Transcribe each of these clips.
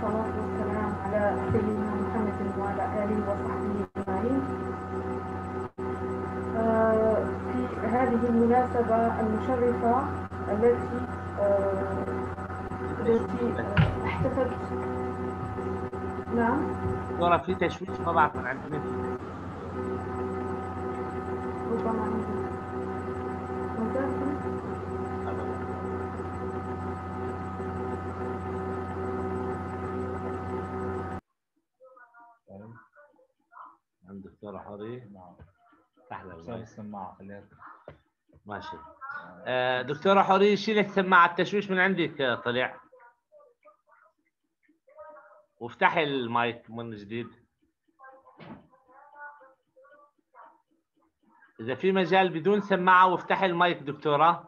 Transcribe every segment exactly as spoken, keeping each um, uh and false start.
والصلاة والسلام على سيدنا محمد وعلى آله وصحبه أجمعين. في هذه المناسبة المشرفة التي التي احتفلت. نعم. دكتورة في تشويش ما بعرف من عندنا في ربما عندي مزاج. عند دكتورة حوري. نعم. تحت السماعة خليها. ماشي. آه دكتورة حوري شيل السماعة، التشويش من عندك طلع، وافتحي المايك من جديد إذا في مجال بدون سماعة، وافتحي المايك دكتورة.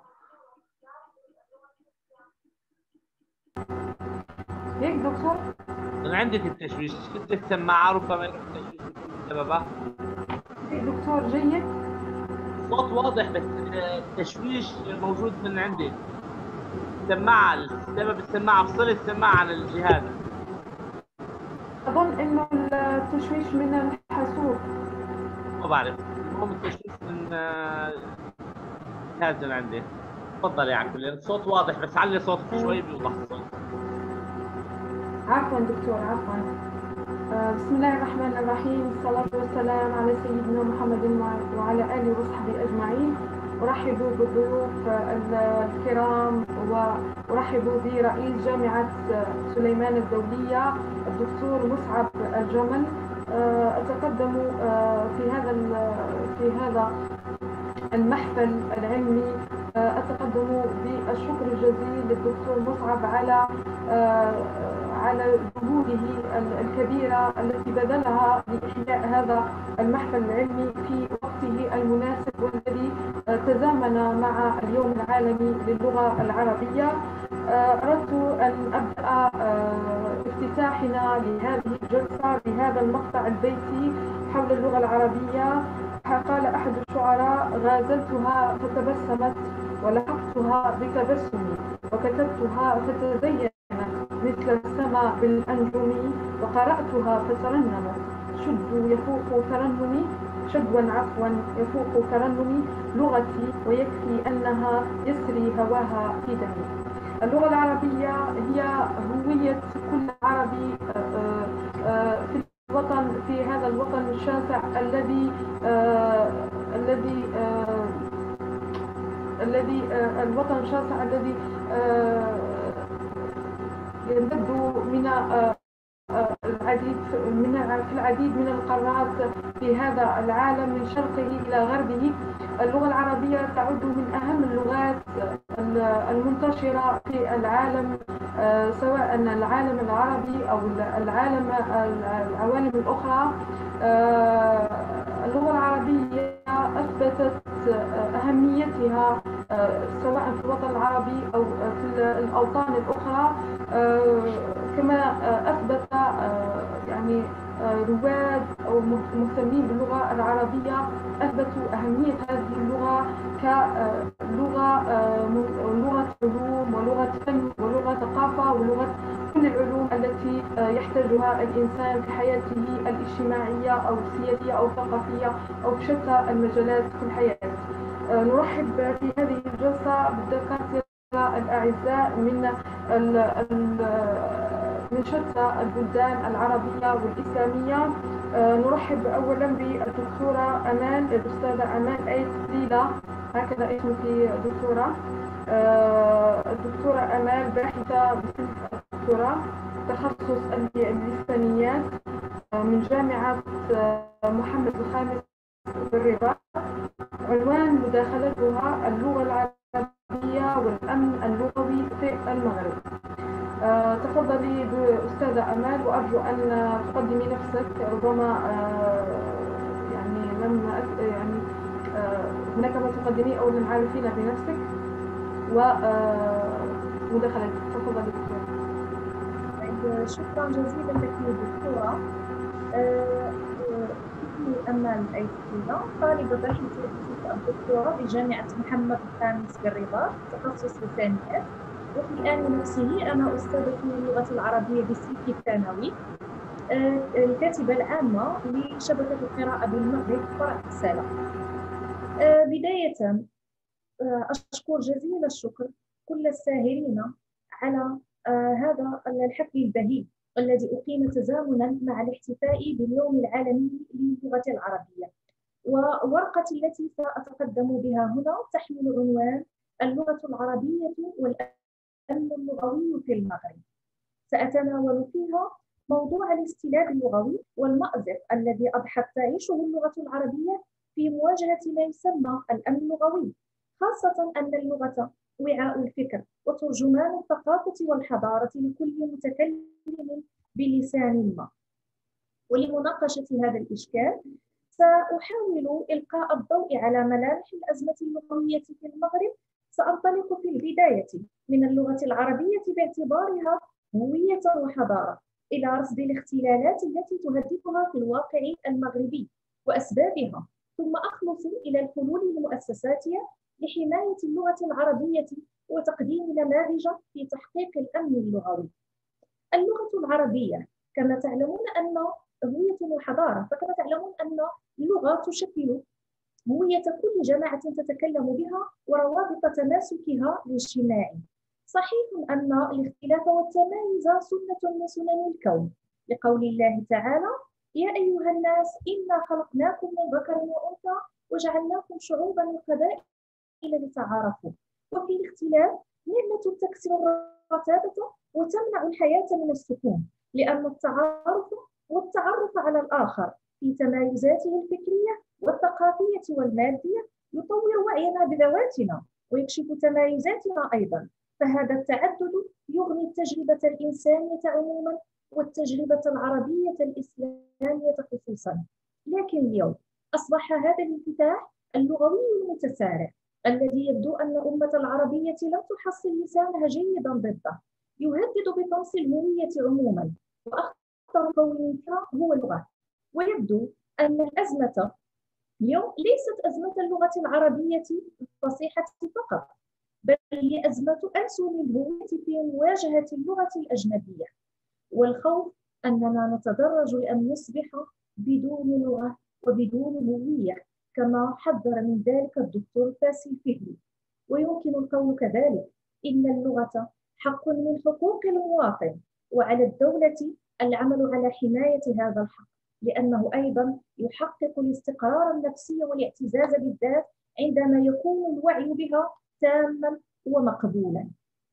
هيك دكتور؟ من عندك التشويش، شد السماعة ربما يكون التشويش بسببها. هيك دكتور جيد؟ الصوت واضح بس التشويش موجود من عندك. السماعة السبب السماعة، افصلي السماعة عن الجهاز. أظن إنه التشويش من الحاسوب. ما بعرف، المهم التشويش من الجهاز اللي عندي. تفضلي يا عكولين، الصوت واضح بس علي صوتك شوي بيوضح الصوت. عفوا دكتور عفوا. بسم الله الرحمن الرحيم، الصلاة والسلام على سيدنا محمد وعلى آله وصحبه أجمعين. أرحب بالضيوف الكرام وأرحب برئيس جامعة سليمان الدولية الدكتور مصعب الجمل. أتقدم في هذا في هذا المحفل العلمي، أتقدم بالشكر الجزيل للدكتور مصعب على على جهوده الكبيرة التي بذلها لإحياء هذا المحفل العلمي في وقته المناسب والذي تزامن مع اليوم العالمي للغة العربية. أردت أن أبدأ افتتاحنا لهذه الجلسة بهذا المقطع البيتي حول اللغة العربية. قال أحد الشعراء: غازلتها فتبسمت ولحقتها بتبسمي وكتبتها فتزينت مثل السماء بالأنجم وقرأتها فترنمت شد يفوق ترنمي شدوا عفوا يفوق ترنمي لغتي ويكفي أنها يسري هواها في دمي. اللغة العربية هي هوية كل عربي في الوطن، في هذا الوطن الشاسع الذي آه الذي آه الذي آه الوطن الشاسع الذي آه يمتد من آه العديد من في العديد من القارات في هذا العالم من شرقه إلى غربه. اللغة العربية تعد من أهم اللغات المنتشرة في العالم، سواء العالم العربي أو العالم العوالم الأخرى. اللغة العربية أثبتت أهميتها سواء في الوطن العربي أو في الأوطان الأخرى، كما أثبت يعني رواد أو مهتمين باللغة العربية أثبتوا أهمية هذه اللغة كلغة لغة علوم ولغة فن ولغة ثقافة ولغة كل العلوم التي يحتاجها الإنسان في حياته الاجتماعية أو السياسية أو الثقافية أو في شتى المجالات في الحياة. نرحب في هذه الجلسة بالدكاترة الأعزاء من من شتى البلدان العربية والإسلامية. نرحب أولا بالدكتورة أمال، الأستاذة أمال أيت ليلى، هكذا اسمك دكتورة. الدكتورة أمال باحثة بصنف الدكتوراه تخصص اللسانيات من جامعة محمد الخامس بالرباط. عنوان مداخلتها اللغة العربية والأمن اللغوي في المغرب. أه تفضلي بأستاذة أمال، وأرجو أن تقدمي نفسك. ربما أه يعني لم يعني أه هناك ما تقدمي أو لم عارفين بنفسك ومداخلتك. تفضلي دكتورة. شكرا جزيلا لك دكتورة. أه أمال أيت ليلى، طالبة باحثة الدكتوراه بجامعة محمد الخامس بالرباط، تخصص لسانيات. وفي الآن نفسه أنا أستاذة اللغة العربية بالسلك الثانوي، الكاتبة العامة لشبكة القراءة بالمغرب فرع السالة. بداية أشكر جزيل الشكر كل الساهرين على هذا الحفل البهيج الذي أقيم تزامنا مع الاحتفاء باليوم العالمي للغة العربية. وورقة التي سأتقدم بها هنا تحمل عنوان اللغة العربية والأمن اللغوي في المغرب. سأتناول فيها موضوع الاستلاب اللغوي والمأزق الذي أضحت تعيشه اللغة العربية في مواجهة ما يسمى الأمن اللغوي، خاصة أن اللغة وعاء الفكر وترجمان الثقافة والحضارة لكل متكلم بلسان ما. ولمناقشة هذا الإشكال سأحاول إلقاء الضوء على ملامح الأزمة اللغوية في المغرب. سأنطلق في البداية من اللغة العربية باعتبارها هوية وحضارة إلى رصد الاختلالات التي تهددها في الواقع المغربي وأسبابها، ثم أخلص إلى الحلول المؤسساتية لحماية اللغة العربية وتقديم نماذج في تحقيق الأمن اللغوي. اللغة العربية كما تعلمون أن هوية وحضارة، فكما تعلمون أن اللغة تشكل هوية كل جماعة تتكلم بها وروابط تماسكها الاجتماعي. صحيح أن الاختلاف والتمايز سنة من سنن الكون، لقول الله تعالى: يا أيها الناس إنا خلقناكم من ذكر وأنثى وجعلناكم شعوبا وقبائل لتعارفوا. وفي الاختلاف نعمة تكسر الرتابة وتمنع الحياة من السكون، لأن التعارف والتعرف على الآخر في تمايزاته الفكرية والثقافية والمادية يطور وعينا بذواتنا ويكشف تمايزاتنا أيضا. فهذا التعدد يغني التجربة الإنسانية عموما والتجربة العربية الإسلامية خصوصا. لكن اليوم أصبح هذا الانفتاح اللغوي المتسارع الذي يبدو أن أمة العربية لم تحصل لسانها جيدا ضده يهدد بطمس الهوية عموما، وأخطر كون هو اللغة. ويبدو أن الأزمة اليوم ليست أزمة اللغة العربية الفصيحة فقط، بل هي أزمة أنسو الهوية في مواجهة اللغة الأجنبية، والخوف أننا نتدرج لأن نصبح بدون لغة وبدون هوية، كما حذر من ذلك الدكتور فاسي الفهري. ويمكن القول كذلك إن اللغة حق من حقوق المواطن، وعلى الدولة العمل على حماية هذا الحق، لأنه أيضا يحقق الاستقرار النفسي والاعتزاز بالذات عندما يكون الوعي بها تاما ومقبولا.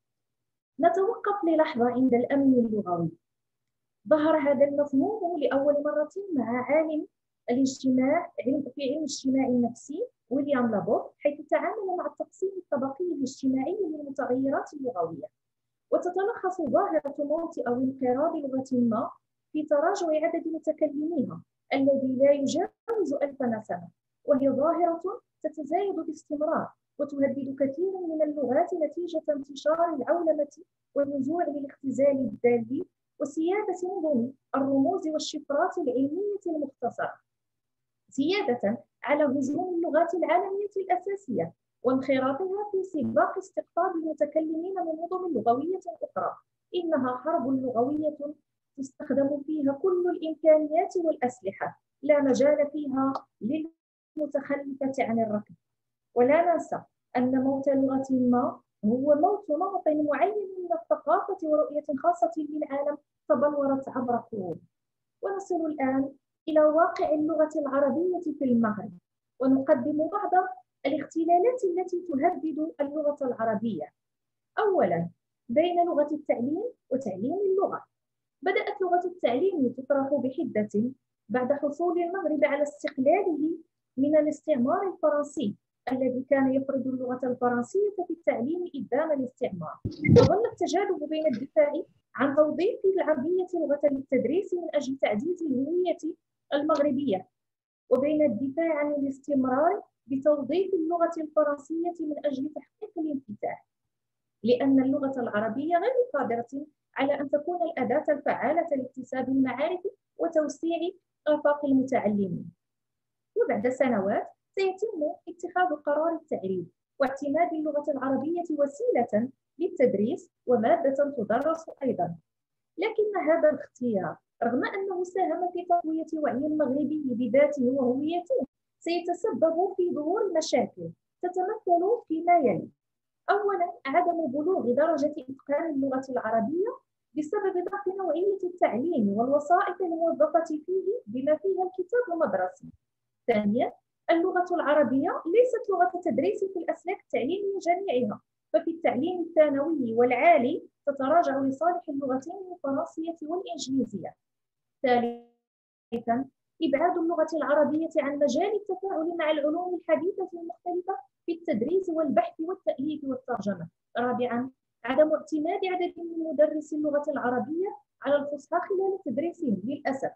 نتوقف للحظة عند الأمن اللغوي. ظهر هذا المفهوم لأول مرة مع عالم الاجتماع في علم الاجتماع النفسي ويليام لابوف، حيث تعامل مع التقسيم الطبقي الاجتماعي للمتغيرات اللغوية. وتتلخص ظاهرة موت أو انقراض لغة ما في تراجع عدد متكلميها الذي لا يجاوز ألف سنة، وهي ظاهرة تتزايد باستمرار وتهدد كثيرا من اللغات نتيجة انتشار العولمة والنزوع للاختزال الدالي وسيادة نظم الرموز والشفرات العلمية المختصرة، زيادة على هجوم اللغات العالمية الأساسية وانخراطها في سباق استقطاب المتكلمين من نظم لغوية أخرى. إنها حرب لغوية تستخدم فيها كل الإمكانيات والأسلحة، لا مجال فيها للمتخلفة عن الركب. ولا ننسى أن موت لغة ما هو موت نمط معين من الثقافة ورؤية خاصة للعالم تبلورت عبر قرون. ونصل الآن إلى واقع اللغة العربية في المغرب، ونقدم بعض الاختلالات التي تهدد اللغة العربية. أولاً، بين لغة التعليم وتعليم اللغة. بدأت لغة التعليم تطرح بحدة بعد حصول المغرب على استقلاله من الاستعمار الفرنسي الذي كان يفرض اللغة الفرنسية في التعليم إبدام الاستعمار. وظل التجاذب بين الدفاع عن توظيف العربية لغة للتدريس من أجل تعزيز الهوية المغربية، وبين الدفاع عن الاستمرار بتوظيف اللغة الفرنسية من أجل تحقيق الانفتاح، لأن اللغة العربية غير قادرة على أن تكون الأداة الفعالة لاكتساب المعارف وتوسيع آفاق المتعلمين. وبعد سنوات سيتم اتخاذ قرار التعريب واعتماد اللغة العربية وسيلة للتدريس ومادة تدرس أيضا. لكن هذا الاختيار رغم أنه ساهم في تقوية وعي المغربي بذاته وهويته سيتسبب في ظهور مشاكل تتمثل فيما يلي: أولاً، عدم بلوغ درجة إتقان اللغة العربية بسبب ضعف نوعية التعليم والوسائط الموظفة فيه بما فيها الكتاب المدرسي. ثانياً، اللغة العربية ليست لغة تدريس في الأسلاك التعليمية جميعها، ففي التعليم الثانوي والعالي تتراجع لصالح اللغتين الفرنسية والإنجليزية. ثالثاً، إبعاد اللغة العربية عن مجال التفاعل مع العلوم الحديثة المختلفة في التدريس والبحث والتأليف والترجمة. رابعاً، عدم اعتماد عدد من مدرسي اللغة العربية على الفصحى خلال تدريسهم للأسف،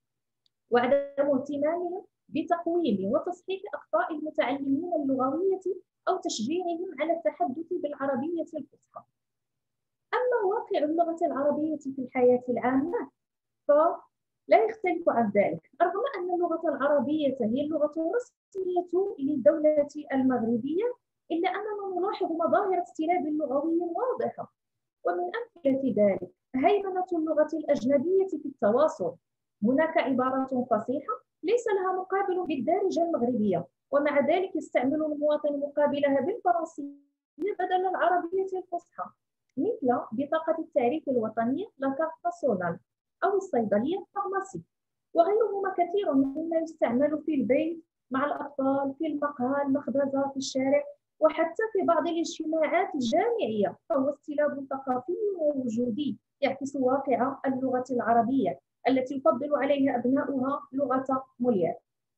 وعدم اهتمامهم بتقويم وتصحيح أخطاء المتعلمين اللغوية أو تشجيعهم على التحدث بالعربية الفصحى. أما واقع اللغة العربية في الحياة العامة فلا يختلف عن ذلك، رغم أن اللغة العربية هي اللغة الرسمية للدولة المغربية، إلا أننا نلاحظ مظاهر استلاب لغوي واضحة. ومن أمثلة ذلك هيمنة اللغة الأجنبية في التواصل. هناك عبارات فصيحة ليس لها مقابل بالدارجة المغربية، ومع ذلك يستعمل المواطن مقابلها بالفرنسية بدل العربية الفصحى، مثل بطاقة التعريف الوطنية لا كارت ناسيونال أو الصيدلية فارماسي، وغيرهما كثير مما يستعمل في البيت مع الأطفال، في المقهى، المخبزة، في الشارع، وحتى في بعض الاجتماعات الجامعية، فهو استلاب ثقافي ووجودي يعكس واقع اللغة العربية التي يفضل عليها أبناؤها لغة مولير.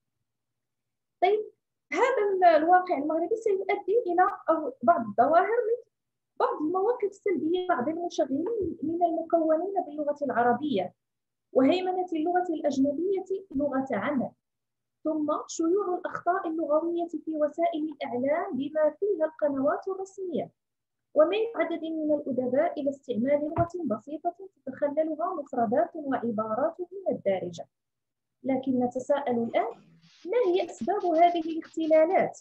طيب، هذا الواقع المغربي سيؤدي إلى أو بعض الظواهر مثل بعض المواقف السلبية بعض المشغلين من المكونين باللغة العربية، وهيمنة اللغة الأجنبية لغة عمل، ثم شيوع الأخطاء اللغوية في وسائل الإعلام بما فيها القنوات الرسمية، وميل عدد من الأدباء إلى استعمال لغة بسيطة تتخللها مفردات وعبارات من الدارجة. لكن نتساءل الآن: ما هي أسباب هذه الاختلالات؟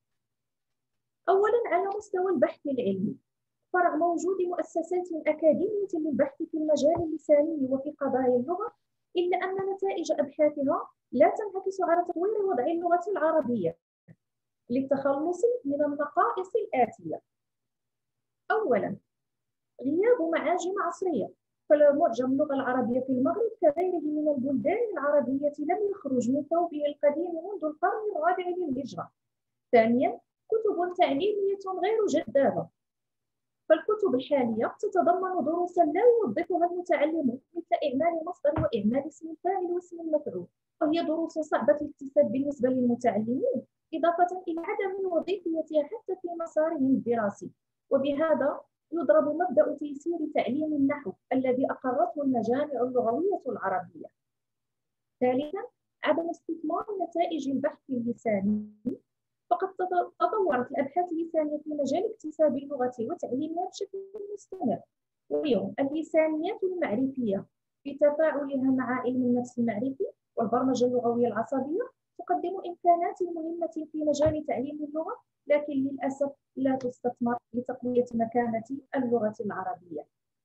أولاً، على مستوى البحث العلمي، فرغم وجود مؤسسات أكاديمية للبحث في المجال اللساني وفي قضايا اللغة، إلا أن نتائج أبحاثها لا تنعكس على تطوير وضع اللغة العربية للتخلص من النقائص الآتية. أولاً، غياب معاجم عصرية، فمعجم اللغة العربية في المغرب كغيره من البلدان العربية لم يخرج من ثوبه القديم منذ القرن الرابع للهجرة. ثانياً، كتب تعليمية غير جذابة، فالكتب الحالية تتضمن دروساً لا يوظفها المتعلم، مثل إعمال المصدر وإعمال اسم الفاعل واسم المفعول، وهي دروس صعبة الاكتساب بالنسبة للمتعلمين، إضافة إلى عدم وظيفيتها حتى في مسارهم الدراسي. وبهذا يضرب مبدأ تيسير تعليم النحو الذي أقرته المجامع اللغوية العربية. ثالثاً، عدم استثمار نتائج البحث اللساني، فقد تطورت الأبحاث اللسانية في مجال اكتساب اللغة وتعليمها بشكل مستمر. واليوم اللسانيات المعرفية في تفاعلها مع علم النفس المعرفي والبرمجة اللغوية العصبية تقدم إمكانات مهمة في مجال تعليم اللغة، لكن للأسف لا تستثمر لتقوية مكانة اللغة العربية.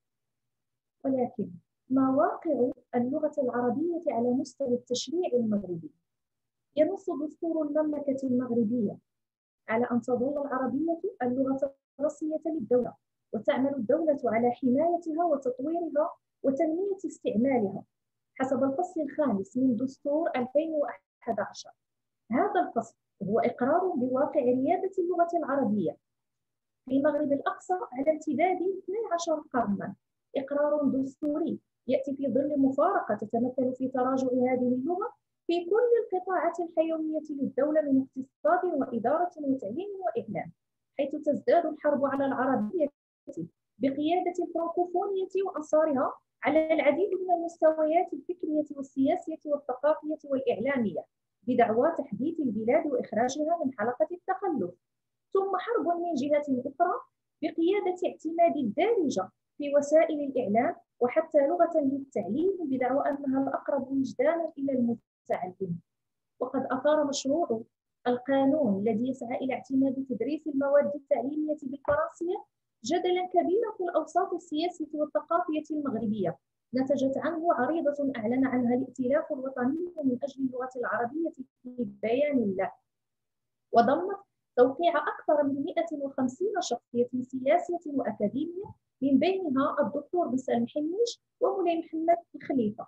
ولكن ما واقع اللغة العربية على مستوى التشريع المغربي؟ ينص دستور المملكة المغربية على أن تظل العربية اللغة الرسمية للدولة، وتعمل الدولة على حمايتها وتطويرها وتنمية استعمالها حسب الفصل الخامس من دستور ألفين وأحد عشر. هذا الفصل هو إقرار بواقع ريادة اللغة العربية في المغرب الأقصى على امتداد اثني عشر قرناً، إقرار دستوري يأتي في ظل مفارقة تتمثل في تراجع هذه اللغة في كل القطاعات الحيوية للدولة من اقتصاد وإدارة وتعليم وإعلام، حيث تزداد الحرب على العربية بقيادة الفرنكوفونية وأنصارها على العديد من المستويات الفكرية والسياسية والثقافية والإعلامية بدعوى تحديث البلاد وإخراجها من حلقة التخلف، ثم حرب من جهة أخرى بقيادة اعتماد الدارجة في وسائل الإعلام وحتى لغة للتعليم بدعوى أنها الأقرب وجدانا إلى المتعلم. وقد أثار مشروع القانون الذي يسعى إلى اعتماد تدريس المواد التعليمية بالفرنسية جدلا كبيرا في الأوساط السياسية والثقافية المغربية، نتجت عنه عريضة أعلن عنها الائتلاف الوطني من أجل اللغة العربية في بيان له، وضمت توقيع أكثر من مئة وخمسين شخصية سياسية وأكاديمية، من بينها الدكتور بسام حنيش ومولاي محمد الخليفة.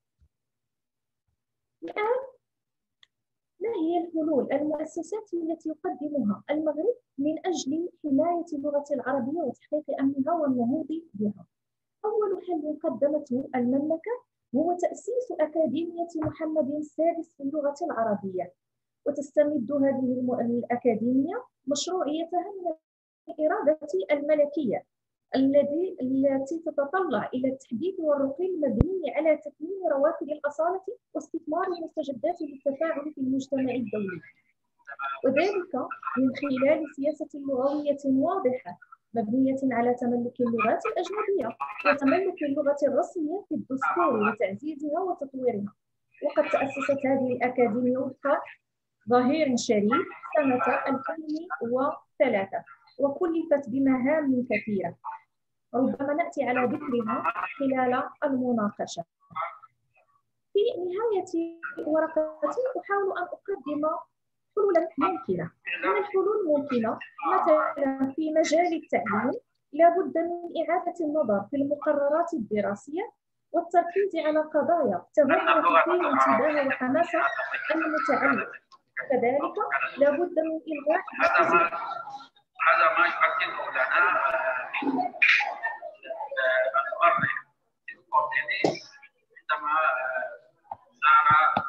الآن ما هي الحلول المؤسسات التي يقدمها المغرب من أجل حماية اللغة العربية وتحقيق أمنها والنهوض بها؟ أول حل قدمته المملكة هو تأسيس أكاديمية محمد السادس في اللغة العربية، وتستمد هذه الأكاديمية مشروعيتها من الإرادة الملكية الذي التي تتطلع إلى التحديث والرقي المبني على تكوين روافد الأصالة واستثمار المستجدات للتفاعل في المجتمع الدولي، وذلك من خلال سياسة لغوية واضحة مبنية على تملك اللغات الأجنبية وتملك اللغة الرسمية في الدستور وتعزيزها وتطويرها. وقد تأسست هذه الأكاديمية وفق ظهير شريف سنة ألفين وثلاثة، وكلفت بمهام كثيرة ربما نأتي على ذكرها خلال المناقشة. في نهاية ورقتي أحاول أن أقدم حلولا ممكنة. من الحلول الممكنة مثلا في مجال التعليم لا بد من إعادة النظر في المقررات الدراسية والتركيز على قضايا تهم وتثير انتباه وحماس المتعلم. كذلك لا بد من إلغاء هذا ما يؤكده لنا من المؤرخ القرطبي عندما زار.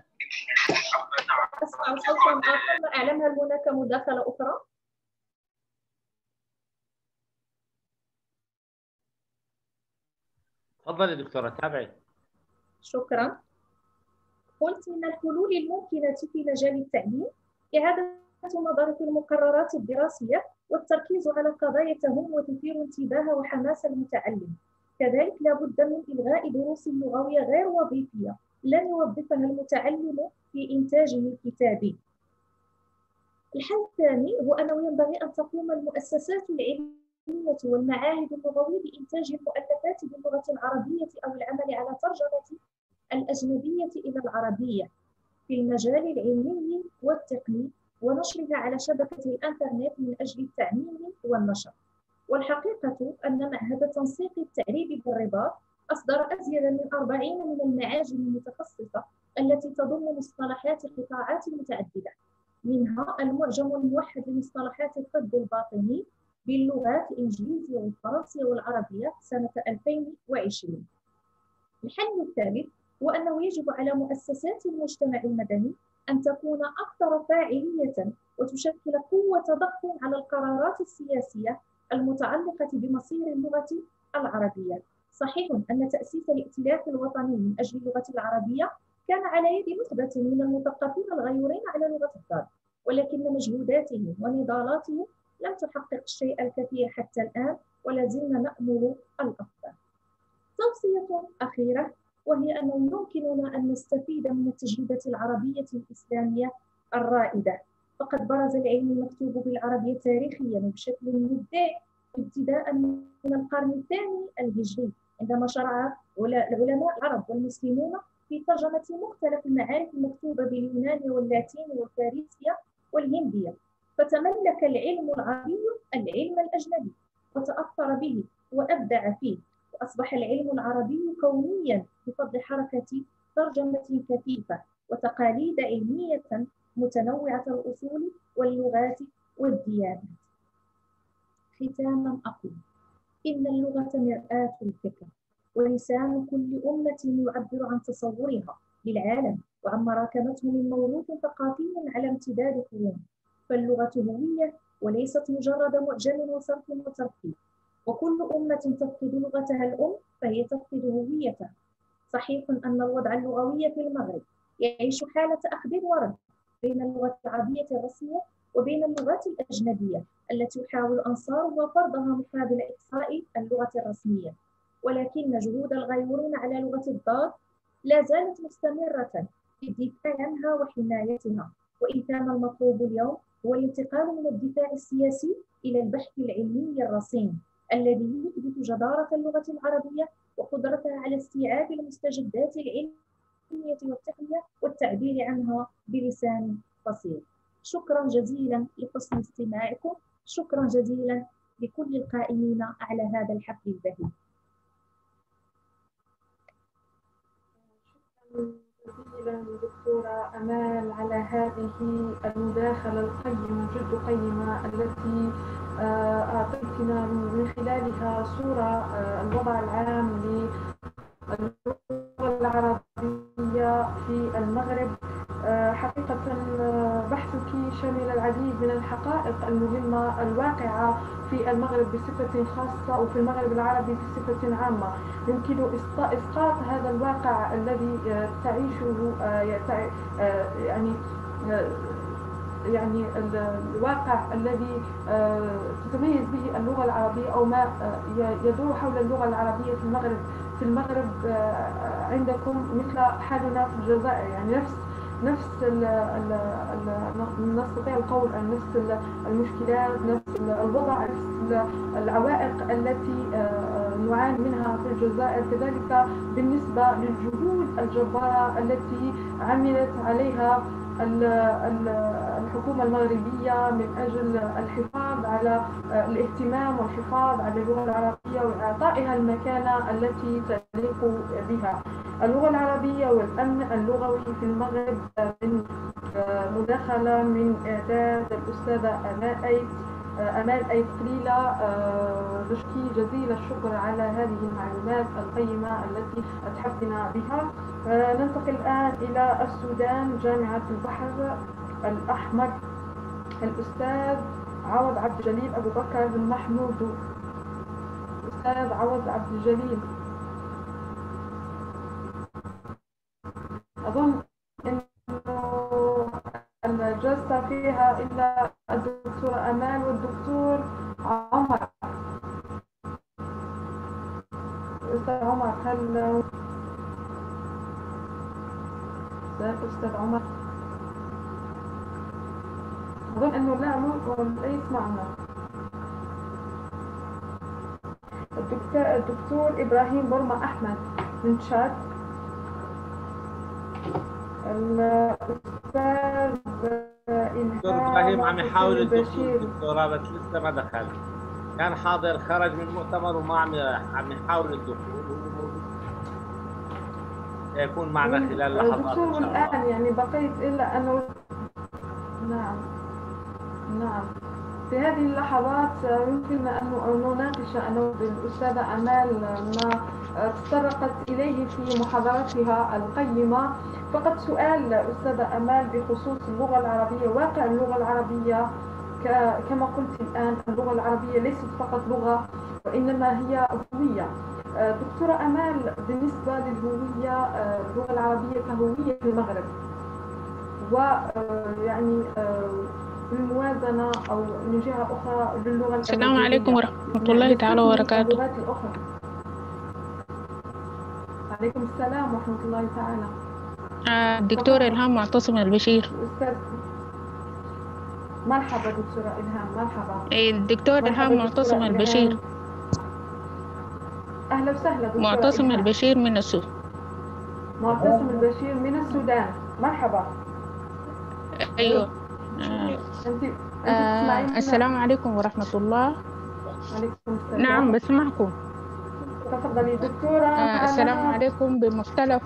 أسمع صوتا آخر لا أعلم، هل هناك مداخلة أخرى؟ تفضلي دكتورة تابعي. شكرا. قلت من الحلول الممكنة في مجال التعليم إعادة النظر في المقررات الدراسية والتركيز على قضايا تهم وتثير انتباه وحماس المتعلم. كذلك لا بد من إلغاء دروس لغوية غير وظيفية لن يوظفها المتعلم في إنتاجه الكتابي. الحل الثاني هو أنه ينبغي أن تقوم المؤسسات العلمية والمعاهد اللغوية بإنتاج المؤلفات باللغة العربية أو العمل على ترجمة الأجنبية إلى العربية في المجال العلمي والتقني ونشرها على شبكة الإنترنت من أجل التعميم والنشر. والحقيقة أن معهد تنسيق التعريب بالرباط أصدر أزيد من أربعين من المعاجم المتخصصة التي تضم مصطلحات قطاعات متعددة، منها المعجم الموحد لمصطلحات الطب الباطني باللغات الإنجليزية والفرنسية والعربية سنة ألفين وعشرين. الحل الثالث هو أنه يجب على مؤسسات المجتمع المدني أن تكون أكثر فاعلية وتشكل قوة ضغط على القرارات السياسية المتعلقة بمصير اللغة العربية. صحيح أن تأسيس الائتلاف الوطني من أجل اللغة العربية كان على يد نخبة من المثقفين الغيورين على لغة الضاد، ولكن مجهوداتهم ونضالاتهم لم تحقق الشيء الكثير حتى الآن، ولا زلنا نأمل الأفضل. توصية أخيرة، وهي أنه يمكننا أن نستفيد من التجربة العربية الإسلامية الرائدة، فقد برز العلم المكتوب بالعربية تاريخيا وبشكل مبدع ابتداء من القرن الثاني الهجري، عندما شرع العلماء العرب والمسلمون في ترجمة مختلف المعارف المكتوبة باليونانية واللاتينية والفارسية والهندية، فتملك العلم العربي العلم الأجنبي وتأثر به وأبدع فيه، وأصبح العلم العربي كونيا بفضل حركة ترجمة كثيفة وتقاليد علمية متنوعة الأصول واللغات والديانات. ختاما أقول إن اللغة مرآة الفكر، ولسان كل أمة يعبر عن تصورها للعالم وعن مراكمته من موروث ثقافي على امتداد قرون. فاللغة هوية وليست مجرد معجم وصرف وتركيب، وكل أمة تفقد لغتها الأم فهي تفقد هويتها. صحيح أن الوضع اللغوي في المغرب يعيش حالة أخذ ورد بين اللغة العربية الرسمية وبين اللغات الأجنبية التي يحاول أنصارها فرضها مقابل إقصاء اللغة الرسمية، ولكن جهود الغيورين على لغة الضاد لا زالت مستمرة في الدفاع عنها وحمايتها. وإن كان المطلوب اليوم هو الانتقال من الدفاع السياسي إلى البحث العلمي الرصين الذي يثبت جدارة اللغة العربية وقدرتها على استيعاب المستجدات العلمية والتقنية والتعبير عنها بلسان بسيط. شكرا جزيلا لحسن استماعكم. شكرا جزيلا لكل القائمين على هذا الحفل البهيج. جزيلا دكتورة أمال على هذه المداخلة القيمة جد قيمة التي أعطيتنا من خلالها صورة الوضع العام للغة العربية في المغرب. حقيقة بحثك شمل العديد من الحقائق المهمة الواقعة في المغرب بصفة خاصة وفي المغرب العربي بصفة عامة. يمكن إسقاط هذا الواقع الذي تعيشه يعني يعني الواقع الذي تتميز به اللغة العربية أو ما يدور حول اللغة العربية في المغرب في المغرب عندكم مثل حالنا في الجزائر، يعني نفس نفس ال ال ال نستطيع القول عن نفس المشكلات، نفس الوضع، نفس العوائق التي نعاني منها في الجزائر. كذلك بالنسبة للجهود الجبارة التي عملت عليها الحكومة المغربية من أجل الحفاظ على الاهتمام والحفاظ على اللغة العربية وإعطائها المكانة التي تليق بها. اللغة العربية والأمن اللغوي في المغرب من مداخلة من إعداد الأستاذة أمال أيت أمال أيت قليلة. نشكي جزيل الشكر على هذه المعلومات القيمة التي أتحفنا بها. ننتقل الآن إلى السودان، جامعة البحر الأحمر، الأستاذ عوض عبد الجليل أبو بكر بن محمود. أستاذ عوض عبد الجليل، أظن أنه الجلسة فيها إلا الدكتورة أمال والدكتور عمر. أستاذ عمر، هل أستاذ عمر؟ أظن أنه لا لا يسمعنا. الدكتور الدكتور إبراهيم برمة أحمد من تشاد. الأستاذ إبراهيم عم يحاول الدخول الدكتوراه بس لسه ما دخل، كان حاضر خرج من المؤتمر وما عم عم يحاول الدخول، يكون معنا خلال لحظات دكتور إن شاء الله. الآن يعني بقيت إلا أنه نعم نعم في هذه اللحظات يمكن أن نناقش أنا بالأستاذة أمال ما تطرقت إليه في محاضرتها القيمة. فقط سؤال أستاذة أمال بخصوص اللغة العربية، واقع اللغة العربية كما قلت الآن. اللغة العربية ليست فقط لغة وإنما هي هوية. دكتورة أمال، بالنسبة للهوية، اللغة العربية كهوية في المغرب ويعني بالموازنة أو من جهة أخرى للغة السلام عليكم ورحمة الله تعالى وبركاته. عليكم السلام ورحمة الله تعالى. الدكتورة إلهام معتصم البشير. أستاذ مرحبا دكتورة إلهام، مرحبا. الدكتورة إلهام معتصم البشير. أهلا وسهلا دكتورة معتصم إلهام. البشير من السودان. معتصم البشير من السودان، مرحبا. أيوة. آه. أنت آه. السلام عليكم ورحمة الله. عليكم السلام. نعم بسمعكم. تفضلي دكتورة. آه. السلام عليكم بمختلف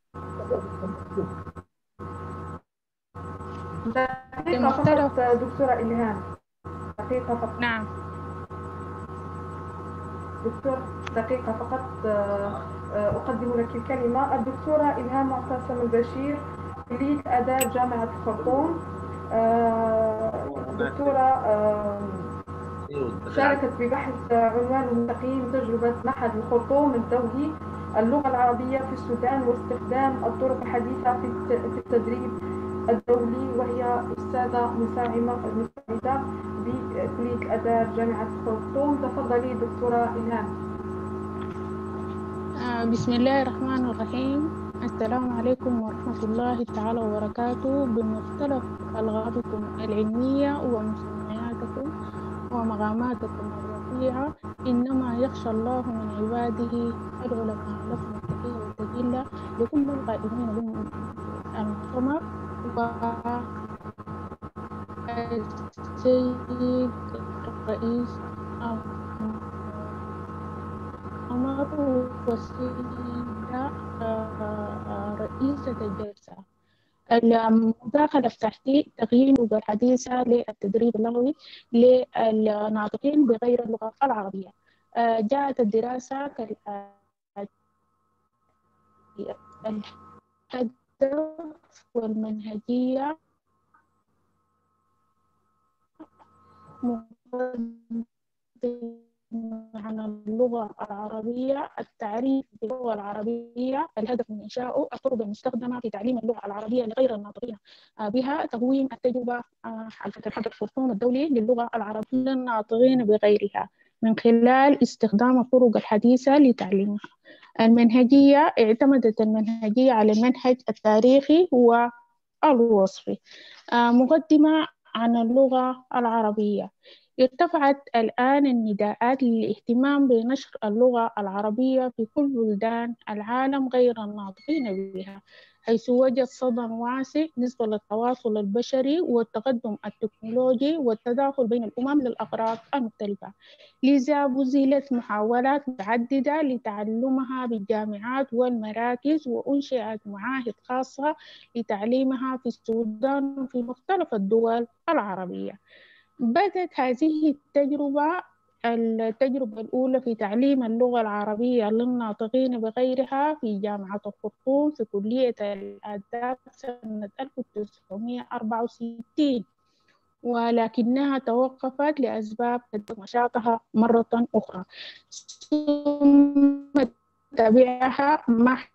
دقيقة فقط دكتورة إلهام، دقيقة فقط. نعم دكتور، دقيقة فقط أقدم لك الكلمة. الدكتورة إلهام معتصم البشير، كلية آداب جامعة الخرطوم. دكتورة شاركت ببحث عنوانه تقييم تجربة معهد الخرطوم الدولي اللغة العربية في السودان واستخدام الطرق الحديثة في التدريب الدولي، وهي أستاذة مساعدة مساعدة بكلية آداب جامعة الخرطوم. تفضلي دكتورة إلهام. آه. بسم الله الرحمن الرحيم. السلام عليكم ورحمة الله تعالى وبركاته. بمختلف ألغابكم العلمية ومسمياتكم ومقاماتكم الرفيعة، إنما يخشى الله من عباده العلماء. لكم التحية والتجلة لكل القائمين بالمؤتمر والسيد الرئيس أمر والسيدة رئيسة الجلسة. المداخلة في تحديد تغيير اللغة الحديثة للتدريب اللغوي للناطقين بغير اللغة العربية. جاءت الدراسة كالآتي: الهدف والمنهجية، عن اللغة العربية، التعريف باللغة العربية، الهدف من إنشاؤه، الطرق المستخدمة في تعليم اللغة العربية لغير الناطقين بها، تقويم التجربة حلقة الحجر الخرطوم الدولي للغة العربية للناطقين بغيرها من خلال استخدام الطرق الحديثة لتعليمها. المنهجية: اعتمدت المنهجية على المنهج التاريخي والوصفي. مقدمة عن اللغة العربية: ارتفعت الآن النداءات للاهتمام بنشر اللغة العربية في كل بلدان العالم غير الناطقين بها، حيث وجد صدى واسع بالنسبة للتواصل البشري والتقدم التكنولوجي والتداخل بين الأمم للأغراض المختلفة. لذا بذلت محاولات متعددة لتعلمها بالجامعات والمراكز، وأنشئت معاهد خاصة لتعليمها في السودان وفي مختلف الدول العربية. بدأت هذه التجربة التجربة الأولى في تعليم اللغة العربية للناطقين بغيرها في جامعة الخرطوم في كلية الآداب سنة ألف وتسعمائة وأربعة وستين، ولكنها توقفت لأسباب نشاطها مرة أخرى. ثم تبعها معهد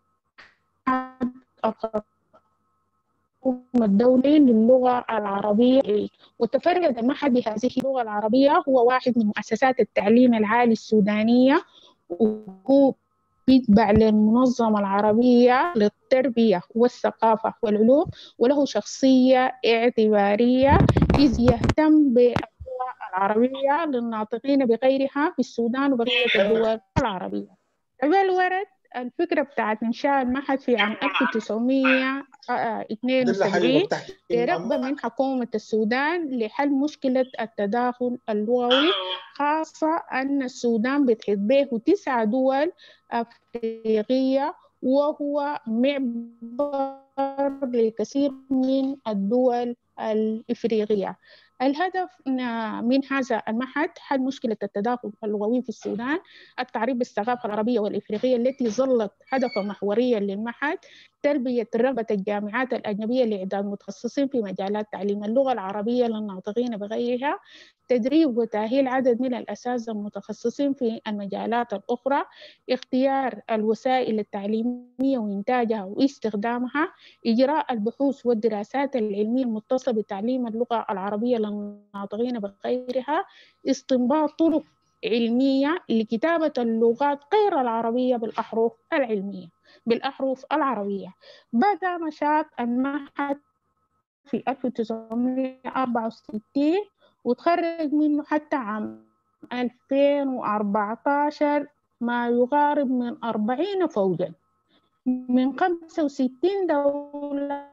الدولي للغة العربية، وتفرد المعهد بهذه اللغة العربية. هو واحد من مؤسسات التعليم العالي السودانية، وهو يتبع للمنظمة العربية للتربية والثقافة والعلوم، وله شخصية اعتبارية إذ يهتم باللغة العربية للناطقين بغيرها في السودان وبقية الدول العربية. بالورد الفكرة بتاعت إنشاء المعهد في عام ألف وتسعمائة واثنين وسبعين برغبة من حكومة السودان لحل مشكلة التداخل اللغوي، خاصة أن السودان بتحيط به تسع دول أفريقية، وهو معبر لكثير من الدول الإفريقية. الهدف من هذا المعهد حل مشكلة التداخل اللغوي في السودان، التعريف بالثقافة العربية والإفريقية التي ظلت هدفا محوريا للمعهد، تلبية رغبة الجامعات الأجنبية لإعداد متخصصين في مجالات تعليم اللغة العربية للناطقين بغيرها، تدريب وتأهيل عدد من الأساتذة المتخصصين في المجالات الأخرى، اختيار الوسائل التعليمية وإنتاجها واستخدامها، إجراء البحوث والدراسات العلمية المتصلة بتعليم اللغة العربية للناطقين بغيرها، استنباط طرق علمية لكتابة اللغات غير العربية بالأحرف العلمية بالأحرف العربية. بدأ نشاط المعهد في ألف وتسعمائة وأربعة وستين وتخرج منه حتى عام ألفين وأربعة عشر ما يقارب من أربعين فوجا من خمسة وستين دولة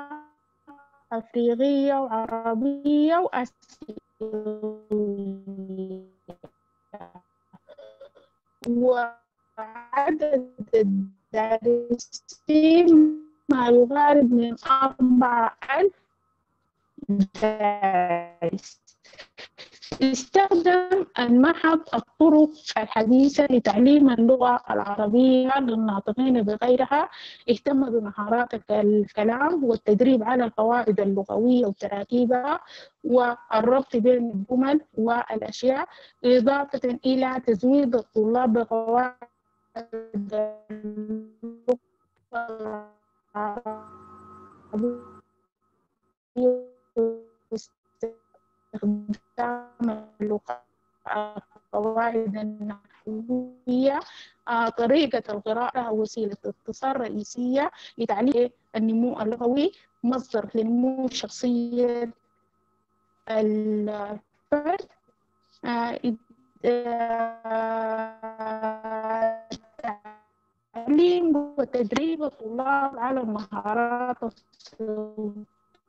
أفريقية وعربية وآسيوية، وعدد الدارسين ما يقارب من أربعة ألف دارس. استخدم المعهد الطرق الحديثة لتعليم اللغة العربية للناطقين بغيرها، اهتم بمهارات الكلام والتدريب على القواعد اللغوية وتراكيبها والربط بين الجمل والأشياء، إضافة إلى تزويد الطلاب بقواعد اللغة العربية استخدام اللغة القواعد هي طريقة القراءة وسيلة اتصال رئيسية لتعليم النمو اللغوي، مصدر لنمو شخصية الفرد، تعليم وتدريب الطلاب على المهارات الصوتية،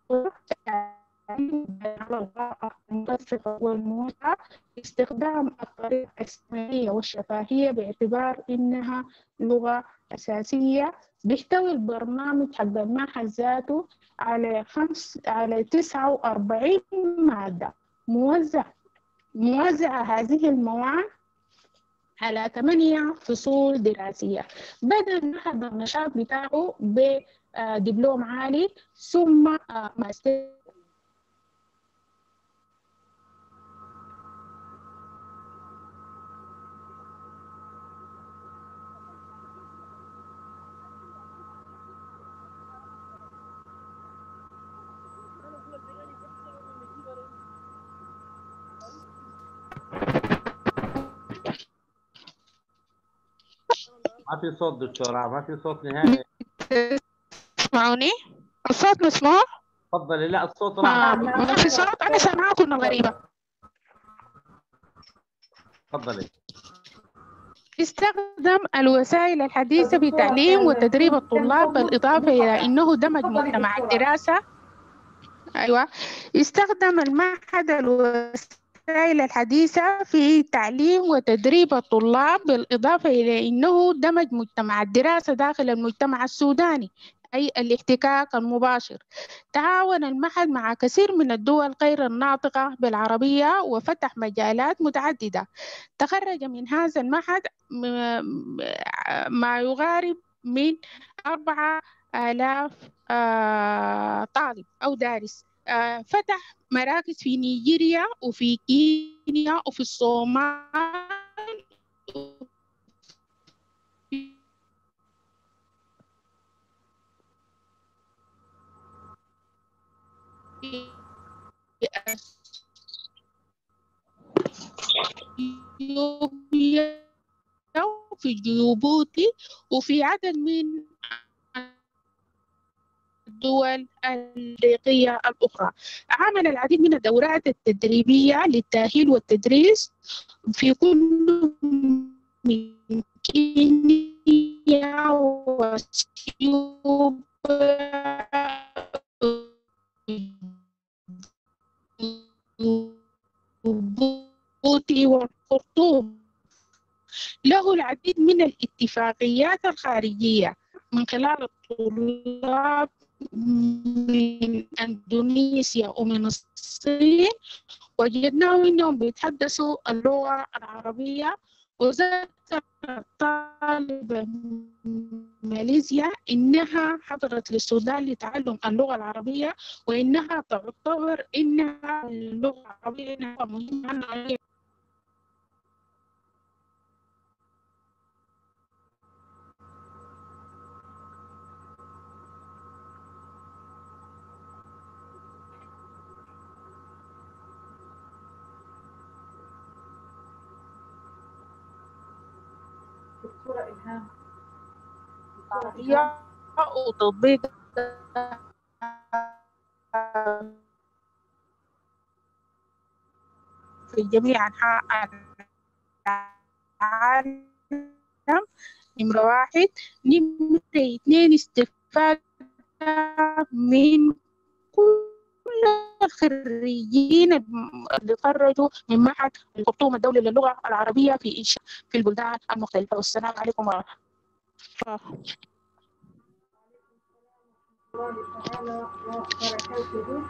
على القراءة المبسطة والممتعة، استخدام الطريقة السمعية والشفهية باعتبار إنها لغة أساسية. بيحتوي البرنامج حق المعهد ذاته على خمس على تسعة وأربعين مادة، موزع موزعة هذه المواد على ثمانية فصول دراسية. بدأ المعهد النشاط بتاعه بدبلوم عالي ثم ماستر. ما في صوت دكتورة، ما في صوت نهائي. تسمعوني؟ الصوت مسموع؟ تفضلي. لا الصوت آه راح. ما في صوت، أنا سامعاكم غريبة. تفضلي. استخدم الوسائل الحديثة بتعليم وتدريب الطلاب، بالإضافة إلى أنه دمج مجتمع الدراسة. أيوة، استخدم المعهد الوسائل الحديثة في تعليم وتدريب الطلاب، بالإضافة إلى أنه دمج مجتمع الدراسة داخل المجتمع السوداني، أي الاحتكاك المباشر. تعاون المعهد مع كثير من الدول غير الناطقة بالعربية وفتح مجالات متعددة. تخرج من هذا المعهد ما يقارب من أربعة آلاف طالب أو دارس. فتح مراكز في نيجيريا وفي كينيا وفي الصومال في جيبوتي وفي عدد من الدول الأفريقية الأخرى. عمل العديد من الدورات التدريبية للتأهيل والتدريس في كل من كينيا وإثيوبيا وجيبوتي والخرطوم. له العديد من الاتفاقيات الخارجية من خلال الطلاب من أندونيسيا ومن الصين، وجدناهم إنهم بيتحدثوا اللغة العربية. وذكر طالبة ماليزيا إنها حضرت للسودان لتعلم اللغة العربية، وإنها تعتبر إنها اللغة العربية إنها مهمة. دكتورة إلهام، عربية وتطبيق في جميع أنحاء العالم. نمرة واحد. نمرة اثنين، استفادة من كل الخريجين اللي خرجوا من معهد الخرطوم الدولي للغة العربية في إنشاء في البلدان المختلفة. والسلام عليكم ورحمة الله تعالى وبركاته.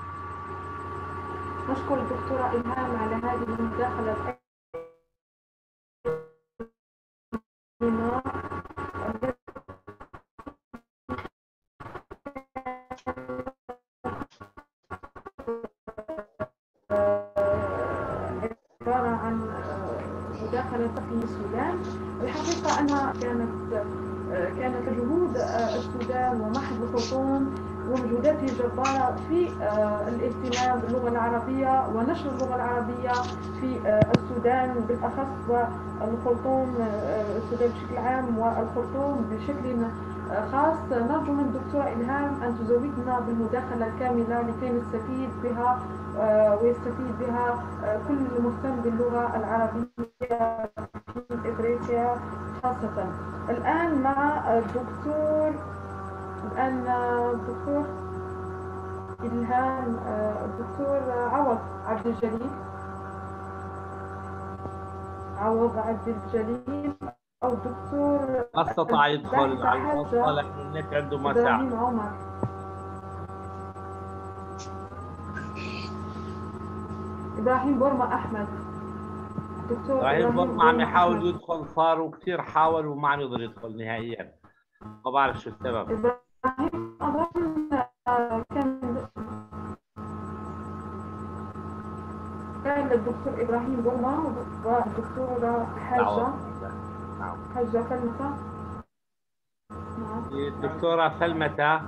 نشكر الدكتورة إلهام على هذه المداخلة عبارة عن مداخلة في السودان. الحقيقة أنها كانت كانت جهود السودان ومعهد الخرطوم ومجهوداته الجبارة في الاهتمام باللغة العربية ونشر اللغة العربية في السودان بالأخص والخرطوم، السودان بشكل عام والخرطوم بشكل خاص. نرجو من الدكتورة إلهام أن تزودنا بالمداخلة الكاملة لكي نستفيد بها ويستفيد بها كل مهتم باللغة العربية في إفريقيا خاصة. الآن مع الدكتور الآن الدكتور إلهام الدكتور عوض عبد الجليل عوض عبد الجليل أو الدكتور ما استطاع يدخل على المنصة لكن النت عنده ما ساعد. إبراهيم عمر إبراهيم بورما أحمد دكتور إبراهيم بورما عم يحاول يدخل، صار وكثير حاول وما عم يقدر يدخل نهائيا، ما بعرف شو السبب. إبراهيم أظن كان كان الدكتور إبراهيم بورما والدكتورة حاجة نعم حاجة فلمة. نعم الدكتورة فلمة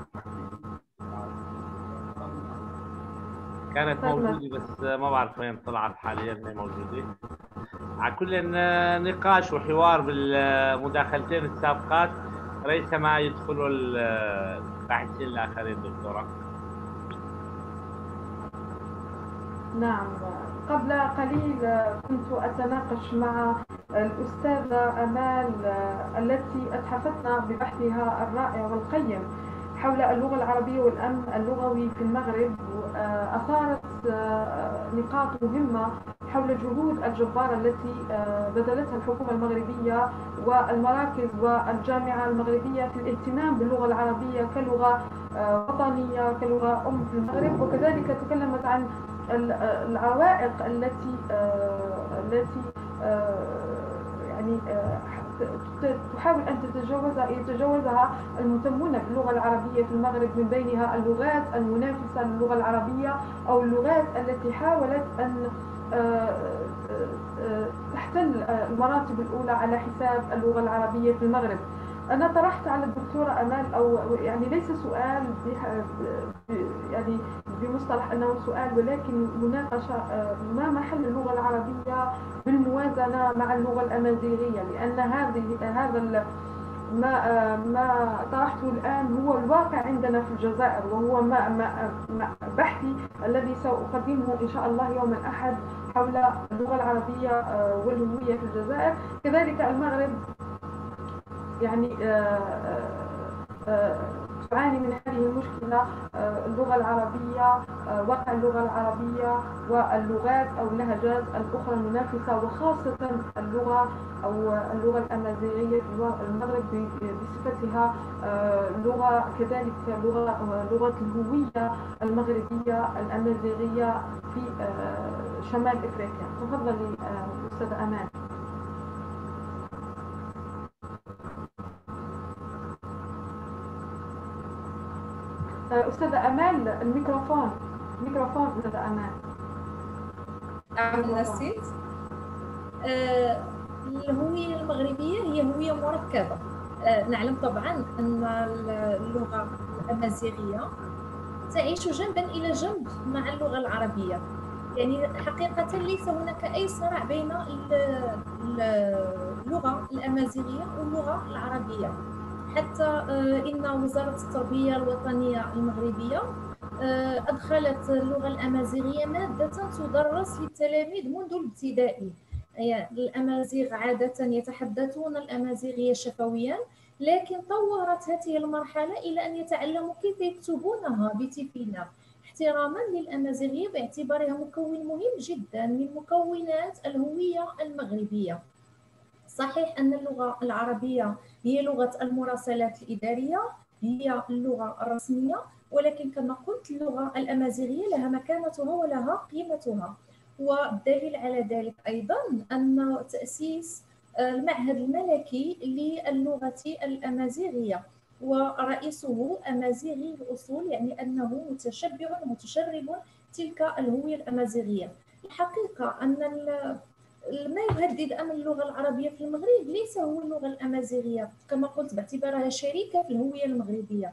كانت موجودة بس ما بعرف وين طلعت حاليا، ما موجودة. على كل نقاش وحوار بالمداخلتين السابقات ريثما يدخلوا الباحثين الآخرين دكتورة. نعم، قبل قليل كنت أتناقش مع الأستاذة أمال التي أتحفتنا ببحثها الرائع والقيم حول اللغة العربية والأمن اللغوي في المغرب، أثارت نقاط مهمة حول الجهود الجبارة التي بذلتها الحكومة المغربية والمراكز والجامعة المغربية في الاهتمام باللغة العربية كلغة وطنية كلغة أم في المغرب. وكذلك تكلمت عن العوائق التي التي يعني تحاول أن تتجاوزها يتجاوزها المهتمون باللغة العربية في المغرب، من بينها اللغات المنافسة للغة العربية أو اللغات التي حاولت أن تحتل المراتب الأولى على حساب اللغة العربية في المغرب. أنا طرحت على الدكتورة أمال، أو يعني ليس سؤال يعني بمصطلح أنه سؤال، ولكن مناقشة ما محل اللغة العربية بالموازنة مع اللغة الأمازيغية، لأن هذه هذا ما ما طرحته الآن هو الواقع عندنا في الجزائر، وهو ما ما بحثي الذي سأقدمه إن شاء الله يوم الأحد حول اللغة العربية والهوية في الجزائر. كذلك المغرب يعني تعاني من هذه المشكلة، اللغة العربية، واقع اللغة العربية واللغات أو اللهجات الأخرى المنافسة، وخاصة اللغة أو اللغة الأمازيغية في المغرب بصفتها لغة كذلك لغة لغة الهوية المغربية الأمازيغية في شمال إفريقيا. تفضلي أستاذة أمان. أستاذة أمال الميكروفون ميكروفون أستاذة أمال. نعم نسيت. آه الهوية المغربية هي هوية مركبة. آه نعلم طبعا أن اللغة الأمازيغية تعيش جنبا إلى جنب مع اللغة العربية، يعني حقيقة ليس هناك أي صراع بين اللغة الأمازيغية واللغة العربية. حتى إن وزارة التربية الوطنية المغربية أدخلت اللغة الأمازيغية مادة تدرس للتلاميذ منذ الابتدائي. الأمازيغ عادة يتحدثون الأمازيغية شفويا، لكن طورت هذه المرحلة إلى أن يتعلموا كيف يكتبونها بتيفينا، احتراما للأمازيغية باعتبارها مكون مهم جدا من مكونات الهوية المغربية. صحيح أن اللغة العربية هي لغة المراسلات الإدارية، هي اللغة الرسمية، ولكن كما قلت اللغة الأمازيغية لها مكانتها ولها قيمتها. والدليل على ذلك أيضا أن تأسيس المعهد الملكي للغة الأمازيغية ورئيسه أمازيغي الأصول، يعني أنه متشبع ومتشرب تلك الهوية الأمازيغية. الحقيقة أن ما يهدد أمن اللغة العربية في المغرب ليس هو اللغة الأمازيغية كما قلت باعتبارها شريكة في الهوية المغربية،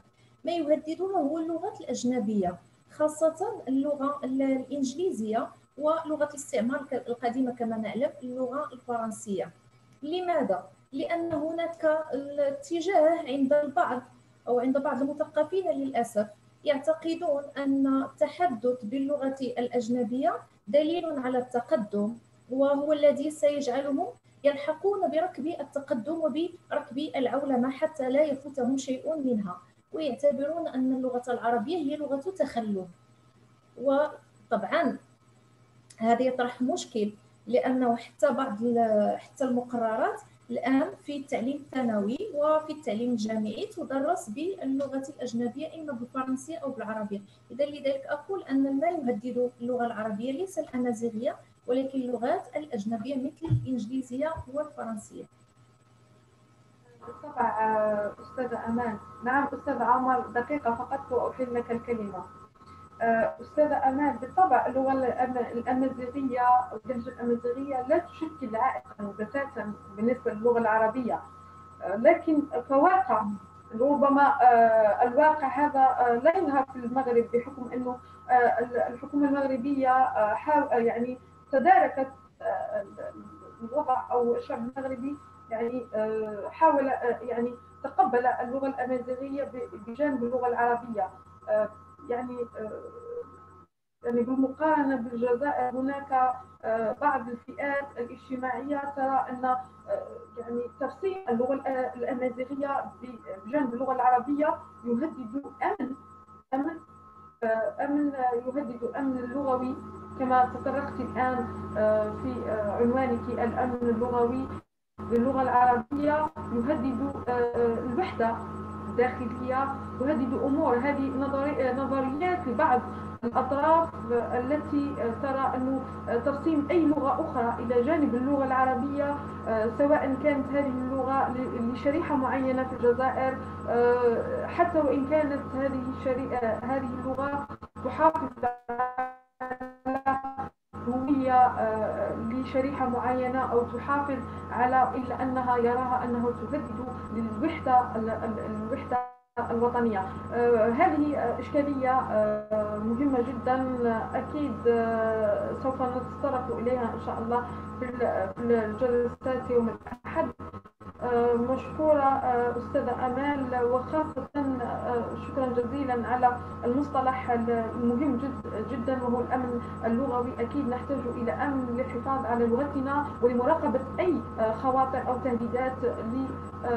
ما يهددها هو اللغات الأجنبية، خاصة اللغة الإنجليزية ولغة الاستعمار القديمة كما نعلم اللغة الفرنسية. لماذا؟ لأن هناك الاتجاه عند البعض أو عند بعض المثقفين للأسف يعتقدون أن التحدث باللغة الأجنبية دليل على التقدم، وهو الذي سيجعلهم يلحقون بركب التقدم وبركب العولمة حتى لا يفوتهم شيء منها، ويعتبرون أن اللغة العربية هي لغة تخلف. وطبعا هذا يطرح مشكل، لأنه حتى بعض حتى المقررات الآن في التعليم الثانوي وفي التعليم الجامعي تدرس باللغة الأجنبية إما بالفرنسية أو بالعربية. إذا لذلك أقول أن ما يهدد اللغة العربية ليس الأمازيغية ولكن اللغات الأجنبية مثل الإنجليزية والفرنسية. بالطبع أستاذة أمان. نعم أستاذ عمر، دقيقة فقط وأحيل لك الكلمة. أستاذة أمان، بالطبع اللغة الأمازيغية أو اللهجة الأمازيغية لا تشكل عائقا بتاتا بالنسبة للغة العربية، لكن كواقع ربما الواقع هذا لا يظهر في المغرب بحكم أنه الحكومة المغربية يعني تداركت الوضع أو الشعب المغربي يعني حاول يعني تقبل اللغة الأمازيغية بجانب اللغة العربية. يعني يعني بالمقارنة بالجزائر هناك بعض الفئات الاجتماعية ترى أن يعني ترسيم اللغة الأمازيغية بجانب اللغة العربية يهدد أمن أمن أمن يهدد الأمن اللغوي، كما تطرقت الآن في عنوانك الأمن اللغوي للغة العربية، يهدد الوحدة الداخلية، يهدد أمور. هذه نظريات لبعض الأطراف التي ترى أنه ترسيم أي لغة أخرى إلى جانب اللغة العربية، سواء كانت هذه اللغة لشريحة معينة في الجزائر، حتى وإن كانت هذه الشريحة هذه اللغة تحافظ على هوية لشريحة معينة أو تحافظ على، إلا أنها يراها أنه تهدد للوحدة الوحدة الوطنية. هذه إشكالية مهمة جدا، أكيد سوف نتطرق إليها إن شاء الله في الجلسات يوم الأحد. مشكورة أستاذة أمال، وخاصة شكرا جزيلا على المصطلح المهم جد جدا وهو الأمن اللغوي. أكيد نحتاج إلى أمن للحفاظ على لغتنا ولمراقبة أي خواطر أو تهديدات ل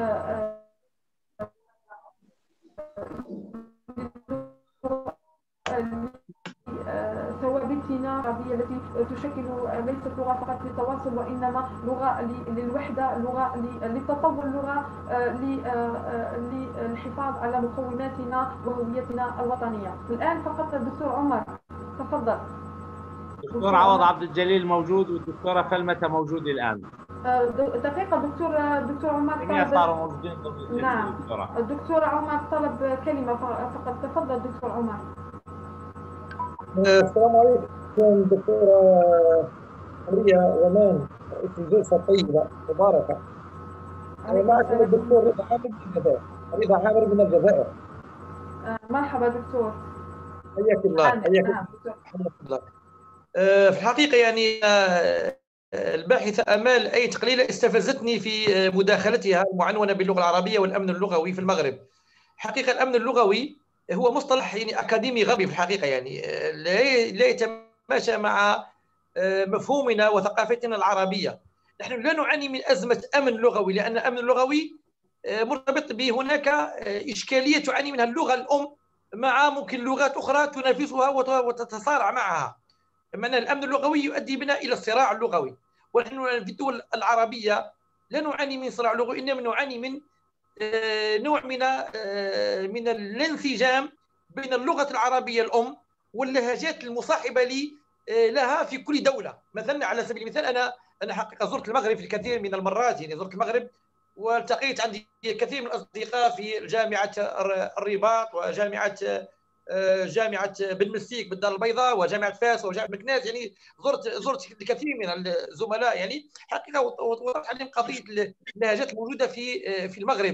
ثوابتنا العربية التي تشكل ليست لغة فقط للتواصل وإنما لغة للوحدة، لغة للتطور، لغة للحفاظ على مقوماتنا وهويتنا الوطنية. الآن فقط الدكتور عمر تفضل. دكتور عوض عبد الجليل موجود والدكتورة فلمة موجودة الآن. دقيقة دكتور دكتور عمر طلب. صاروا موجودين. نعم الدكتور عمر طلب كلمة فقط. تفضل دكتور عمر. السلام عليكم دكتورة حورية ومان، رئيس الجلسة الطيبة مباركة. معكم الدكتور رضا عامر من الجزائر. رضا عامر من الجزائر. مرحبا دكتور. حياك الله. حياك الله. في الحقيقة يعني الباحثة أمال أي تقليلة استفزتني في مداخلتها المعنونة باللغة العربية والأمن اللغوي في المغرب. حقيقة الأمن اللغوي هو مصطلح يعني أكاديمي غبي في الحقيقة، يعني لا يتماشى مع مفهومنا وثقافتنا العربية. نحن لا نعاني من أزمة أمن لغوي، لأن الأمن اللغوي مرتبط بهناك إشكالية تعاني منها اللغة الأم مع ممكن لغات أخرى تنافسها وتتصارع معها. معنى الأمن اللغوي يؤدي بنا إلى الصراع اللغوي، ونحن في الدول العربية لا نعاني من صراع لغوي، إنما نعاني من نوع من من الانسجام بين اللغة العربية الأم واللهجات المصاحبة لي لها في كل دولة. مثلا على سبيل المثال أنا أنا حقيقة زرت المغرب في الكثير من المرات، يعني زرت المغرب والتقيت عندي كثير من الأصدقاء في جامعة الرباط وجامعة جامعة بن مسيك بالدار البيضاء وجامعة فاس وجامعة مكناس، يعني زرت زرت الكثير من الزملاء، يعني حقيقة وضحت عليهم قضية اللهجات الموجودة في في المغرب.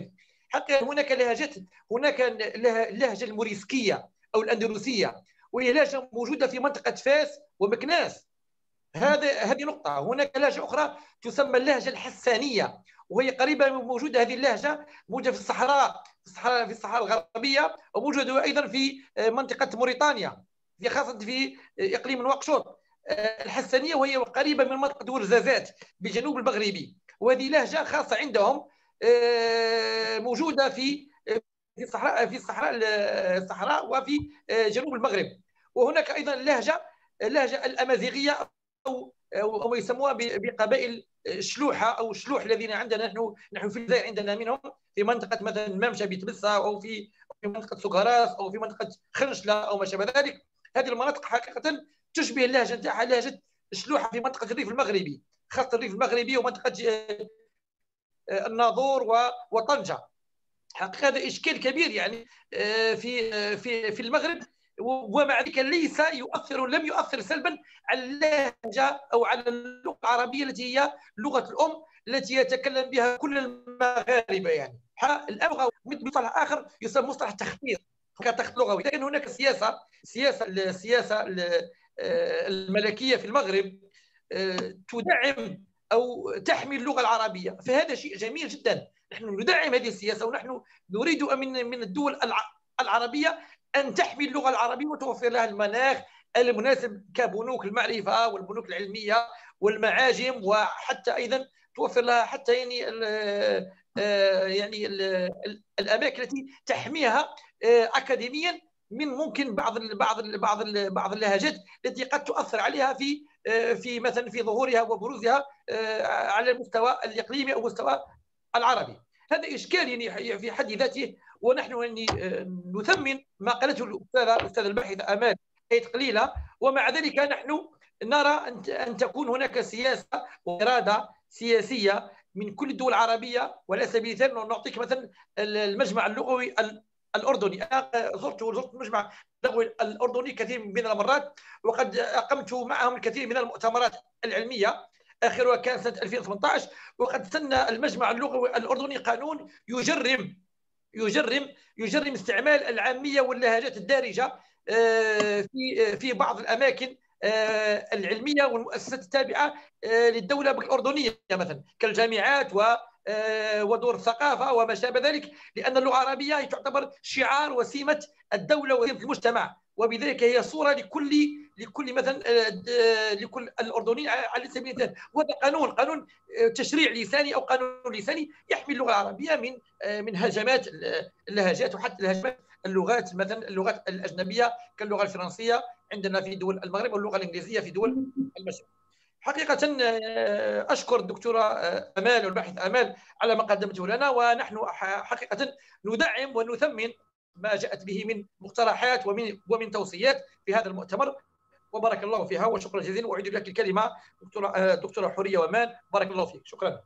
حقيقة هناك لهجات، هناك اللهجة الموريسكية أو الأندلسية، وهي لهجة موجودة في منطقة فاس ومكناس. هذا هذه نقطة. هناك لهجة أخرى تسمى اللهجة الحسانية، وهي قريبة موجودة. هذه اللهجة موجودة في الصحراء في الصحراء في الصحراء الغربية، وموجودة أيضا في منطقة موريتانيا، في خاصة في إقليم نواكشوط. الحسانية وهي قريبة من منطقة ورزازات بالجنوب المغربي، وهذه لهجة خاصة عندهم موجودة في في الصحراء في الصحراء الصحراء وفي جنوب المغرب. وهناك أيضا اللهجة اللهجة الأمازيغية أو أو يسموها بقبائل الشلوحة أو الشلوح الذين عندنا نحن نحن في الجزائر عندنا منهم في منطقة مثلا ممشى بتبسة أو في في منطقة سكراس أو في منطقة خنشلة أو ما شابه ذلك. هذه المناطق حقيقة تشبه اللهجة نتاعها لهجة الشلوحة في منطقة الريف المغربي، خاصة الريف المغربي ومنطقة الناظور وطنجة. حقيقة هذا إشكال كبير يعني في في في المغرب، ومع ذلك ليس يؤثر لم يؤثر سلبا على اللهجة أو على اللغة العربية التي هي لغة الأم التي يتكلم بها كل المغاربة. يعني اللغة مصطلح آخر يسمى مصطلح تخطيط، كتخطيط لغوي. لكن هناك سياسة سياسة السياسة الملكية في المغرب تدعم أو تحمي اللغة العربية، فهذا شيء جميل جدا. نحن ندعم هذه السياسة، ونحن نريد من من الدول العربية أن تحمي اللغة العربية وتوفر لها المناخ المناسب كبنوك المعرفة والبنوك العلمية والمعاجم، وحتى أيضا توفر لها حتى يعني ال يعني ال الأماكن التي تحميها أكاديميا من ممكن بعض بعض بعض بعض اللهجات التي قد تؤثر عليها في في مثلا في ظهورها وبروزها على المستوى الإقليمي أو المستوى العربي. هذا إشكال يعني في حد ذاته، ونحن يعني نثمن ما قالته الأستاذة الأستاذة الباحثة آمال آية قليلة، ومع ذلك نحن نرى أن تكون هناك سياسة وإرادة سياسية من كل الدول العربية. وعلى سبيل المثال نعطيك مثلا المجمع اللغوي الأردني. أنا زرت زرت المجمع اللغوي الأردني كثير من المرات، وقد أقمت معهم الكثير من المؤتمرات العلمية، آخرها كان سنة ألفين وثمانية عشر. وقد سن المجمع اللغوي الأردني قانون يجرم يجرم يجرم استعمال العامية واللهجات الدارجة في في بعض الأماكن العلمية والمؤسسات التابعة للدولة الأردنية، مثلا كالجامعات ودور الثقافة وما شابه ذلك، لأن اللغة العربية تعتبر شعار وسيمة الدولة وسيمة المجتمع، وبذلك هي صورة لكل لكل مثلا لكل الأردنيين على سبيل المثال. وهذا قانون قانون تشريع لساني أو قانون لساني يحمي اللغة العربية من من هجمات اللهجات وحتى الهجمات اللغات مثلا اللغات الأجنبية كاللغة الفرنسية عندنا في دول المغرب واللغة الإنجليزية في دول المشرق. حقيقة أشكر الدكتورة أمال والباحث أمال على ما قدمته لنا، ونحن حقيقة ندعم ونثمن ما جاءت به من مقترحات ومن ومن توصيات في هذا المؤتمر، وبارك الله فيها وشكرا جزيلا. وأعيد لك الكلمة دكتورة دكتورة حورية ومان، بارك الله فيك. شكرا.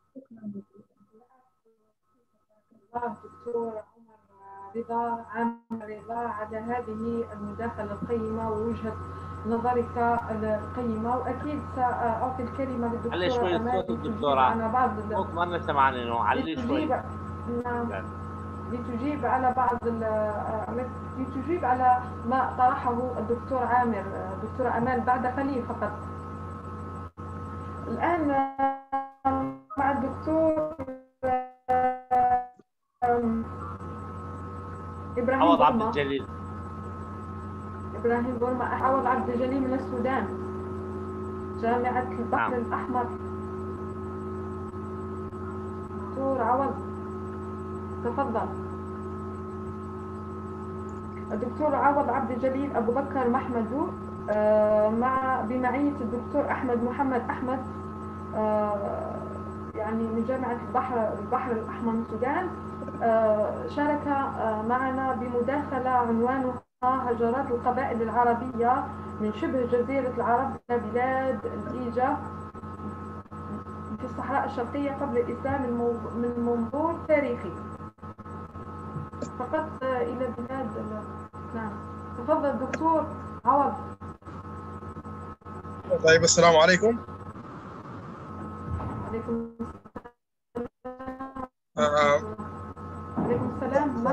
دكتور رضا عامر رضا على هذه المداخلة القيمة ووجهة نظرك القيمة، وأكيد سأعطي الكلمة للدكتورة علي شوي أمال صوت الدكتورة، على بعض صوت ما لنا سمعانين، علي شوي. نعم، لتجيب على بعض لتجيب على ما طرحه الدكتور عامر الدكتورة أمال بعد قليل فقط. الآن مع الدكتور إبراهيم عوض عبد الجليل إبراهيم بورما عوض عبد الجليل من السودان، جامعة البحر نعم. الأحمر. دكتور عوض تفضل. الدكتور عوض عبد الجليل أبو بكر محمدو مع بمعية الدكتور أحمد محمد أحمد يعني من جامعة البحر البحر الأحمر من السودان، شارك معنا بمداخلة عنوانها هجرات القبائل العربية من شبه جزيرة العرب إلى بلاد الإيجا في الصحراء الشرقية قبل الإسلام من منظور تاريخي فقط إلى بلاد. نعم تفضل دكتور عوض. طيب السلام عليكم. عليكم آه. عليكم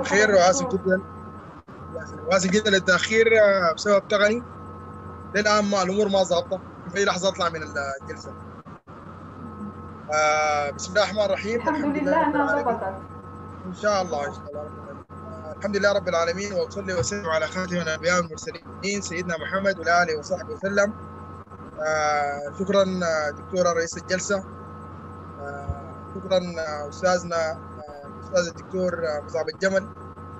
الخير، واسف جدا واسف جدا للتاخير بسبب تقني. للان ما الامور ما ظابطه، في اي لحظه اطلع من الجلسه. آه بسم الله الرحمن الرحيم. الحمد لله انها ظبطت ان شاء الله ان شاء الله رب العالمين. آه الحمد لله رب العالمين، واصلي واسلم على خاتم الانبياء والمرسلين سيدنا محمد وعلى اله وصحبه وسلم. آه شكرا دكتوره رئيس الجلسه. آه شكرا استاذنا الاستاذ الدكتور مصعب الجمل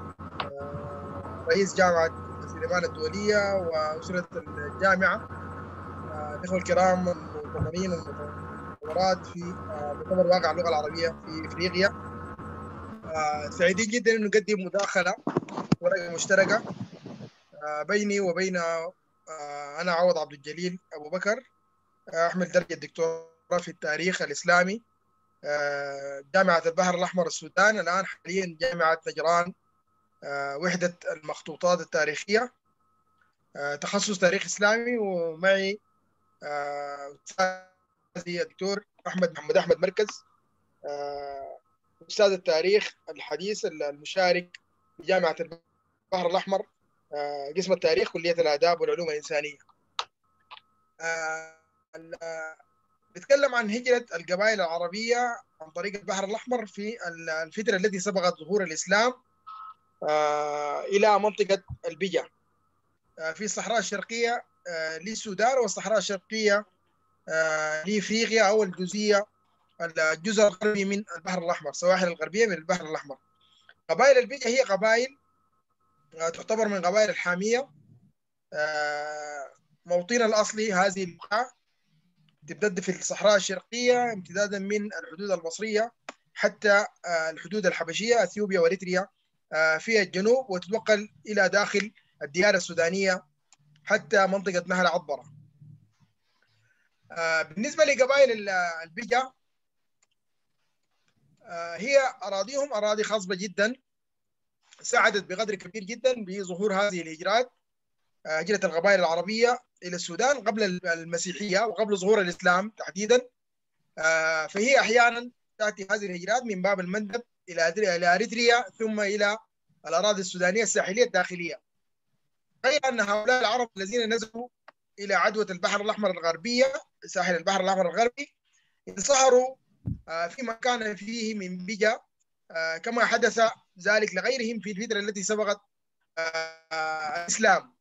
رئيس جامعة سليمان الدولية وأسرة الجامعة. الإخوة الكرام المؤتمرين والمؤتمرات في مؤتمر واقع اللغة العربية في إفريقيا، سعيدين جدا أن نقدم مداخلة ورقة مشتركة بيني وبين أنا عوض عبد الجليل أبو بكر، أحمل درجة دكتوراه في التاريخ الإسلامي جامعة البحر الأحمر السودان، الآن حاليا جامعة نجران وحدة المخطوطات التاريخية، تخصص تاريخ إسلامي. ومعي أستاذي الدكتور أحمد محمد أحمد مركز، أستاذ التاريخ الحديث المشارك في جامعة البحر الأحمر قسم التاريخ كلية الآداب والعلوم الإنسانية. نتكلم عن هجرة القبائل العربية عن طريق البحر الأحمر في الفترة التي سبقت ظهور الإسلام إلى منطقة البجة في الصحراء الشرقية للسودان والصحراء الشرقية لإفريقيا أو الجزئية الجزء الغربي من البحر الأحمر، السواحل الغربية من البحر الأحمر. قبائل البجة هي قبائل تعتبر من قبائل الحامية. موطنها الأصلي هذه البقعة تمتد في الصحراء الشرقية امتدادا من الحدود المصرية حتى الحدود الحبشية أثيوبيا وإريتريا في الجنوب، وتتوصل إلى داخل الديار السودانية حتى منطقة نهر عطبرة. بالنسبة لقبائل البجة هي أراضيهم أراضي خصبة جدا، ساعدت بقدر كبير جدا بظهور هذه الهجرات، هجرة القبائل العربية إلى السودان قبل المسيحية وقبل ظهور الإسلام تحديدا. فهي أحيانا تأتي هذه الهجرات من باب المندب إلى أريتريا ثم إلى الأراضي السودانية الساحلية الداخلية. غير أن هؤلاء العرب الذين نزلوا إلى عدوى البحر الأحمر الغربية ساحل البحر الأحمر الغربي انصهروا في مكان فيه من بجة، كما حدث ذلك لغيرهم في الفترة التي سبقت الإسلام.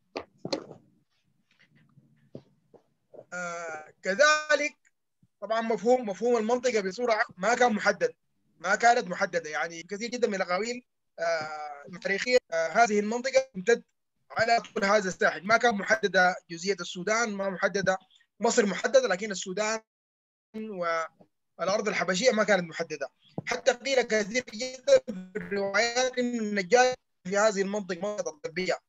كذلك طبعا مفهوم مفهوم المنطقة بصورة ما كان محدد، ما كانت محددة. يعني كثير جدا من الأقاويل التاريخية هذه المنطقة تمتد على طول هذا الساحل، ما كان محددة جزئية السودان، ما محددة مصر محددة، لكن السودان والأرض الحبشية ما كانت محددة. حتى قيل كثير جدا في الروايات أن النجاة في هذه المنطقة منطقة الغربية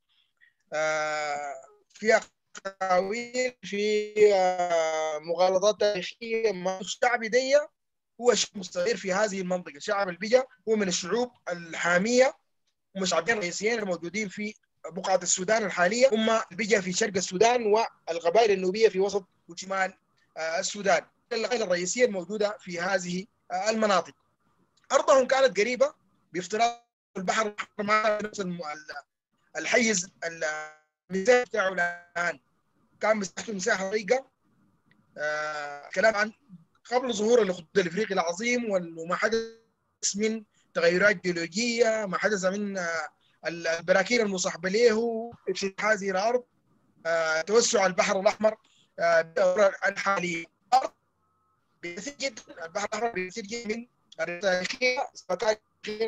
فيها أقاويل في مغالطات تاريخية. الشعب دي هو شعب مستقر في هذه المنطقة، شعب البجة هو من الشعوب الحامية، هم شعبين رئيسيين الموجودين في بقعة السودان الحالية، هم البجة في شرق السودان والقبائل النوبية في وسط وشمال السودان. القبائل الرئيسية الموجودة في هذه المناطق أرضهم كانت قريبة بافتراض البحر الأحمر مع نفس الحيز المساحة بتاعه الآن، كان مساحته مساحة ضيقة. آه كلام عن قبل ظهور الخطوط الافريقي العظيم وما حدث من تغيرات جيولوجيه، ما حدث من آه البراكين المصاحبه له، افتتاح هذه الارض، آه توسع البحر الاحمر آه الحالي. الارض بيصير جدا، البحر الاحمر بيصير جدا من التاريخيه سواء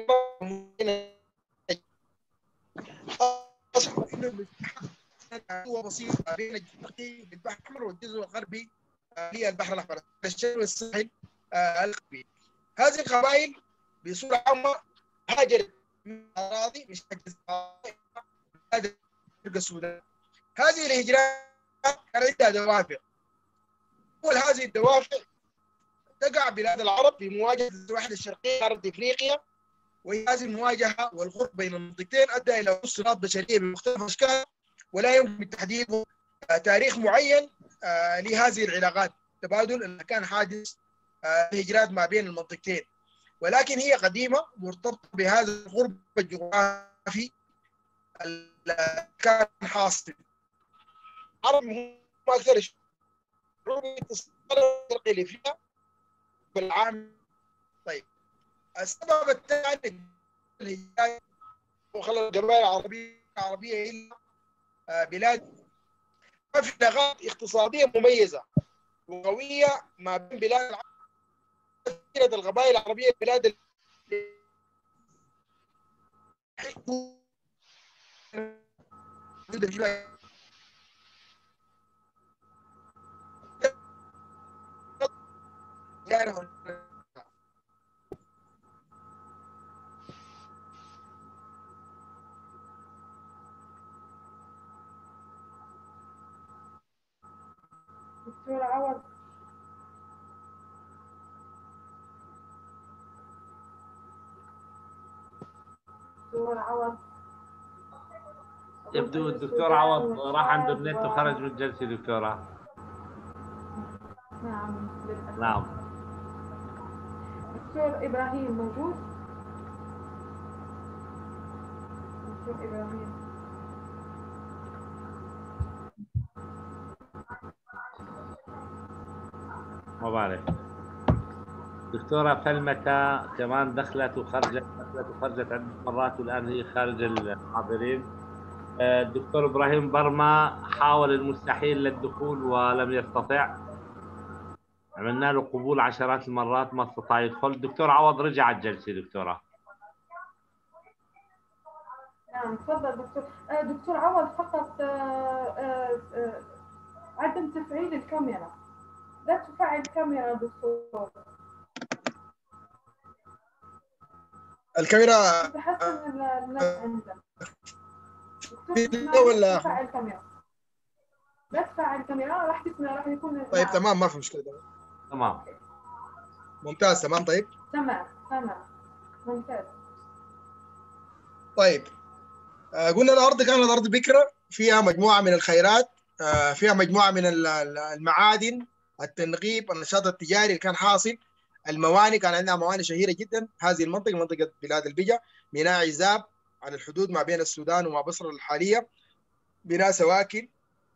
اصبح انه هو بسيط بين البحر الاحمر والجزء الغربي للبحر الاحمر الشرقي والساحل الغربي. هذه القبائل بصوره عامه هاجرت من اراضي مش هذا السودان. هذه الهجرات كان عندها دوافع. اول هذه الدوافع تقع بلاد العرب في مواجهه السواحل الشرقيه لارض افريقيا، وهي هذه المواجهه والغرب بين المنطقتين ادى الى صراعات بشريه بمختلف اشكالها، ولا يمكن تحديد تاريخ معين لهذه العلاقات، تبادل اللي كان حادث الهجرات ما بين المنطقتين. ولكن هي قديمة مرتبطة بهذا الغرب الجغرافي اللي كان حاصل. العرب هم أكثر الشعوب اتصال الشرقي اللي فيها بالعام. طيب السبب الثاني اللي وخلى القبائل العربية العربية إلى بلاد ما في علاقات اقتصادية مميزة وقوية ما بين بلاد العرب. القبائل العربية بلاد ال... دكتور عوض دكتور عوض يبدو الدكتور عوض راح عند النت وخرج من الجلسة دكتورة. نعم نعم. دكتور إبراهيم موجود؟ دكتور إبراهيم ما بعرف. دكتورة فلمتة كمان دخلت وخرجت دخلت وخرجت عدة مرات والآن هي خارج الحاضرين. الدكتور إبراهيم برما حاول المستحيل للدخول ولم يستطع. عملنا له قبول عشرات المرات ما استطاع يدخل. الدكتور عوض رجع على الجلسة دكتورة. نعم تفضل دكتور. دكتور عوض فقط عدم تفعيل الكاميرا. لا تفعل الكاميرا دكتور. الكاميرا تحسن النت عندك. ولا تفعل الكاميرا. لا تفعل الكاميرا راح تسمع راح يكون. طيب تمام ما في مشكلة. تمام ممتاز تمام. طيب تمام تمام ممتاز. طيب آه قلنا الأرض كانت أرض بكرة فيها مجموعة من الخيرات، آه فيها مجموعة من المعادن، التنغيب، النشاط التجاري اللي كان حاصل، الموانئ كان عندنا موانئ شهيرة جدا. هذه المنطقة منطقة بلاد البجا، ميناء عزاب على الحدود ما بين السودان وما مصر الحالية، ميناء سواكن،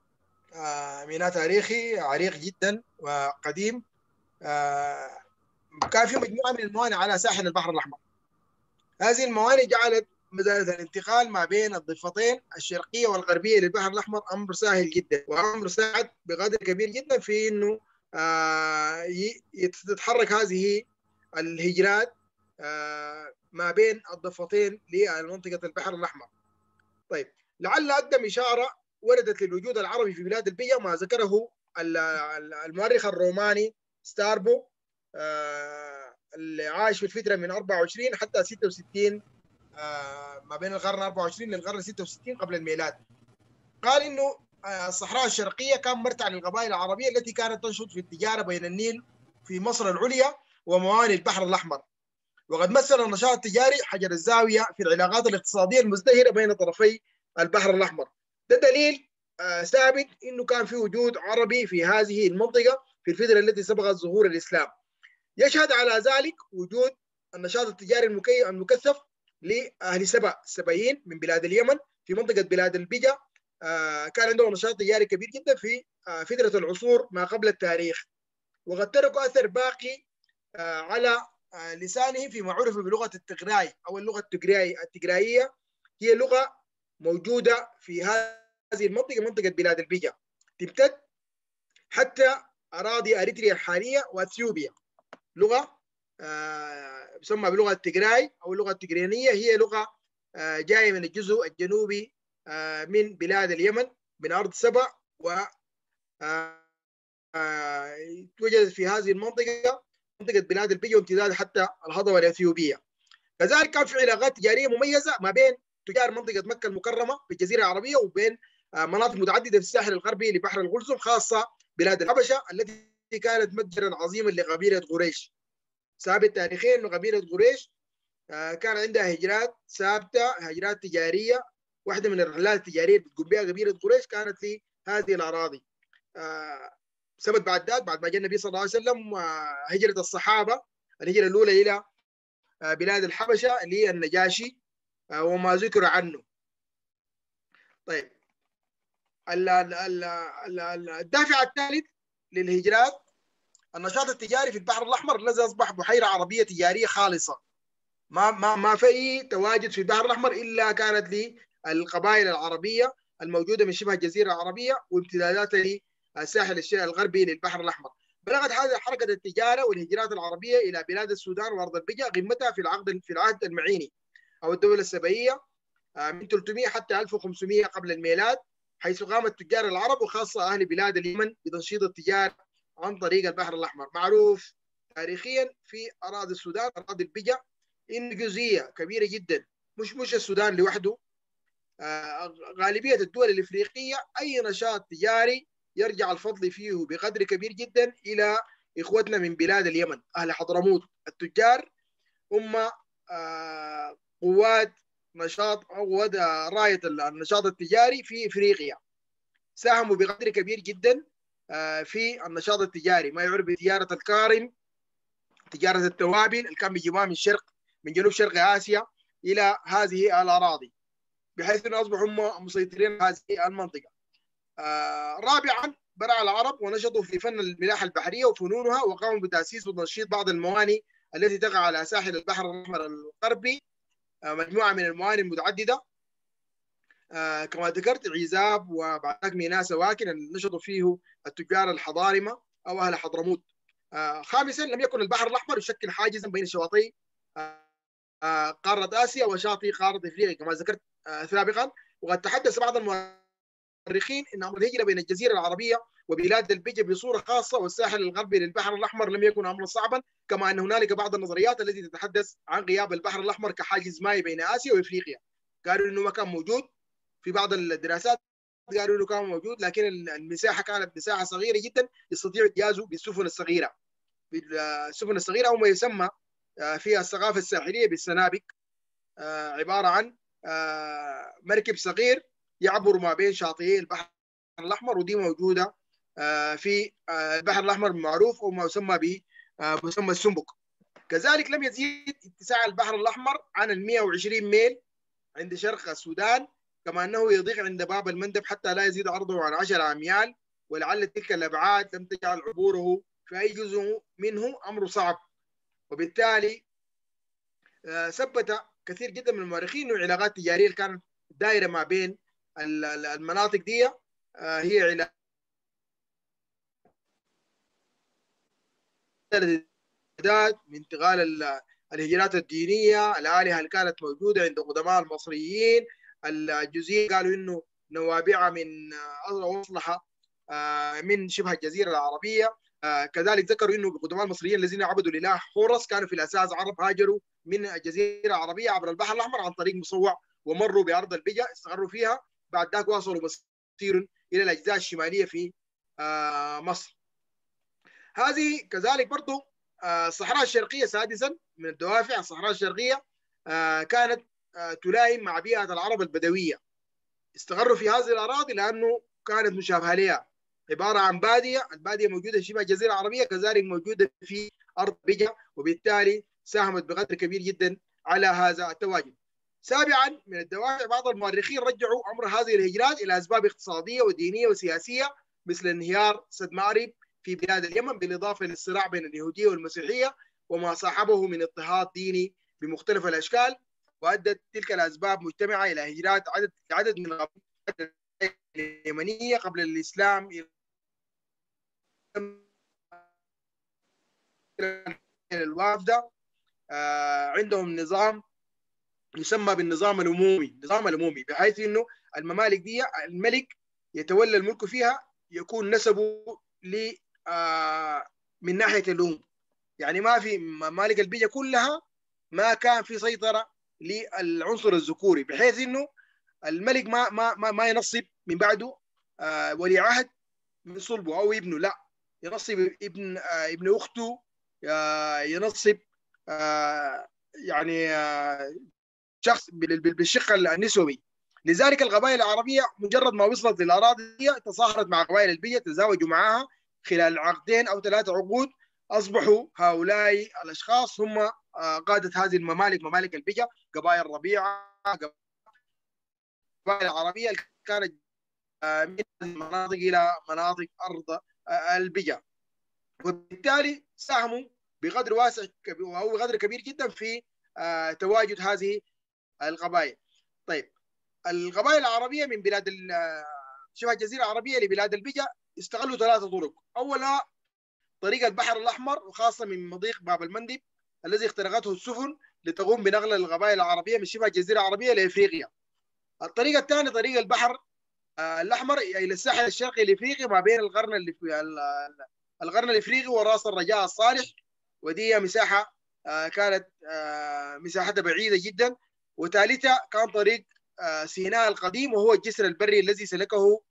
آه ميناء تاريخي عريق جدا وقديم. آه كان في مجموعة من الموانئ على ساحل البحر الأحمر. هذه الموانئ جعلت مسألة الانتقال ما بين الضفتين الشرقية والغربية للبحر الأحمر أمر سهل جدا، وأمر ساعد بقدر كبير جدا في إنه آه تتحرك هذه الهجرات آه ما بين الضفتين لمنطقة البحر الأحمر. طيب لعل أقدم إشارة وردت للوجود العربي في بلاد البيئة ما ذكره المؤرخ الروماني ستاربو آه اللي عاش في الفترة من أربعة وعشرين حتى ستة وستين، آه ما بين القرن أربعة وعشرين للقرن ستة وستين قبل الميلاد. قال إنه آه الصحراء الشرقية كان مرتع للقبائل العربية التي كانت تنشط في التجارة بين النيل في مصر العليا وموانئ البحر الأحمر، وقد مثل النشاط التجاري حجر الزاوية في العلاقات الاقتصادية المزدهرة بين طرفي البحر الأحمر. ده دليل آه ثابت إنه كان في وجود عربي في هذه المنطقة في الفترة التي سبقت ظهور الإسلام. يشهد على ذلك وجود النشاط التجاري المكثف لأهل سبأ السبأيين من بلاد اليمن في منطقة بلاد البجا. آه كان عندهم نشاط تجاري كبير جدا في آه فترة العصور ما قبل التاريخ، وقد تركوا أثر باقي آه على آه لسانهم فيما عرف بلغة التغراي أو اللغة التجراي التجراية، هي لغة موجودة في هذه المنطقة منطقة بلاد البجا تمتد حتى أراضي أريتريا الحالية وأثيوبيا. لغة آه يسمى بلغة التجراي أو اللغة التجرينية، هي لغة آه جاية من الجزء الجنوبي آه من بلاد اليمن من أرض سبأ، و آه توجد في هذه المنطقة منطقة بلاد البجا وامتداد حتى الهضبة الأثيوبية. كذلك كان في علاقات تجارية مميزة ما بين تجار منطقة مكة المكرمة في الجزيرة العربية وبين آه مناطق متعددة في الساحل الغربي لبحر القلزم، خاصة بلاد الحبشة التي كانت متجرا عظيما لقبيلة قريش. ثابت تاريخيا انه قبيله قريش آه كان عندها هجرات ثابته، هجرات تجاريه. واحده من الرحلات التجاريه اللي بتقوم بها قبيله قريش كانت في هذه الاراضي. آه ثبت بعد ذلك بعد ما جاء النبي صلى الله عليه وسلم آه هجره الصحابه، الهجره الاولى الى بلاد الحبشة اللي هي النجاشي وما ذكر عنه. طيب الدافع الثالث للهجرات النشاط التجاري في البحر الأحمر الذي أصبح بحيرة عربية تجارية خالصة، ما ما ما في أي تواجد في البحر الأحمر إلا كانت للقبائل العربية الموجودة من شبه الجزيرة العربية وامتداداتها للساحل الغربي للبحر الأحمر. بلغت هذه حركة التجارة والهجرات العربية إلى بلاد السودان وأرض البجع قمتها في العقد في العهد المعيني أو الدولة السبعية من ثلاثمئة حتى ألف وخمسمئة قبل الميلاد، حيث قام التجار العرب وخاصة أهل بلاد اليمن بتنشيط التجارة عن طريق البحر الأحمر. معروف تاريخيا في أراضي السودان أراضي البجع إن جزئية كبيرة جدا، مش مش السودان لوحده، آه غالبية الدول الإفريقية أي نشاط تجاري يرجع الفضل فيه بقدر كبير جدا إلى إخوتنا من بلاد اليمن أهل حضرموت. التجار هم آه قوات نشاط أو راية النشاط التجاري في إفريقيا، ساهموا بقدر كبير جدا في النشاط التجاري ما يعرف بتجارة الكارم، تجارة التوابل اللي كان بيجيبوها من شرق من جنوب شرق آسيا إلى هذه الأراضي، بحيث أن أصبحوا هم مسيطرين على هذه المنطقة. آه رابعا برع العرب ونشطوا في فن الملاحة البحرية وفنونها، وقاموا بتأسيس وتنشيط بعض الموانئ التي تقع على ساحل البحر الأحمر الغربي، آه مجموعة من الموانئ المتعددة آه كما ذكرت عزاب وبعدك ميناء سواكن نشطوا فيه التجار الحضارمة أو أهل حضرموت. آه خامسا لم يكن البحر الأحمر يشكل حاجزا بين شواطئ آه آه قارة آسيا وشاطئ قارة إفريقيا كما ذكرت آه سابقا. وقد تحدث بعض المؤرخين أن أمر الهجرة بين الجزيرة العربية وبلاد البجع بصورة خاصة والساحل الغربي للبحر الأحمر لم يكن أمرا صعبا، كما أن هنالك بعض النظريات التي تتحدث عن غياب البحر الأحمر كحاجز مائي بين آسيا وإفريقيا. قالوا إنه ما كان موجود، في بعض الدراسات قالوا إنه كان موجود لكن المساحة كانت مساحة صغيرة جدا يستطيعوا يجازوا بالسفن الصغيرة. بالسفن الصغيرة أو ما يسمى في الثقافة الساحلية بالسنابك، عبارة عن مركب صغير يعبر ما بين شاطئي البحر الأحمر، ودي موجودة في البحر الأحمر معروف أو ما يسمى به مسمى السنبك. كذلك لم يزيد اتساع البحر الأحمر عن ال مئة وعشرين ميل عند شرق السودان، كما أنه يضيق عند باب المندب حتى لا يزيد عرضه عن عشرة أميال، ولعل تلك الأبعاد لم تجعل عبوره في أي جزء منه أمر صعب. وبالتالي ثبت كثير جدا من المؤرخين أن العلاقات التجارية اللي كانت دائرة ما بين المناطق دي هي علاقات من انتقال الهجرات الدينية، الآلهة اللي كانت موجودة عند قدماء المصريين. الجزئية قالوا إنه نوابعها من أصلها من شبه الجزيرة العربية. كذلك ذكروا إنه قدماء المصريين الذين عبدوا الإله حورس كانوا في الأساس عرب هاجروا من الجزيرة العربية عبر البحر الأحمر عن طريق مصوع ومروا بأرض البجع استقروا فيها، بعد ذاك واصلوا مسير إلى الأجزاء الشمالية في مصر. هذه كذلك برضو الصحراء الشرقية سادسا من الدوافع. الصحراء الشرقية كانت تلائم مع بيئة العرب البدوية، استقروا في هذه الأراضي لأنه كانت مشابهة لها، عبارة عن بادية، البادية موجودة في شبه الجزيرة العربية كذلك موجودة في أرض بجع، وبالتالي ساهمت بقدر كبير جدا على هذا التواجد. سابعا من الدوافع بعض المؤرخين رجعوا أمر هذه الهجرات إلى أسباب اقتصادية ودينية وسياسية مثل انهيار سد مأرب في بلاد اليمن، بالإضافة للصراع بين اليهودية والمسيحية وما صاحبه من اضطهاد ديني بمختلف الأشكال. وأدت تلك الأسباب مجتمعة إلى هجرات عدد عدد من القبائل اليمنية قبل الإسلام الوافدة. عندهم نظام يسمى بالنظام العمومي، النظام العمومي بحيث انه الممالك دي الملك يتولى الملك فيها يكون نسبه ل من ناحيه الام، يعني ما في ممالك البجع كلها ما كان في سيطره للعنصر الذكوري، بحيث انه الملك ما ما ما, ما ينصب من بعده ولي عهد من صلبه او ابنه، لا ينصب ابن ابن اخته، ينصب يعني شخص بالشق النسوي. لذلك القبائل العربية مجرد ما وصلت للأراضي تصاهرت مع قبائل البجع، تزاوجوا معها خلال عقدين أو ثلاثة عقود، أصبحوا هؤلاء الأشخاص هم قادة هذه الممالك، ممالك البجا، قبائل ربيعة، قبائل عربية كانت من المناطق إلى مناطق أرض البجا، وبالتالي ساهموا بقدر واسع أو بقدر كبير جدا في تواجد هذه القبائل. طيب القبائل العربية من بلاد شبه الجزيرة العربية لبلاد البجا استغلوا ثلاثة طرق. أولها طريق البحر الأحمر، وخاصة من مضيق باب المندب الذي اخترقته السفن لتقوم بنقل القبائل العربية من شبه الجزيرة العربية لإفريقيا. الطريق الثاني طريق البحر الأحمر إلى الساحل الشرقي لإفريقيا ما بين القرن اللي في القرن الإفريقي وراس الرجاء الصالح، ودي مساحة كانت مساحتها بعيدة جدا. وثالثها كان طريق سيناء القديم، وهو الجسر البري الذي سلكه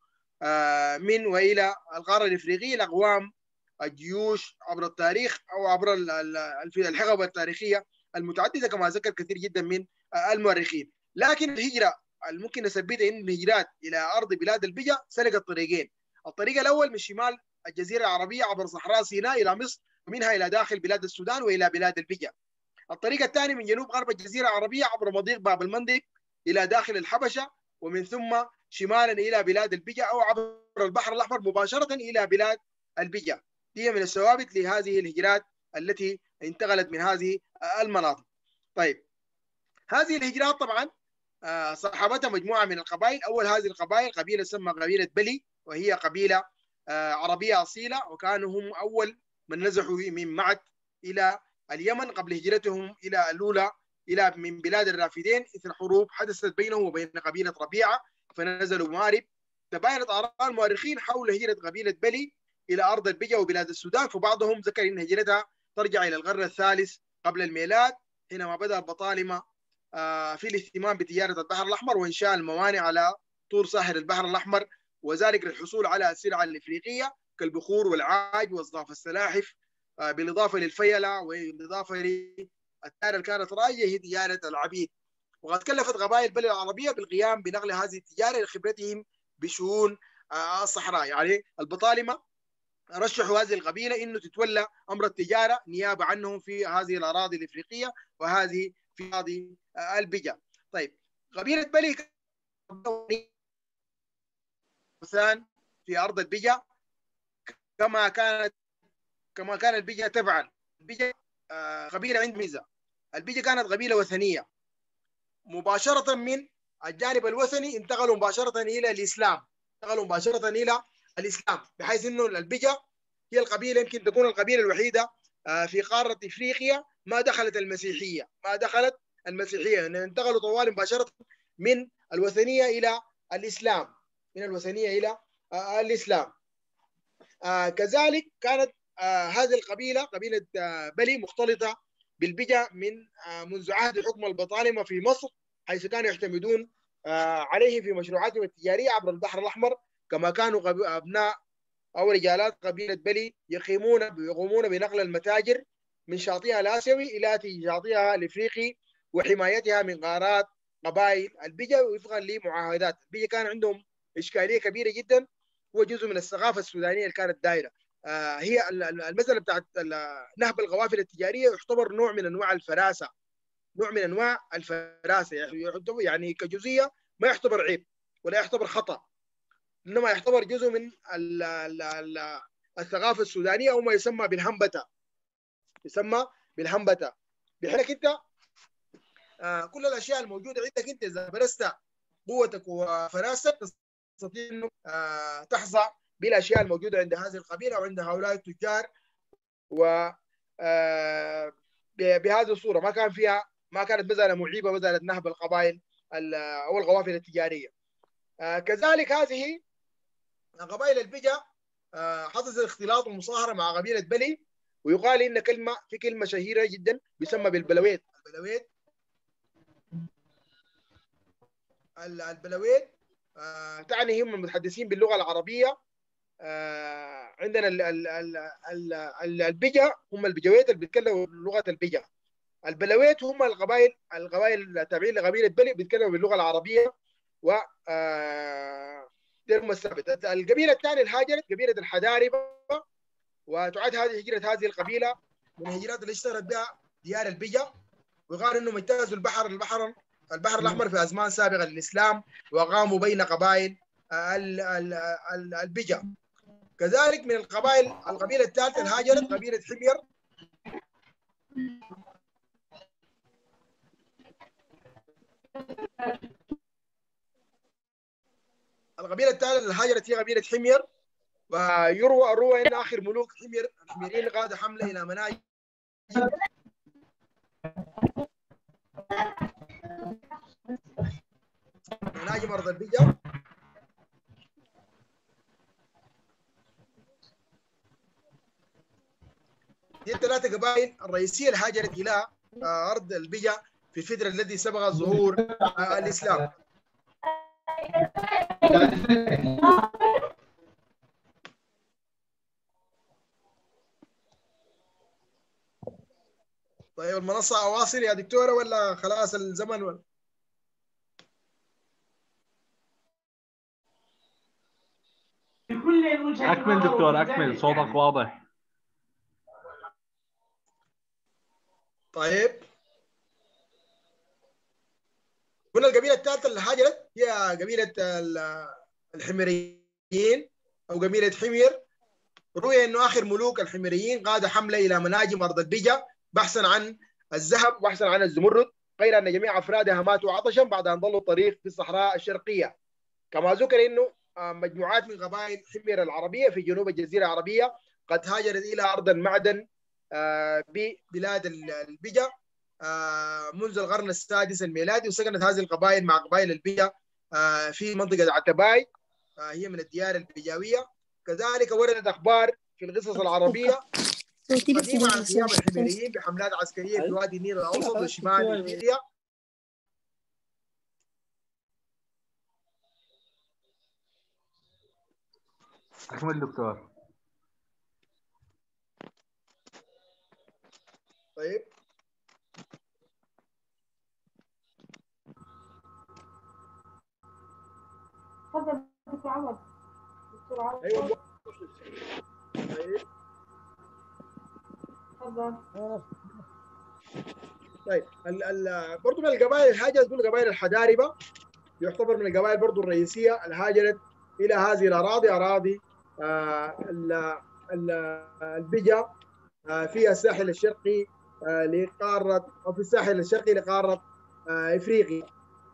من وإلى القارة الإفريقية لأقوام الجيوش عبر التاريخ أو عبر الحقبة التاريخية المتعددة كما ذكر كثير جدا من المؤرخين. لكن الهجرة الممكن نثبتها إن الهجرات إلى أرض بلاد البجا سلكت طريقين. الطريق الأول من شمال الجزيرة العربية عبر صحراء سيناء إلى مصر، ومنها إلى داخل بلاد السودان وإلى بلاد البجا. الطريق الثاني من جنوب غرب الجزيرة العربية عبر مضيق باب المندب إلى داخل الحبشة، ومن ثم شمالا إلى بلاد البجا أو عبر البحر الأحمر مباشرة إلى بلاد البجا. هي من الثوابت لهذه الهجرات التي انتقلت من هذه المناطق. طيب هذه الهجرات طبعا صاحبتها مجموعة من القبائل. أول هذه القبائل قبيلة تسمى قبيلة بلي، وهي قبيلة عربية أصيلة، وكانوا هم أول من نزحوا من معد إلى اليمن قبل هجرتهم إلى الأولى إلى من بلاد الرافدين إثر حروب حدثت بينهم وبين قبيلة ربيعة، فنزلوا مارب. تباينت آراء المؤرخين حول هجرة قبيلة بلي إلى أرض البجا وبلاد السودان، فبعضهم ذكر أن هجرتها ترجع إلى القرن الثالث قبل الميلاد، حينما بدأ البطالمة في الاهتمام بتجارة البحر الأحمر وإنشاء الموانئ على طول ساحل البحر الأحمر، وذلك للحصول على السلع الإفريقية كالبخور والعاج والضعف السلاحف، بالإضافة للفيلة، وبالإضافة للتجارة اللي كانت راجية هي تجارة العبيد. وقد كلفت قبائل بلد العربية بالقيام بنقل هذه التجارة لخبرتهم بشؤون الصحراء. يعني البطالمة رشحوا هذه القبيلة إنه تتولى أمر التجارة نيابة عنهم في هذه الأراضي الإفريقية وهذه في أراضي البجا. طيب قبيلة بلي في أرض البجا كما كانت كما كان البجا تفعل. البجا قبيلة عند ميزة. البجا كانت قبيلة وثنية، مباشرة من الجانب الوثني انتقلوا مباشرة إلى الإسلام، انتقلوا مباشرة إلى الإسلام، بحيث إنه البجا هي القبيلة يمكن تكون القبيلة الوحيدة في قارة إفريقيا ما دخلت المسيحية، ما دخلت المسيحية، إن انتقلوا طوال مباشرة من الوثنية إلى الإسلام، من الوثنية إلى الإسلام. آه كذلك كانت آه هذه القبيلة قبيلة آه بلي مختلطة بالبجا من آه منذ عهد حكم البطالمة في مصر، حيث كانوا يعتمدون آه عليه في مشروعاتهم التجارية عبر البحر الأحمر، كما كانوا أبناء أو رجالات قبيلة بلي يقيمون يقومون بنقل المتاجر من شاطئها الآسيوي إلى شاطئها الإفريقي وحمايتها من غارات قبائل البجا وفقا لمعاهدات. البجا كان عندهم إشكالية كبيرة جدا، هو جزء من الثقافة السودانية اللي كانت دائرة. آه هي المسألة بتاعت نهب القوافل التجارية يعتبر نوع من أنواع الفراسة، نوع من أنواع الفراسة، يعني, يعني كجزئية ما يعتبر عيب ولا يعتبر خطأ، إنما يعتبر جزء من ال ال ال الثقافة السودانية، أو ما يسمى بالهمبتة، يسمى بالهمبتة، بحيث أنت آه كل الأشياء الموجودة عندك أنت إذا برست قوتك وفراستك تستطيع أنه آه تحظى بالأشياء الموجودة عند هذه القبيلة وعند هؤلاء التجار، و آه بهذه الصورة ما كان فيها ما كانت مسألة معيبة، مسألة نهب القبائل أو القوافل التجارية. آه كذلك هذه قبائل البجا آه حدث اختلاط ومصاهرة مع قبيلة بلي، ويقال إن كلمة في كلمة شهيرة جدا بيسمى بالبلويت. البلويت البلويت آه تعني هم المتحدثين باللغة العربية. آه عندنا ال ال ال ال البجا هم البجويت اللي بيتكلموا لغة البجا. البلويت هم القبائل القبائل التابعين لقبيلة بلي بيتكلموا باللغة العربية، و آه الثابت. القبيلة الثانية الهاجرت قبيلة الحداربة، وتعد هذه هجرة هذه القبيلة من الهجرات اللي اشتهرت بها ديار البجا، وقال انهم اجتازوا البحر البحر البحر الاحمر في ازمان سابقه للاسلام وقاموا بين قبائل البجا. كذلك من القبائل القبيله الثالثه اللي هاجرت قبيله حمير. القبيله الثالثه اللي هاجرت هي قبيله حمير، ويروى روى ان اخر ملوك حمير الحميريين قاد حمله الى مناجم مناجم ارض البجا. دي الثلاثه قبائل الرئيسيه اللي هاجرت الى ارض البجا في الفتره التي سبق ظهور الاسلام. طيب المنصة أواصل يا دكتورة ولا خلاص الزمن ولا؟ أكمل دكتور أكمل، صوتك واضح. طيب قلنا القبيلة الثالثة اللي هاجرت هي قبيلة الحميريين أو قبيلة حمير. روي أنه آخر ملوك الحميريين قاد حملة إلى مناجم أرض البجا بحثا عن الذهب وبحثا عن الزمرد، غير أن جميع أفرادها ماتوا عطشا بعد أن ضلوا الطريق في الصحراء الشرقية. كما ذكر أنه مجموعات من قبائل حمير العربية في جنوب الجزيرة العربية قد هاجرت إلى أرض المعدن ببلاد البجا منذ القرن السادس الميلادي، وسكنت هذه القبائل مع قبائل البجا في منطقة عتباي، هي من الديار البجاوية. كذلك وردت أخبار في القصص العربية قديمة عن قيام الحميريين بحملات عسكرية في وادي النيل الأوسط وشمال إفريقيا. أكمل دكتور. طيب تفضل دكتور عوض. دكتور عوض. ايوه طيب تفضل. طيب ال ال برضه من القبائل اللي هاجرت تقول قبائل الحداربه، يعتبر من القبائل برضه الرئيسيه اللي هاجرت الى هذه الاراضي، اراضي آه ال ال البجا آه في الساحل الشرقي آه لقاره او في الساحل الشرقي لقاره آه افريقيا.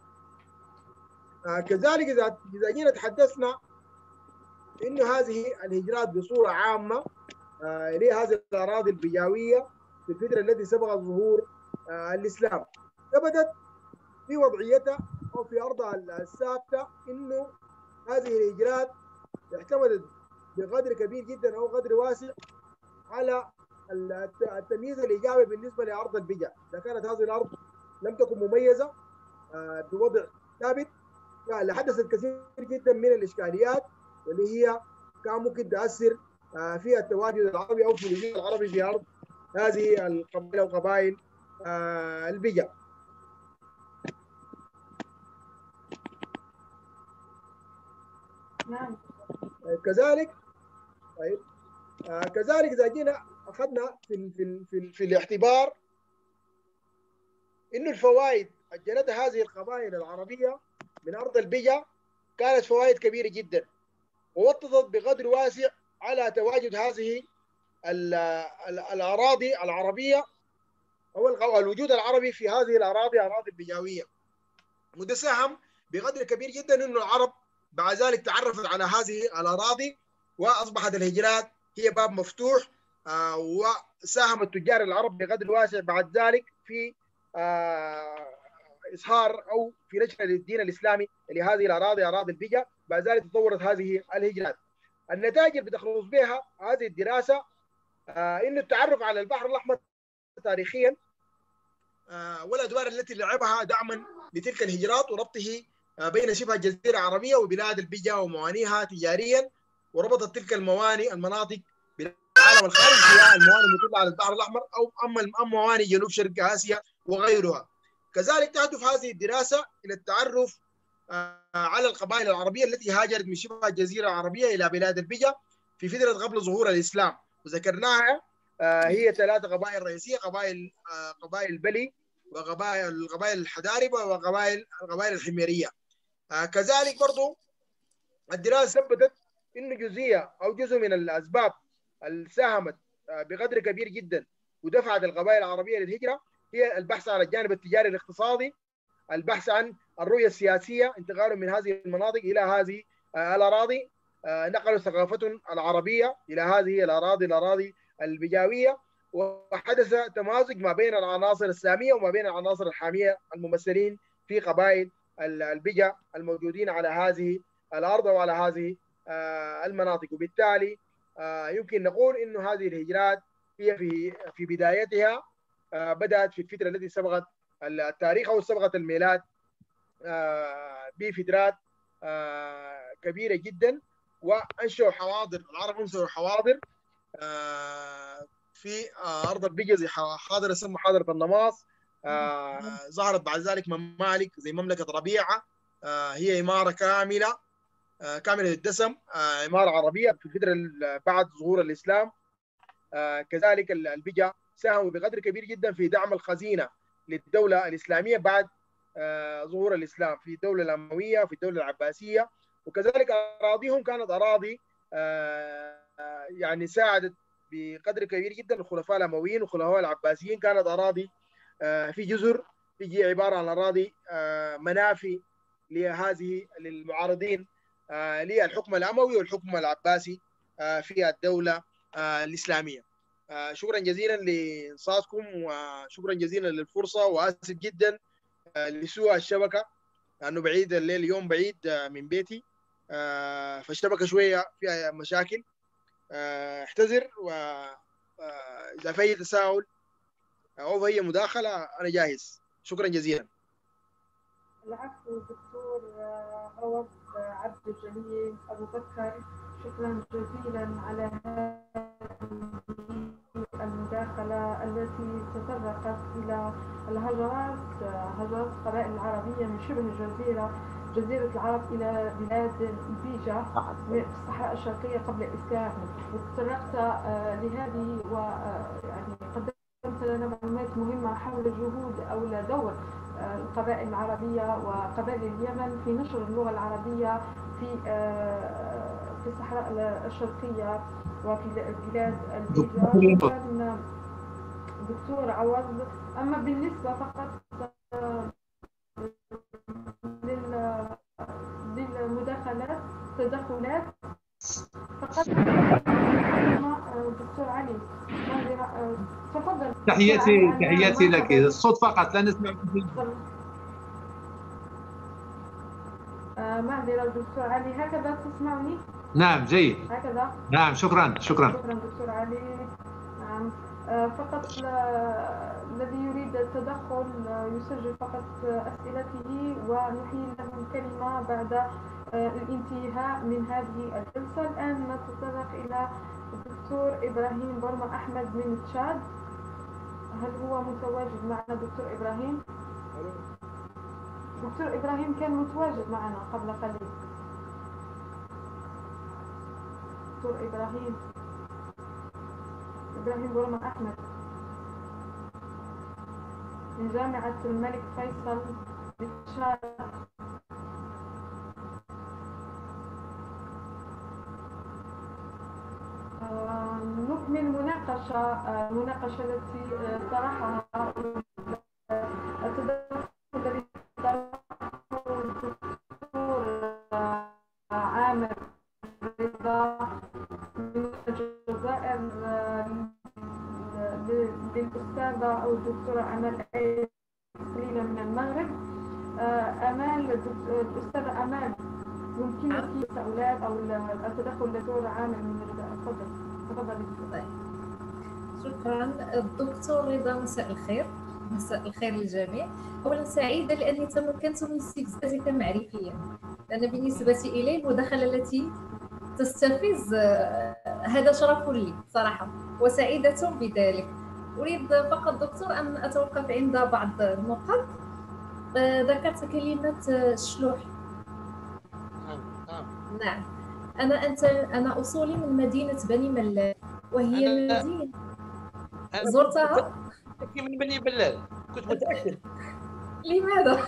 آه كذلك اذا اذا جينا تحدثنا انه هذه الهجرات بصوره عامه آه لهذه الاراضي البجاويه في الفتره التي سبقت ظهور آه الاسلام، ثبتت في وضعيتها او في ارضها الثابته انه هذه الهجرات اعتمدت بقدر كبير جدا او قدر واسع على التمييز الايجابي بالنسبه لارض البجا. اذا كانت هذه الارض لم تكن مميزه آه بوضع ثابت، فحدثت كثير جدا من الاشكاليات واللي هي كان ممكن تاثر آه في التواجد العربي او في الوجود العربي في ارض هذه القبائل او قبائل آه البجا. نعم. كذلك طيب آه كذلك اذا جينا اخذنا في في في, في الاعتبار انه الفوائد جنتها هذه القبائل العربيه من ارض البجا كانت فوائد كبيره جدا، ووطدت بقدر واسع على تواجد هذه ال ال الاراضي العربيه او الوجود العربي في هذه الاراضي اراضي البجاويه. وده ساهم بقدر كبير جدا انه العرب بعد ذلك تعرفت على هذه الاراضي، واصبحت الهجرات هي باب مفتوح. آه وساهم التجار العرب بقدر واسع بعد ذلك في آه اظهار او في نشر الدين الاسلامي لهذه الاراضي اراضي البجا. بعد ذلك تطورت هذه الهجرات. النتائج اللي بتخلص بها هذه الدراسه آه انه التعرف على البحر الاحمر تاريخيا آه والادوار التي لعبها دعما لتلك الهجرات وربطه آه بين شبه الجزيره العربيه وبلاد البجا وموانئها تجاريا، وربطت تلك الموانئ المناطق بالعالم الخارجي فيها الموانئ المطلة على البحر الاحمر او اما موانئ جنوب شرق اسيا وغيرها. كذلك تهدف هذه الدراسه الى التعرف آه على القبائل العربيه التي هاجرت من شبه الجزيره العربيه الى بلاد البجا في فتره قبل ظهور الاسلام، وذكرناها هي ثلاثة قبائل رئيسية، قبائل قبائل البلي وقبائل القبائل الحداربة وقبائل القبائل الحميرية. كذلك برضو الدراسة ثبتت إنه جزئية أو جزء من الأسباب اللي ساهمت بقدر كبير جدا ودفعت القبائل العربية للهجرة هي البحث عن الجانب التجاري الاقتصادي، البحث عن الرؤية السياسية، انتقالهم من هذه المناطق إلى هذه الأراضي، نقلوا ثقافتهم العربية إلى هذه الأراضي الأراضي البجاوية، وحدث تمازج ما بين العناصر السامية وما بين العناصر الحامية الممثلين في قبائل البجا الموجودين على هذه الأرض وعلى هذه المناطق. وبالتالي يمكن نقول إنه هذه الهجرات هي في في بدايتها بدأت في الفترة التي سبقت التاريخ أو سبقت الميلاد بفترات كبيرة جدا، وأنشأوا حواضر. العرب أنشأوا حواضر في أرض البجا زي حاضرة اسمها حاضرة النماص. ظهرت بعد ذلك ممالك زي مملكة ربيعة، هي إمارة كاملة كاملة الدسم، إمارة عربية في الفترة بعد ظهور الإسلام. كذلك البجا ساهموا بقدر كبير جدا في دعم الخزينة للدولة الإسلامية بعد ظهور الإسلام في الدولة الأموية في الدولة العباسية. وكذلك أراضيهم كانت أراضي يعني ساعدت بقدر كبير جدا الخلفاء الأمويين والخلفاء العباسيين. كانت أراضي في جزر تجي عبارة عن أراضي منافي لهذه للمعارضين للحكم الأموي والحكم العباسي في الدولة الإسلامية. شكرا جزيلا لإنصاتكم وشكرا جزيلا للفرصة، وآسف جدا لسوء الشبكة لأنه بعيد الليل اليوم بعيد من بيتي فالشبكة شوية فيها مشاكل. احتذر، وإذا في أي تساؤل أو أي مداخلة أنا جاهز. شكرا جزيلا. العفو دكتور عوض عبد الجليل أبو بكر، شكرا جزيلا على هذه المداخلة التي تطرقت إلى الهجرات هجرات القبائل العربية من شبه الجزيرة جزيرة العرب إلى بلاد البيجا في الصحراء الشرقية قبل الإسلام، وتطرقت لهذه ويعني قدمت لنا معلومات مهمة حول جهود أو دور القبائل العربية وقبائل اليمن في نشر اللغة العربية في في الصحراء الشرقية وفي بلاد البيجا. دكتور عوض، أما بالنسبة فقط للمداخلات تدخلات فقط دكتور علي تفضل. تحياتي تحياتي لك، الصوت فقط لا نسمع. معذرة دكتور علي، هكذا تسمعني؟ نعم جيد. هكذا؟ نعم شكرا شكرا. شكرا دكتور علي. نعم فقط الذي يريد التدخل يسجل فقط أسئلته ونحيل له الكلمة بعد الانتهاء من هذه الجلسة. الآن نتطرق إلى الدكتور إبراهيم برما أحمد من تشاد. هل هو متواجد معنا دكتور إبراهيم؟ دكتور إبراهيم كان متواجد معنا قبل قليل. دكتور إبراهيم إبراهيم برما أحمد من جامعة الملك فيصل بتشاد. آه نكمل المناقشة آه المناقشة التي آه طرحها التدخل الذي طرحه الدكتور عامر رضا من الجزائر للأستاذة أو الدكتورة أمال قليلا من المغرب. أمال الأستاذة أمال يمكنك تساؤلات أو التدخل الدكتور عامر من الجزائر. تفضل تفضلي. شكرا الدكتور رضا، مساء الخير. مساء الخير للجميع. أولا سعيدة لأني تمكنت من استفزازك معرفيا، لأن بالنسبة إلي المداخلة التي تستفز هذا شرف لي صراحة وسعيدة بذلك. أريد فقط دكتور أن أتوقف عند بعض النقط. ذكرت كلمة الشلوح. نعم. أنا أنت أنا أصولي من مدينة بني ملاك وهي أنا مدينة أنا زرتها؟ كنت من بني بلال، كنت متأكد. لماذا؟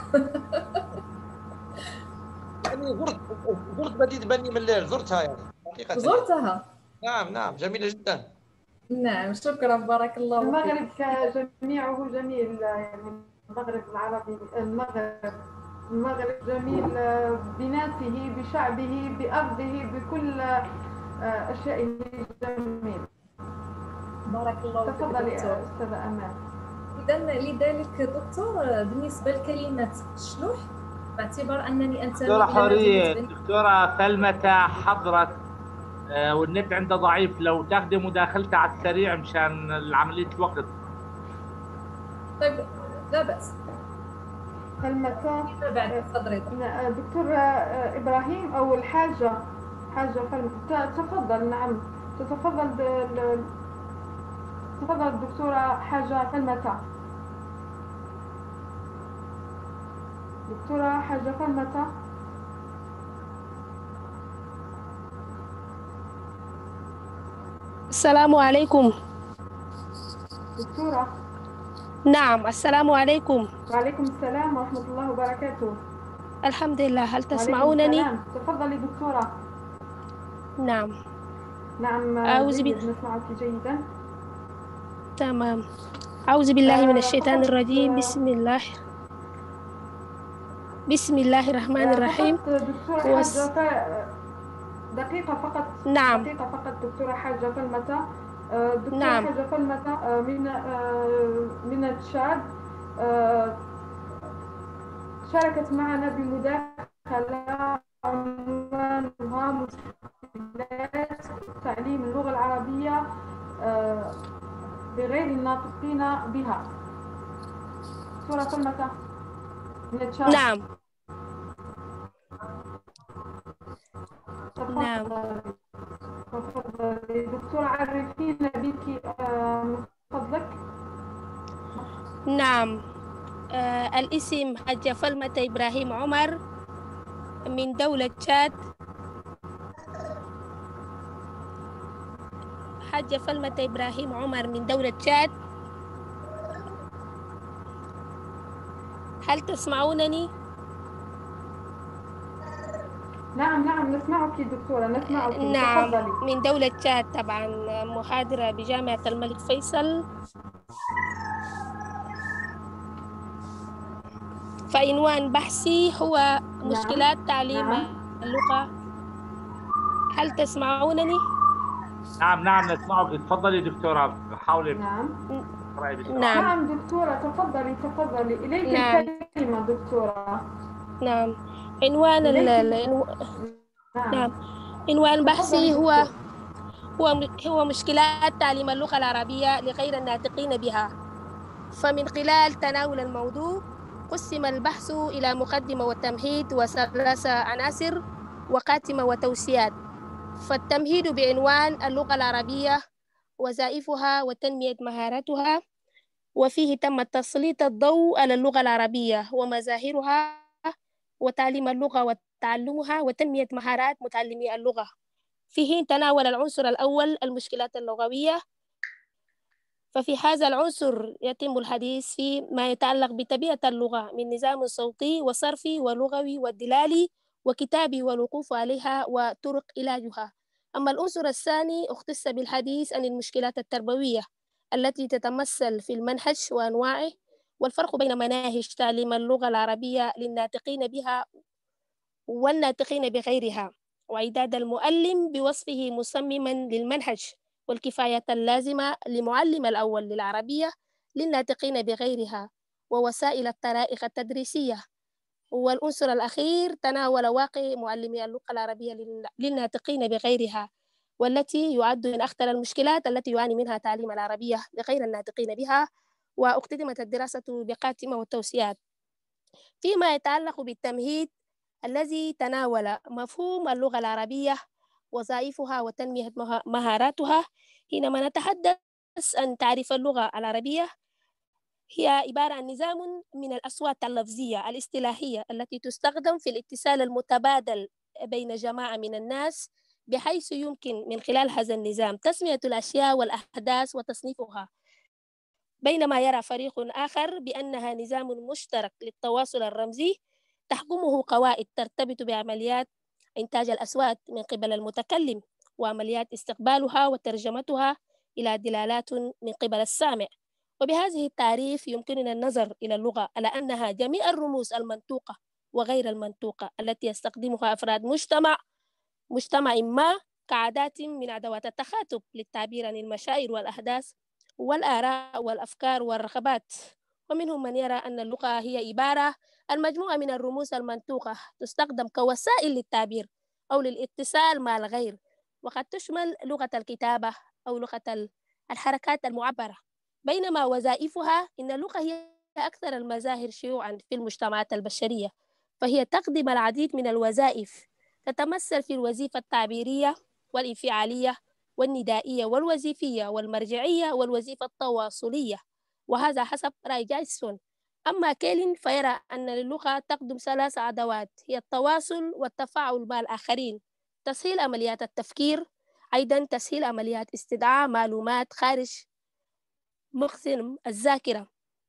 يعني زرت زرت مدينة بني ملال، زرتها يعني حقيقة يعني. زرتها؟ نعم نعم، جميلة جدا. نعم، شكرا، بارك الله فيك. المغرب جميعه جميل، يعني المغرب العربي، المغرب المغرب جميل بناسه، بشعبه، بأرضه، بكل أشيائه جميل. بارك الله فيك تفضلي دكتور. أستاذة أمال. إذا لذلك دكتور، بالنسبة لكلمة شلوح، باعتبار أنني أنتمي دكتورة إلى حورية، مدينة بني. دكتورة سلمى حضرت آه، والنت عنده ضعيف، لو تاخذي مداخلتها على السريع مشان عملية الوقت. طيب، لا بأس. سلمى فيما بعد تفضلي. دكتور إبراهيم أو الحاجة حاجة سلمى، تفضل. نعم، تتفضل تفضل الدكتورة حاجة فلمتة. دكتورة حاجة فلمتة. السلام عليكم. دكتورة. نعم، السلام عليكم. وعليكم السلام ورحمة الله وبركاته. الحمد لله، هل تسمعونني؟ تفضلي دكتورة. نعم. نعم، أعوذ جيد، بال... نسمعك جيدا. تمام. أعوذ بالله من الشيطان فقط الرجيم. بسم الله بسم الله الرحمن الرحيم. فقط دكتورة وس... حاجة دقيقة فقط. نعم. دقيقة فقط دكتورة حاجة فلمتة. دكتورة نعم. حاجة فلمتة من من تشاد، شاركت معنا بمداخلة عنوانها مشكلات تعليم اللغة العربية بغير الناطقين بها. دكتورة فلمتة من تشاد. نعم. نعم. تفضلي دكتورة، عرفينا بك من فضلك. نعم. آه الاسم حاجة فلمة إبراهيم عمر من دولة تشاد. حاجة فلمة إبراهيم عمر من دولة تشاد. هل تسمعونني؟ نعم نعم، نسمعك دكتورة، نسمعك. نعم. تفضلي. من دولة تشاد طبعا، محاضرة بجامعة الملك فيصل. فعنوان بحثي هو مشكلات نعم. تعليم نعم. اللغة. هل تسمعونني؟ نعم نعم نسمعك، تفضلي دكتورة، حاولي. نعم. نعم. نعم دكتورة، تفضلي تفضلي، إليك نعم. الكلمة دكتورة. نعم. عنوان ال... العنو... نعم. نعم. عنوان بحثي هو دكتور. هو هو مشكلات تعليم اللغة العربية لغير الناطقين بها. فمن خلال تناول الموضوع قسم البحث إلى مقدمة وتمهيد وثلاثة عناصر وقاتمة وتوصيات. فالتمهيد بعنوان اللغة العربية، وظائفها وتنمية مهاراتها، وفيه تم تسليط الضوء على اللغة العربية ومظاهرها وتعليم اللغة وتعلمها وتنمية مهارات متعلمي اللغة. فيه تناول العنصر الأول المشكلات اللغوية. ففي هذا العنصر يتم الحديث في ما يتعلق بطبيعة اللغة من نظام صوتي وصرفي ولغوي ودلالي وكتابي والوقوف عليها وطرق علاجها. أما العنصر الثاني اختص بالحديث عن المشكلات التربوية التي تتمثل في المنهج وأنواعه، والفرق بين مناهج تعليم اللغة العربية للناطقين بها والناطقين بغيرها، وإعداد المعلم بوصفه مصمما للمنهج، والكفاية اللازمة لمعلم الأول للعربية للناطقين بغيرها، ووسائل الطرائق التدريسية. والعنصر الأخير تناول واقع معلمي اللغة العربية للناطقين بغيرها، والتي يعد من أخطر المشكلات التي يعاني منها تعليم العربية لغير الناطقين بها. واختتمت الدراسة بقاتمة والتوصيات. فيما يتعلق بالتمهيد الذي تناول مفهوم اللغة العربية، وظائفها وتنمية مهاراتها. حينما نتحدث عن تعريف اللغة العربية، هي عبارة عن نظام من الأصوات اللفظية الاصطلاحية التي تستخدم في الاتصال المتبادل بين جماعة من الناس بحيث يمكن من خلال هذا النظام تسمية الأشياء والأحداث وتصنيفها، بينما يرى فريق آخر بأنها نظام مشترك للتواصل الرمزي تحكمه قواعد ترتبط بعمليات إنتاج الأصوات من قبل المتكلم وعمليات استقبالها وترجمتها إلى دلالات من قبل السامع. وبهذه التعريف يمكننا النظر إلى اللغة على أنها جميع الرموز المنطوقة وغير المنطوقة التي يستخدمها أفراد مجتمع مجتمع ما كعادات من أدوات التخاطب للتعبير عن المشاعر والأحداث والآراء والأفكار والرغبات. ومنهم من يرى أن اللغة هي عبارة عن مجموعة من الرموز المنطوقة تستخدم كوسائل للتعبير أو للاتصال مع الغير، وقد تشمل لغة الكتابة أو لغة الحركات المعبرة. بينما وظائفها إن اللغة هي أكثر المظاهر شيوعاً في المجتمعات البشرية، فهي تقدم العديد من الوظائف تتمثل في الوظيفة التعبيرية والانفعالية والندائية والوظيفية والمرجعية والوظيفة التواصلية، وهذا حسب راي جايسون. أما كيلين فيرى أن اللغة تقدم ثلاث أدوات هي التواصل والتفاعل مع الآخرين، تسهيل عمليات التفكير، أيضا تسهيل عمليات استدعاء معلومات خارج مخزن الذاكرة.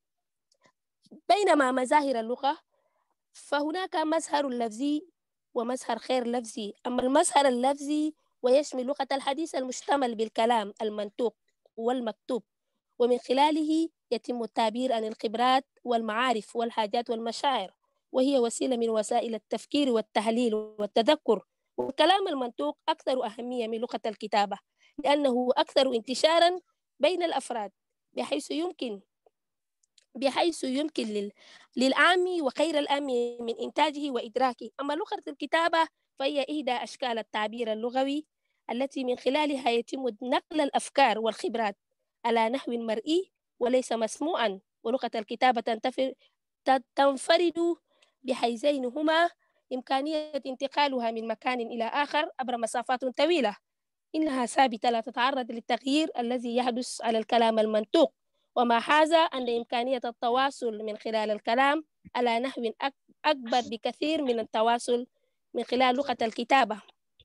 بينما مظاهر اللغة فهناك مظهر لفظي ومظهر غير لفظي. أما المظهر اللفظي ويشمل لغة الحديث المشتمل بالكلام المنطوق والمكتوب، ومن خلاله يتم التعبير عن الخبرات والمعارف والحاجات والمشاعر، وهي وسيلة من وسائل التفكير والتحليل والتذكر. والكلام المنطوق أكثر أهمية من لغة الكتابة لأنه أكثر انتشاراً بين الأفراد، بحيث يمكن بحيث يمكن لل... للعام وغير العام من إنتاجه وإدراكه. أما لغة الكتابة فهي إحدى أشكال التعبير اللغوي التي من خلالها يتم نقل الأفكار والخبرات على نحو مرئي وليس مسموعاً. ولغة الكتابة تنتفر... تنفرد بحيزين هما إمكانية انتقالها من مكان إلى آخر عبر مسافات طويلة، إنها ثابتة لا تتعرض للتغيير الذي يحدث على الكلام المنطوق، وما حاز أن إمكانية التواصل من خلال الكلام على نحو أكبر بكثير من التواصل من خلال لغة الكتابة.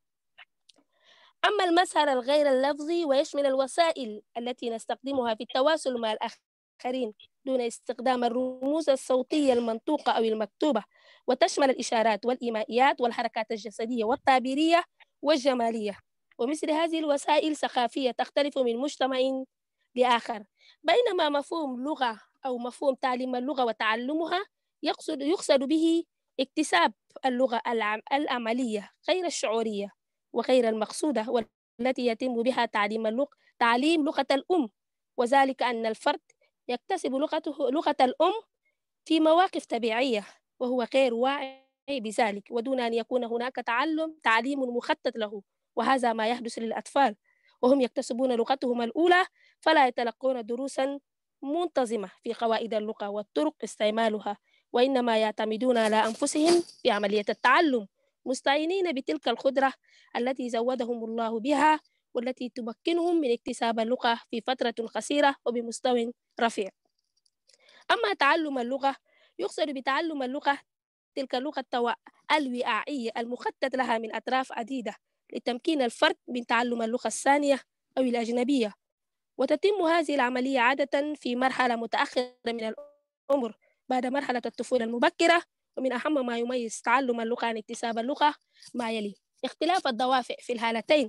أما المظهر الغير اللفظي ويشمل الوسائل التي نستخدمها في التواصل مع الآخرين دون استخدام الرموز الصوتية المنطوقة أو المكتوبة، وتشمل الإشارات والإيمائيات والحركات الجسدية والتعبيرية والجمالية. ومثل هذه الوسائل ثقافية تختلف من مجتمع لآخر. بينما مفهوم لغة أو مفهوم تعليم اللغة وتعلمها يقصد يقصد به اكتساب اللغة العملية غير الشعورية وغير المقصودة، والتي يتم بها تعليم اللغة تعليم لغة الأم، وذلك أن الفرد يكتسب لغته لغة الأم في مواقف طبيعية وهو غير واعي بذلك، ودون أن يكون هناك تعلم تعليم مخطط له. وهذا ما يحدث للأطفال وهم يكتسبون لغتهم الأولى، فلا يتلقون دروساً منتظمة في قواعد اللغة وطرق استعمالها، وإنما يعتمدون على أنفسهم في عملية التعلم، مستعينين بتلك القدرة التي زودهم الله بها والتي تمكنهم من اكتساب اللغة في فترة قصيرة وبمستوى رفيع. أما تعلم اللغة يقصد بتعلم اللغة تلك اللغة الوعائية المخطط لها من أطراف عديدة لتمكين الفرد من تعلم اللغة الثانية أو الأجنبية، وتتم هذه العملية عادة في مرحلة متأخرة من العمر بعد مرحلة الطفولة المبكرة. ومن أهم ما يميز تعلم اللغة عن اكتساب اللغة ما يلي: اختلاف الدوافع في الحالتين،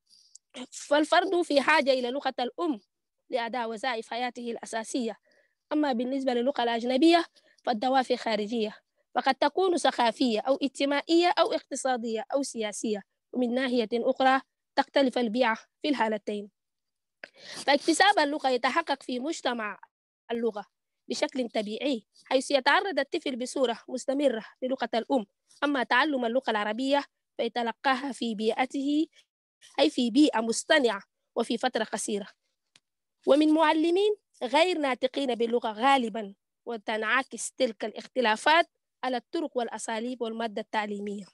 فالفرد في حاجة إلى لغة الأم لأداء وظائف حياته الأساسية. أما بالنسبة للغة الأجنبية فالدوافع خارجية، فقد تكون ثقافية أو اجتماعية أو اقتصادية أو سياسية، ومن ناحية أخرى تختلف البيئة في الحالتين. فاكتساب اللغة يتحقق في مجتمع اللغة بشكل طبيعي، حيث يتعرض الطفل بصورة مستمرة للغة الأم. أما تعلم اللغة العربية فيتلقاها في بيئته، أي في بيئة مصطنعة وفي فترة قصيرة، ومن معلمين غير ناطقين باللغة غالباً، وتنعكس تلك الاختلافات على الطرق والأساليب والمادة التعليمية.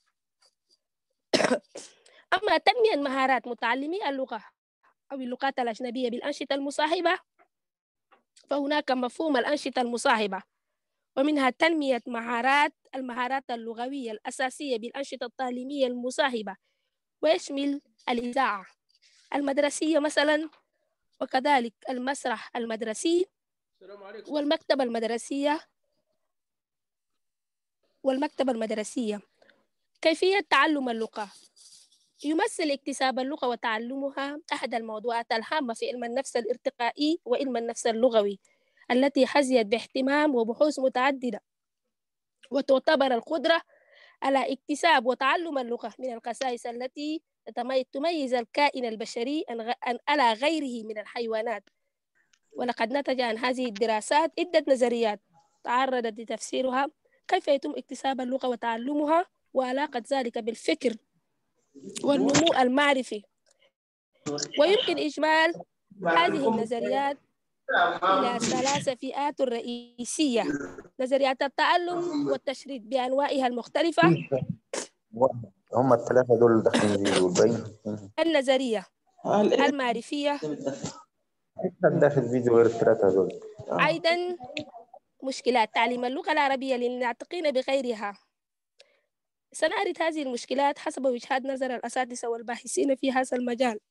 أما تنمية مهارات متعلمي اللغة أو اللغات الأجنبية بالأنشطة المصاحبة، فهناك مفهوم الأنشطة المصاحبة، ومنها تنمية مهارات المهارات اللغوية الأساسية بالأنشطة التعليمية المصاحبة، ويشمل الإذاعة المدرسية مثلا، وكذلك المسرح المدرسي والمكتبة المدرسية والمكتبة المدرسية. كيفية تعلم اللغة؟ يمثل اكتساب اللغة وتعلمها أحد الموضوعات الهامة في علم النفس الارتقائي وعلم النفس اللغوي التي حظيت باهتمام وبحوث متعددة، وتعتبر القدرة على اكتساب وتعلم اللغة من الخصائص التي تميز الكائن البشري على غيره من الحيوانات. ولقد نتج عن هذه الدراسات عدة نظريات تعرضت لتفسيرها كيف يتم اكتساب اللغة وتعلمها وعلاقة ذلك بالفكر والنمو المعرفي. ويمكن إجمال هذه النظريات إلى ثلاث فئات رئيسية: نظريات التعلم والتشريد بأنواعها المختلفة. هم الثلاثة دول داخلين فيديو الباقيين النظرية المعرفية داخل فيديو غير الثلاثة دول. أيضا مشكلات تعليم اللغة العربية للناطقين بغيرها. سنعرض هذه المشكلات حسب وجهات نظر الأساتذة والباحثين في هذا المجال.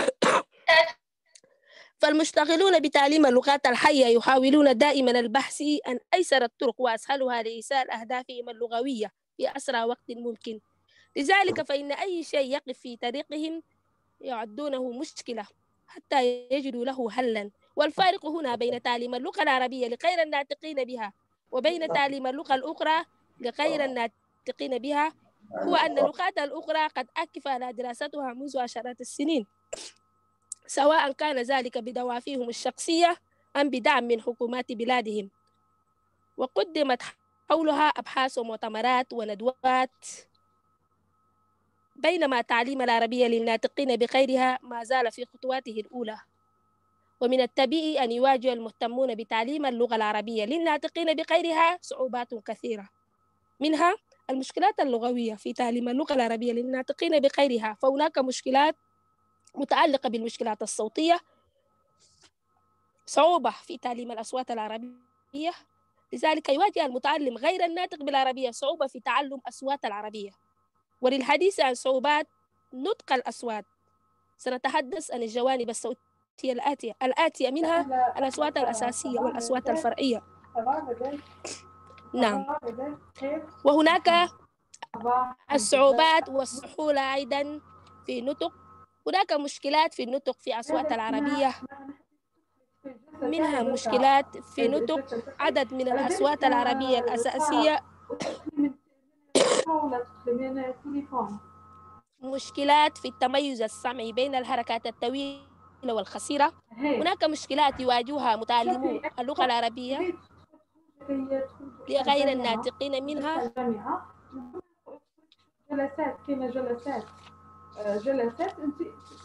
فالمشتغلون بتعليم اللغات الحية يحاولون دائما البحث عن أيسر الطرق وأسهلها لإيصال أهدافهم اللغوية في أسرع وقت ممكن. لذلك فإن أي شيء يقف في طريقهم يعدونه مشكلة حتى يجدوا له حلا. والفارق هنا بين تعليم اللغة العربية لغير الناطقين بها وبين تعليم اللغة الأخرى لغير الناطقين بها هو أن اللغات الأخرى قد أكف على دراستها منذ عشرات السنين، سواء كان ذلك بدوافعهم الشخصية أم بدعم من حكومات بلادهم، وقدمت حولها أبحاث ومؤتمرات وندوات. بينما تعليم العربية للناطقين بغيرها ما زال في خطواته الأولى. ومن الطبيعي أن يواجه المهتمون بتعليم اللغة العربية للناطقين بغيرها صعوبات كثيرة، منها المشكلات اللغوية في تعليم اللغة العربية للناطقين بغيرها. فهناك مشكلات متعلقة بالمشكلات الصوتية، صعوبة في تعليم الأصوات العربية، لذلك يواجه المتعلم غير الناطق بالعربية صعوبة في تعلم أصوات العربية. وللحديث عن صعوبات نطق الأصوات سنتحدث عن الجوانب الصوتية الآتية الآتية منها الأصوات الأساسية والأصوات الفرعية. نعم. وهناك الصعوبات والسهولة أيضا في النطق. هناك مشكلات في النطق في أصوات العربية، منها مشكلات في نطق عدد من الأصوات العربية الأساسية، مشكلات في التميز السمعي بين الحركات الطويلة والقصيرة. هناك مشكلات يواجهها متعلمو اللغة العربية لغير الناطقين منها. جلسات كما جلسات جلسات انت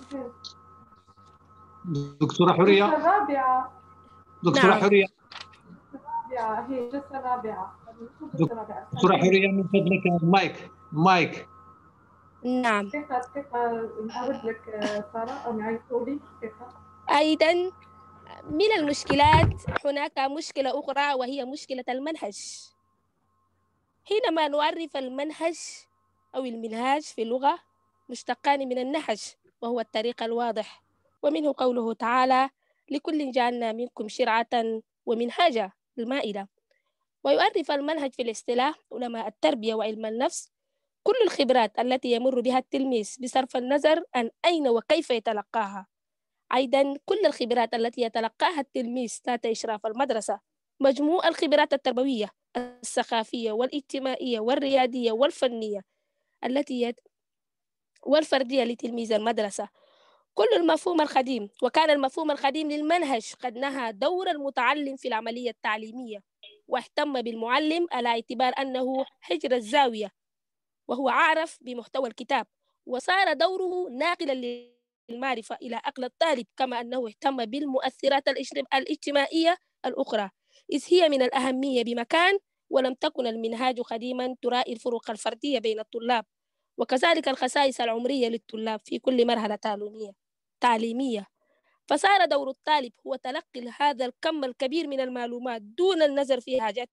دكتورة حورية رابعة دكتورة نعم. حورية رابعة هي جلسة رابعة دكتورة حورية من فضلك المايك مايك نعم. ثقة ثقة نعود لك سارة أو نعيطوا لي ثقة. أيضا من المشكلات هناك مشكلة أخرى وهي مشكلة المنهج. حينما نعرف المنهج أو المنهاج في اللغة مشتقان من النهج وهو الطريق الواضح، ومنه قوله تعالى: لكل جعلنا منكم شرعة ومنهاجا، المائدة. ويعرف المنهج في الاصطلاح علماء التربية وعلم النفس كل الخبرات التي يمر بها التلميذ بصرف النظر عن أين وكيف يتلقاها. أيضا كل الخبرات التي يتلقاها التلميذ تحت إشراف المدرسة، مجموع الخبرات التربوية الثقافية والاجتماعية والريادية والفنية التي يت... والفردية لتلميذ المدرسة، كل المفهوم القديم. وكان المفهوم القديم للمنهج قد نهى دور المتعلم في العملية التعليمية، واهتم بالمعلم على اعتبار أنه حجر الزاوية وهو أعرف بمحتوى الكتاب، وصار دوره ناقلا للمعرفة إلى عقل الطالب، كما أنه اهتم بالمؤثرات الاجتماعية الأخرى إذ هي من الأهمية بمكان، ولم تكن المنهاج قديما تراعي الفروق الفردية بين الطلاب، وكذلك الخصائص العمرية للطلاب في كل مرحلة تعليمية تعليمية فصار دور الطالب هو تلقي هذا الكم الكبير من المعلومات دون النظر في حاجات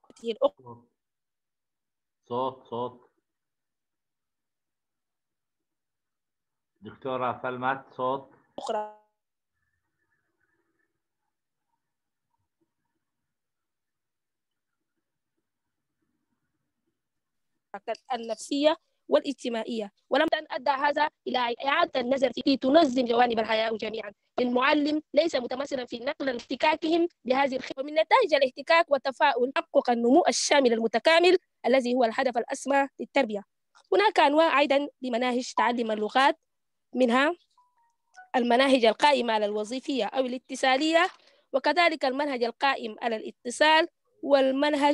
الأخرى. صوت صوت دكتورة فلمت، صوت أخرى النفسية والاجتماعية، ولم أن أدى هذا إلى إعادة النظر في تنظم جوانب الحياة جميعا. المعلم ليس متمثلا في نقل احتكاكهم بهذه الخبرة. ومن نتائج الاحتكاك والتفاؤل تحقق النمو الشامل المتكامل الذي هو الهدف الأسمى للتربية. هناك أنواع أيضا لمناهج تعلم اللغات، منها المناهج القائمة على الوظيفية أو الاتصالية، وكذلك المنهج القائم على الاتصال، والمنهج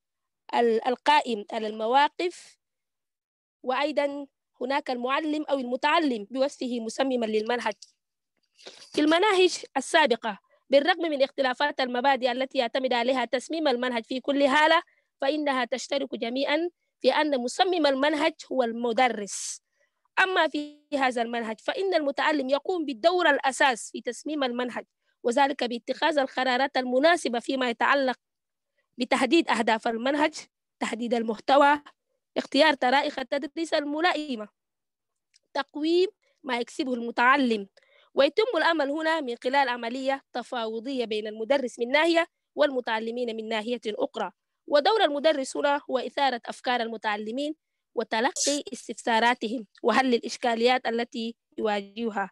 القائم على المواقف، وأيضا هناك المعلم أو المتعلم بوصفه مسمما للمنهج. في المناهج السابقة بالرغم من اختلافات المبادئ التي يعتمد عليها تسميم المنهج في كل حالة، فإنها تشترك جميعا في أن مسمم المنهج هو المدرس. أما في هذا المنهج فإن المتعلم يقوم بالدور الأساس في تسميم المنهج، وذلك باتخاذ القرارات المناسبة فيما يتعلق بتحديد أهداف المنهج، تحديد المحتوى، اختيار طرائق التدريس الملائمة، تقويم ما يكسبه المتعلم. ويتم الأمل هنا من خلال عملية تفاوضية بين المدرس من ناحية والمتعلمين من ناحية أخرى. ودور المدرس هنا هو إثارة أفكار المتعلمين وتلقي استفساراتهم وحل الإشكاليات التي يواجهها.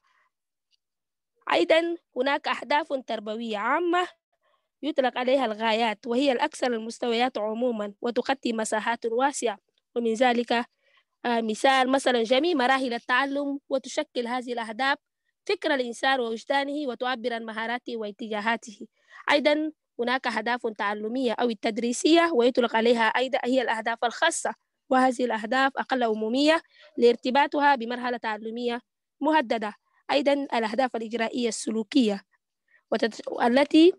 أيضا هناك أهداف تربوية عامة يطلق عليها الغايات، وهي الأكثر المستويات عموما وتغطي مساحات واسعة، ومن ذلك مثال مثلا جميع مراحل التعلم، وتشكل هذه الأهداف فكر الإنسان ووجدانه وتعبر عن مهاراته واتجاهاته. أيضا هناك أهداف تعلمية أو التدريسية ويطلق عليها أيضا هي الأهداف الخاصة، وهذه الأهداف أقل عمومية لارتباطها بمرحلة تعلمية مهددة. أيضا الأهداف الإجرائية السلوكية والتي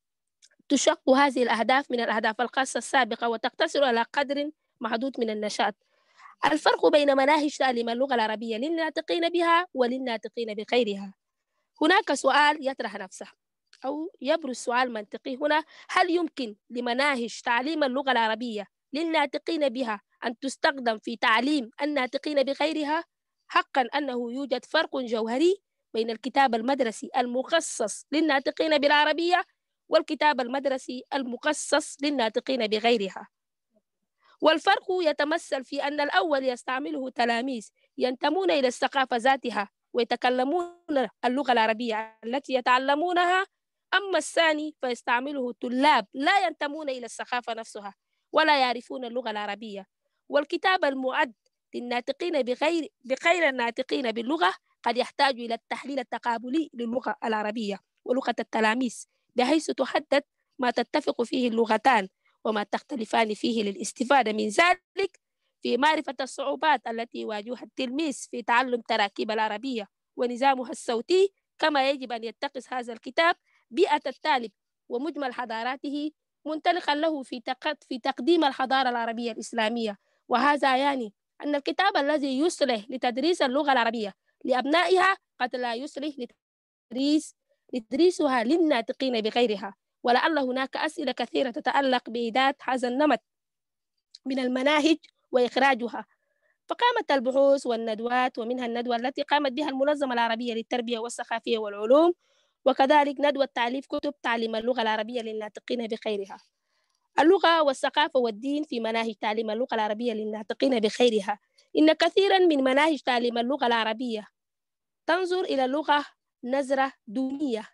تشق هذه الأهداف من الأهداف الخاصة السابقة وتقتصر على قدر محدود من النشاط. الفرق بين مناهج تعليم اللغة العربية للناطقين بها وللناطقين بغيرها. هناك سؤال يطرح نفسه أو يبرز سؤال منطقي هنا: هل يمكن لمناهج تعليم اللغة العربية للناطقين بها أن تستخدم في تعليم الناطقين بغيرها؟ حقا أنه يوجد فرق جوهري بين الكتاب المدرسي المخصص للناطقين بالعربية والكتاب المدرسي المخصص للناطقين بغيرها. والفرق يتمثل في أن الأول يستعمله تلاميذ ينتمون إلى الثقافة ذاتها ويتكلمون اللغة العربية التي يتعلمونها، أما الثاني فيستعمله طلاب لا ينتمون إلى الثقافة نفسها ولا يعرفون اللغة العربية. والكتاب المعد للناطقين بغير بغير الناطقين باللغة قد يحتاج إلى التحليل التقابلي للغة العربية ولغة التلاميذ، بحيث تحدد ما تتفق فيه اللغتان وما تختلفان فيه للاستفادة من ذلك في معرفة الصعوبات التي يواجهها التلميذ في تعلم تراكيب العربية ونظامها الصوتي، كما يجب أن يتخذ هذا الكتاب بيئة الطالب ومجمل حضاراته منطلقا له في في تقديم الحضارة العربية الإسلامية. وهذا يعني أن الكتاب الذي يصلح لتدريس اللغة العربية لأبنائها قد لا يصلح لتدريس لتدريسها للناطقين بغيرها. ولعل هناك أسئلة كثيرة تتعلق بإعداد هذا النمط من المناهج وإخراجها. فقامت البحوث والندوات، ومنها الندوة التي قامت بها المنظمة العربية للتربية والثقافة والعلوم، وكذلك ندوة تأليف كتب تعليم اللغة العربية للناطقين بغيرها. اللغة والثقافة والدين في مناهج تعليم اللغة العربية للناطقين بغيرها. إن كثيرا من مناهج تعليم اللغة العربية تنظر إلى اللغة نظرة دونية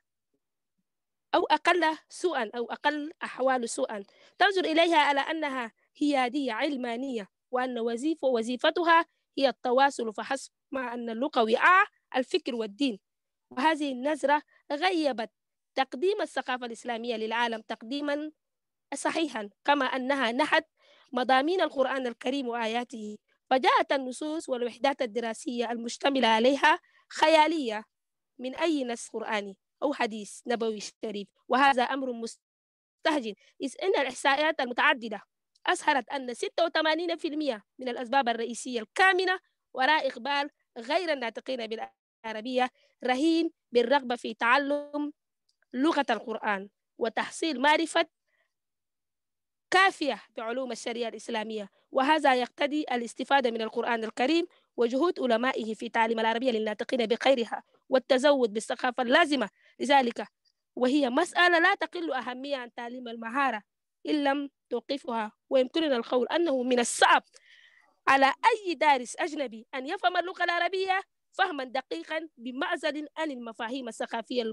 أو أقل سوءا أو أقل أحوال سوءا، تنظر إليها على أنها هيادية علمانية، وأن وظيفة وظيفتها هي التواصل فحسب، مع أن اللغة وعاء الفكر والدين. وهذه النظرة غيبت تقديم الثقافة الإسلامية للعالم تقديما صحيحا، كما أنها نحت مضامين القرآن الكريم وآياته، فجاءت النصوص والوحدات الدراسية المشتملة عليها خيالية من أي نص قرآني أو حديث نبوي شريف. وهذا أمر مستهجن، إذ أن الإحصائيات المتعددة أظهرت أن ستة وثمانين بالمئة من الأسباب الرئيسية الكامنة وراء إقبال غير الناطقين بالعربية رهين بالرغبة في تعلم لغة القرآن وتحصيل معرفة كافية بعلوم الشريعة الإسلامية، وهذا يقتضي الاستفادة من القرآن الكريم وجهود علمائه في تعليم العربية للناطقين بخيرها والتزود بالثقافة اللازمة لذلك، وهي مسألة لا تقل أهمية عن تعليم المهارة إن لم توقفها. ويمكننا القول أنه من الصعب على أي دارس أجنبي أن يفهم اللغة العربية فهما دقيقا بمعزل عن المفاهيم الثقافية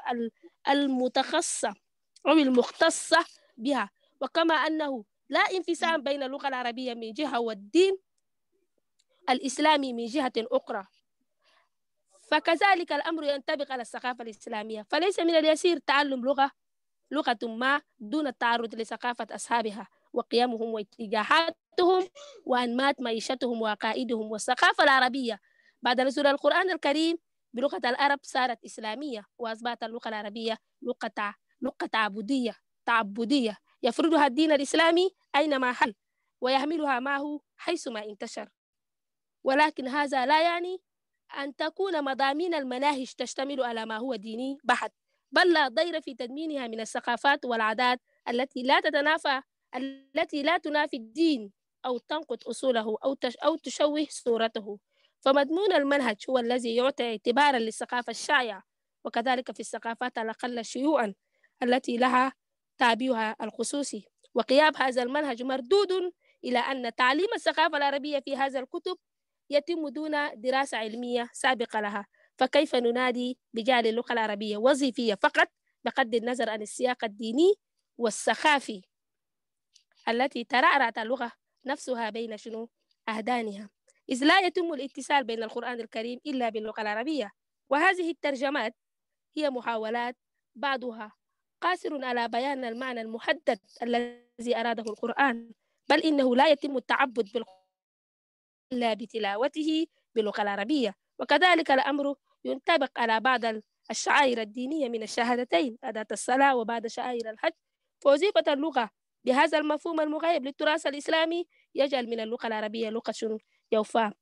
المتخصصة أو المختصة بها، وكما أنه لا انفصام بين اللغة العربية من جهة والدين الإسلامي من جهة أخرى، فكذلك الأمر ينطبق على الثقافة الإسلامية. فليس من اليسير تعلم لغة لغة ما دون التعرض لثقافة أصحابها وقيمهم واتجاهاتهم وأنماط معيشتهم وعقائدهم. والثقافة العربية بعد نزول القرآن الكريم بلغة العرب صارت إسلامية، وأصبحت اللغة العربية لغة لغة تعبدية تعبدية يفرضها الدين الإسلامي أينما حل ويحملها معه حيثما انتشر. ولكن هذا لا يعني أن تكون مضامين المناهج تشتمل على ما هو ديني بحت، بل لا ضير في تدمينها من الثقافات والعادات التي لا تتنافى التي لا تنافي الدين أو تنقض أصوله أو أو تشوه صورته. فمضمون المنهج هو الذي يعطي اعتبارا للثقافة الشائعة، وكذلك في الثقافات الأقل شيوعا التي لها تابعها الخصوصي. وقيام هذا المنهج مردود إلى أن تعليم الثقافة العربية في هذا الكتب يتم دون دراسة علمية سابقة لها، فكيف ننادي بجعل اللغة العربية وظيفية فقط بغض النظر عن السياق الديني والثقافي التي ترعرعت اللغة نفسها بين شنو أهدانها، إذ لا يتم الاتصال بين القرآن الكريم إلا باللغة العربية. وهذه الترجمات هي محاولات بعضها قاصر على بيان المعنى المحدد الذي أراده القرآن، بل إنه لا يتم التعبد بالقرآن إلا بتلاوته باللغة العربية. وكذلك الأمر ينطبق على بعض الشعائر الدينية من الشهادتين أداة الصلاة وبعض شعائر الحج. فوظيفة اللغة بهذا المفهوم المغايب للتراث الإسلامي يجعل من اللغة العربية لغة يوفى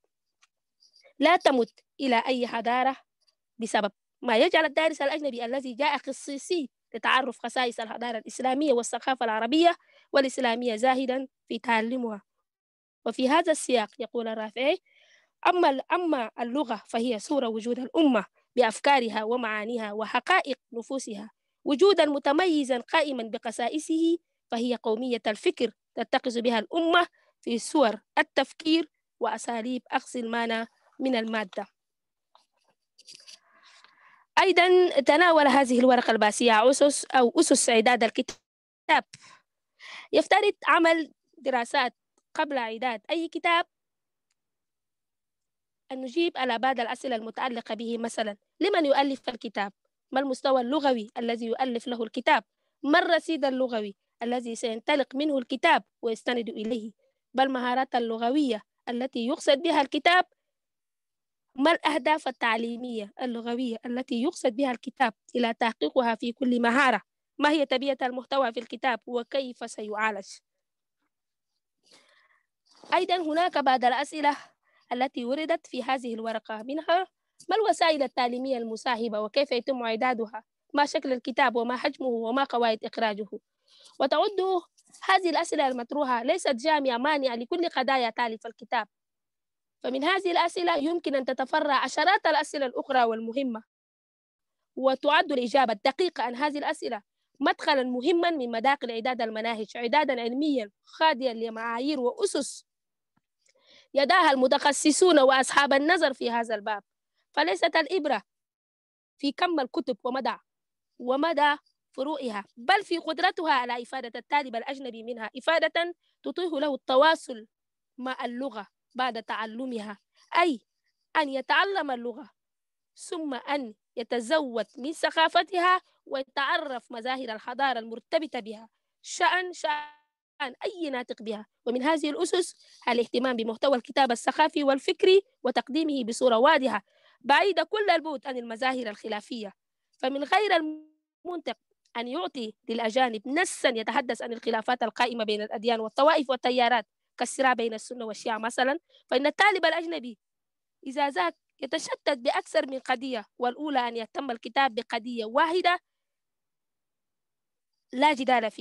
لا تمت إلى أي حضارة، بسبب ما يجعل الدارس الأجنبي الذي جاء خصيصي لتعرف خصائص الحضارة الإسلامية والثقافة العربية والإسلامية زاهدا في تعلمها. وفي هذا السياق يقول الرافعي: أما أما اللغة فهي صورة وجود الأمة بأفكارها ومعانيها وحقائق نفوسها وجودا متميزا قائما بخصائصه، فهي قومية الفكر تتخذ بها الأمة في صور التفكير وأساليب أخذ المعنى من المادة. أيضا تناول هذه الورقة الباسية أسس أو أسس إعداد الكتاب. يفترض عمل دراسات قبل إعداد أي كتاب أن نجيب على بعض الأسئلة المتعلقة به، مثلا: لمن يؤلف الكتاب؟ ما المستوى اللغوي الذي يؤلف له الكتاب؟ ما الرصيد اللغوي الذي سينطلق منه الكتاب ويستند إليه؟ بل المهارات اللغوية التي يقصد بها الكتاب؟ ما الأهداف التعليمية اللغوية التي يقصد بها الكتاب إلى تحقيقها في كل مهارة؟ ما هي طبيعة المحتوى في الكتاب وكيف سيعالج؟ أيضا هناك بعض الأسئلة التي وردت في هذه الورقة، منها: ما الوسائل التعليمية المساهمة وكيف يتم إعدادها؟ ما شكل الكتاب وما حجمه وما قواعد إخراجه؟ وتعد هذه الأسئلة المطروحة ليست جامعة مانعة لكل قضايا تأليف الكتاب، فمن هذه الأسئلة يمكن أن تتفرع عشرات الأسئلة الأخرى والمهمة، وتعد الإجابة الدقيقة عن هذه الأسئلة مدخلا مهما من مداخل إعداد المناهج إعدادا علميا خاضعا لمعايير وأسس يداها المتخصصون وأصحاب النظر في هذا الباب. فليست الإبرة في كم الكتب ومدى ومدى فروعها، بل في قدرتها على إفادة الطالب الأجنبي منها إفادة تتيح له التواصل مع اللغة بعد تعلمها، أي أن يتعلم اللغة ثم أن يتزود من ثقافتها ويتعرف مظاهر الحضارة المرتبطة بها شأن شأن أي ناطق بها. ومن هذه الأسس الاهتمام بمحتوى الكتاب الثقافي والفكري وتقديمه بصورة واضحة بعيدة كل البعد عن المظاهر الخلافية. فمن غير المنطق أن يعطي للأجانب نصا يتحدث عن الخلافات القائمة بين الأديان والطوائف والتيارات كالصراع بين السنة والشيعة مثلا، فإن الطالب الأجنبي إذا ذاك يتشتت بأكثر من قضية، والأولى أن يهتم الكتاب بقضية واحدة لا جدال فيها.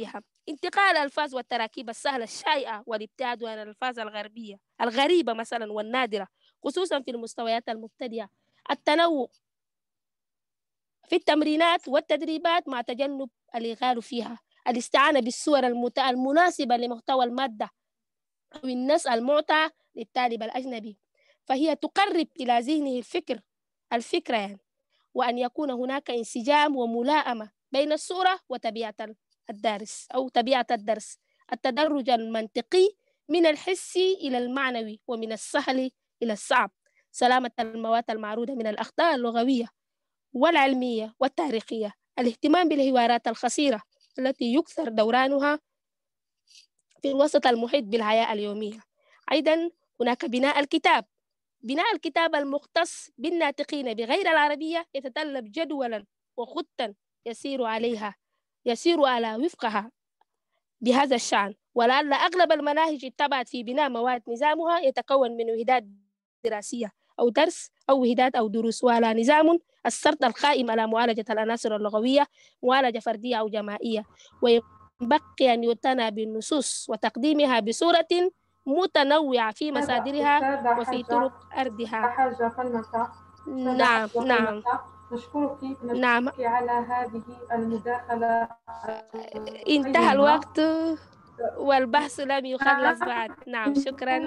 انتقال الألفاظ والتراكيب السهلة الشائعة والابتعاد عن الألفاظ الغربية الغريبة مثلا والنادرة خصوصا في المستويات المبتدئة. التنوع في التمرينات والتدريبات مع تجنب الإغال فيها. الاستعانة بالصور المت- المناسبة لمحتوى المادة أو النص المعطى للطالب الأجنبي، فهي تقرب إلى ذهنه الفكر الفكرة يعني، وأن يكون هناك انسجام وملائمة بين الصورة وطبيعة الدارس أو طبيعة الدرس. التدرج المنطقي من الحسي إلى المعنوي ومن السهل إلى الصعب. سلامة المواد المعروضة من الأخطاء اللغوية والعلمية والتاريخية. الاهتمام بالحوارات القصيرة التي يكثر دورانها في الوسط المحيط بالحياة اليومية. أيضا هناك بناء الكتاب. بناء الكتاب المختص بالناطقين بغير العربية يتطلب جدولا وخطا يسير عليها يسير على وفقها بهذا الشأن. ولعل أغلب المناهج اتبعت في بناء مواد نظامها يتكون من وحدات دراسية أو درس أو وحدات أو دروس، وعلى نظام السرد القائم على معالجة العناصر اللغوية معالجة فردية أو جماعية، وينبغي أن يعتنى بالنصوص وتقديمها بصورة متنوعة في مصادرها وفي طرق أردها. حاجة فلمسة. نعم نعم نشكرك نعم. نشكرك على هذه المداخلة. انتهى الوقت والبحث لم يخلص بعد. نعم شكرا.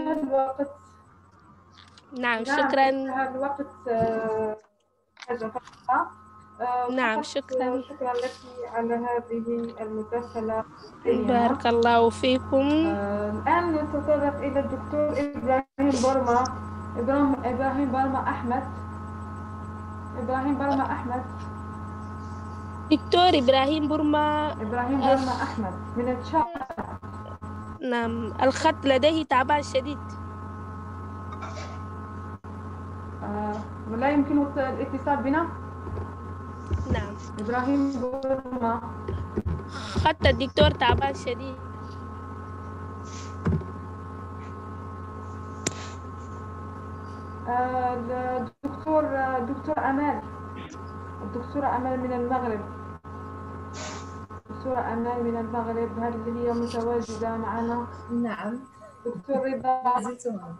نعم شكرا. انتهى الوقت. حاجة فلمسة. نعم شكرا. شكرا لك على هذه المداخلة. بارك الله فيكم. الآن نتطرق إلى الدكتور إبراهيم برما. إبراهيم إبراهيم برما أحمد. إبراهيم برما أحمد. دكتور إبراهيم برما. إبراهيم برما أحمد من تشاد. نعم الخط لديه تعبان شديد. آه، لا يمكن الاتصال بنا. نعم إبراهيم برما. خط الدكتور تعبان شديد. الدكتور دكتور أمال. الدكتورة أمال من المغرب. دكتورة أمال من المغرب، هل هي متواجدة معنا؟ نعم. دكتور رضا. زيتون.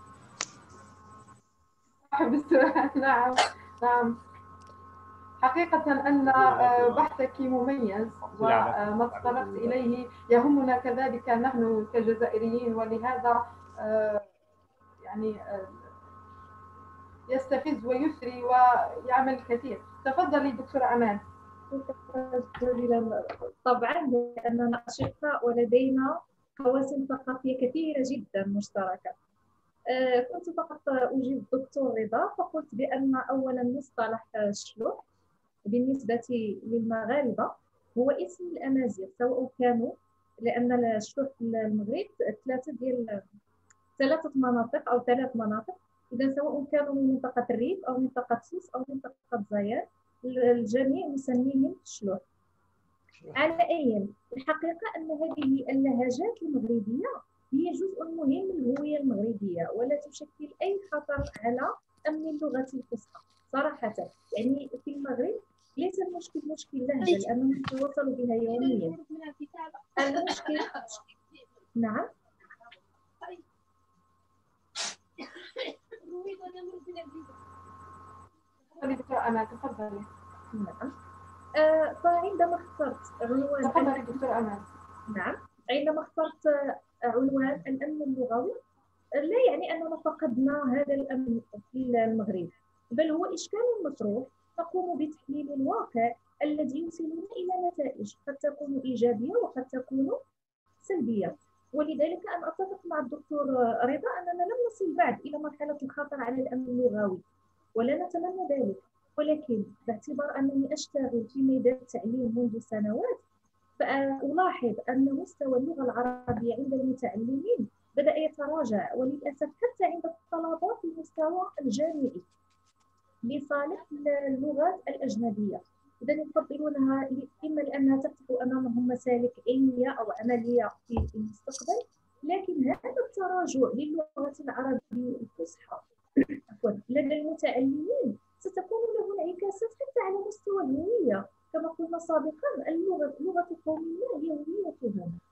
نعم نعم. حقيقة أن بحثك مميز وما تطرقت إليه يهمنا كذلك نحن كجزائريين، ولهذا يعني يستفز ويثري ويعمل كثير. تفضلي دكتورة أمان. طبعا لأننا أشقاء ولدينا قواسم ثقافية كثيرة جدا مشتركة. كنت فقط أجيب الدكتور رضا فقلت بأن أولا مصطلح الشلوح بالنسبة للمغاربة هو اسم الأمازيغ، سواء كانوا، لأن الشلوح في المغرب ثلاثة ديال ثلاثة مناطق أو ثلاث مناطق، إذا سواء كانوا من منطقة الريف أو منطقة سوس أو منطقة زاير الجميع نسميهم شلوح. على أي الحقيقة أن هذه اللهجات المغربية هي جزء مهم من الهوية المغربية ولا تشكل أي خطر على أمن اللغة الفصحى صراحة. يعني في المغرب ليس المشكل مشكل لهجة لأنهم يتواصلوا بها يوميا. المشكل نعم دكتورة أمال تفضلي. نعم. آه فعندما اخترت عنوان تفضلي دكتورة أمال. نعم عندما اخترت عنوان الأمن اللغوي لا يعني أننا فقدنا هذا الأمن في المغرب، بل هو إشكال مطروح نقوم بتحليل الواقع الذي يوصلنا إلى نتائج قد تكون إيجابية وقد تكون سلبية. ولذلك أنا أتفق مع الدكتور رضا أننا لم نصل بعد إلى مرحلة الخطر على الأمن اللغوي ولا نتمنى ذلك، ولكن باعتبار أنني أشتغل في ميدان التعليم منذ سنوات فألاحظ أن مستوى اللغة العربية عند المتعلمين بدأ يتراجع، وللأسف حتى عند الطلبة في المستوى الجامعي لصالح اللغات الأجنبية. إذا يفضلونها إما لأنها تفتح أمامهم مسالك علمية أو عملية في المستقبل، لكن هذا التراجع للغة العربية الفصحى لدى المتعلمين ستكون له انعكاسات حتى على مستوى الهوية. كما قلنا سابقا اللغة لغة قومنا هي هويتهم،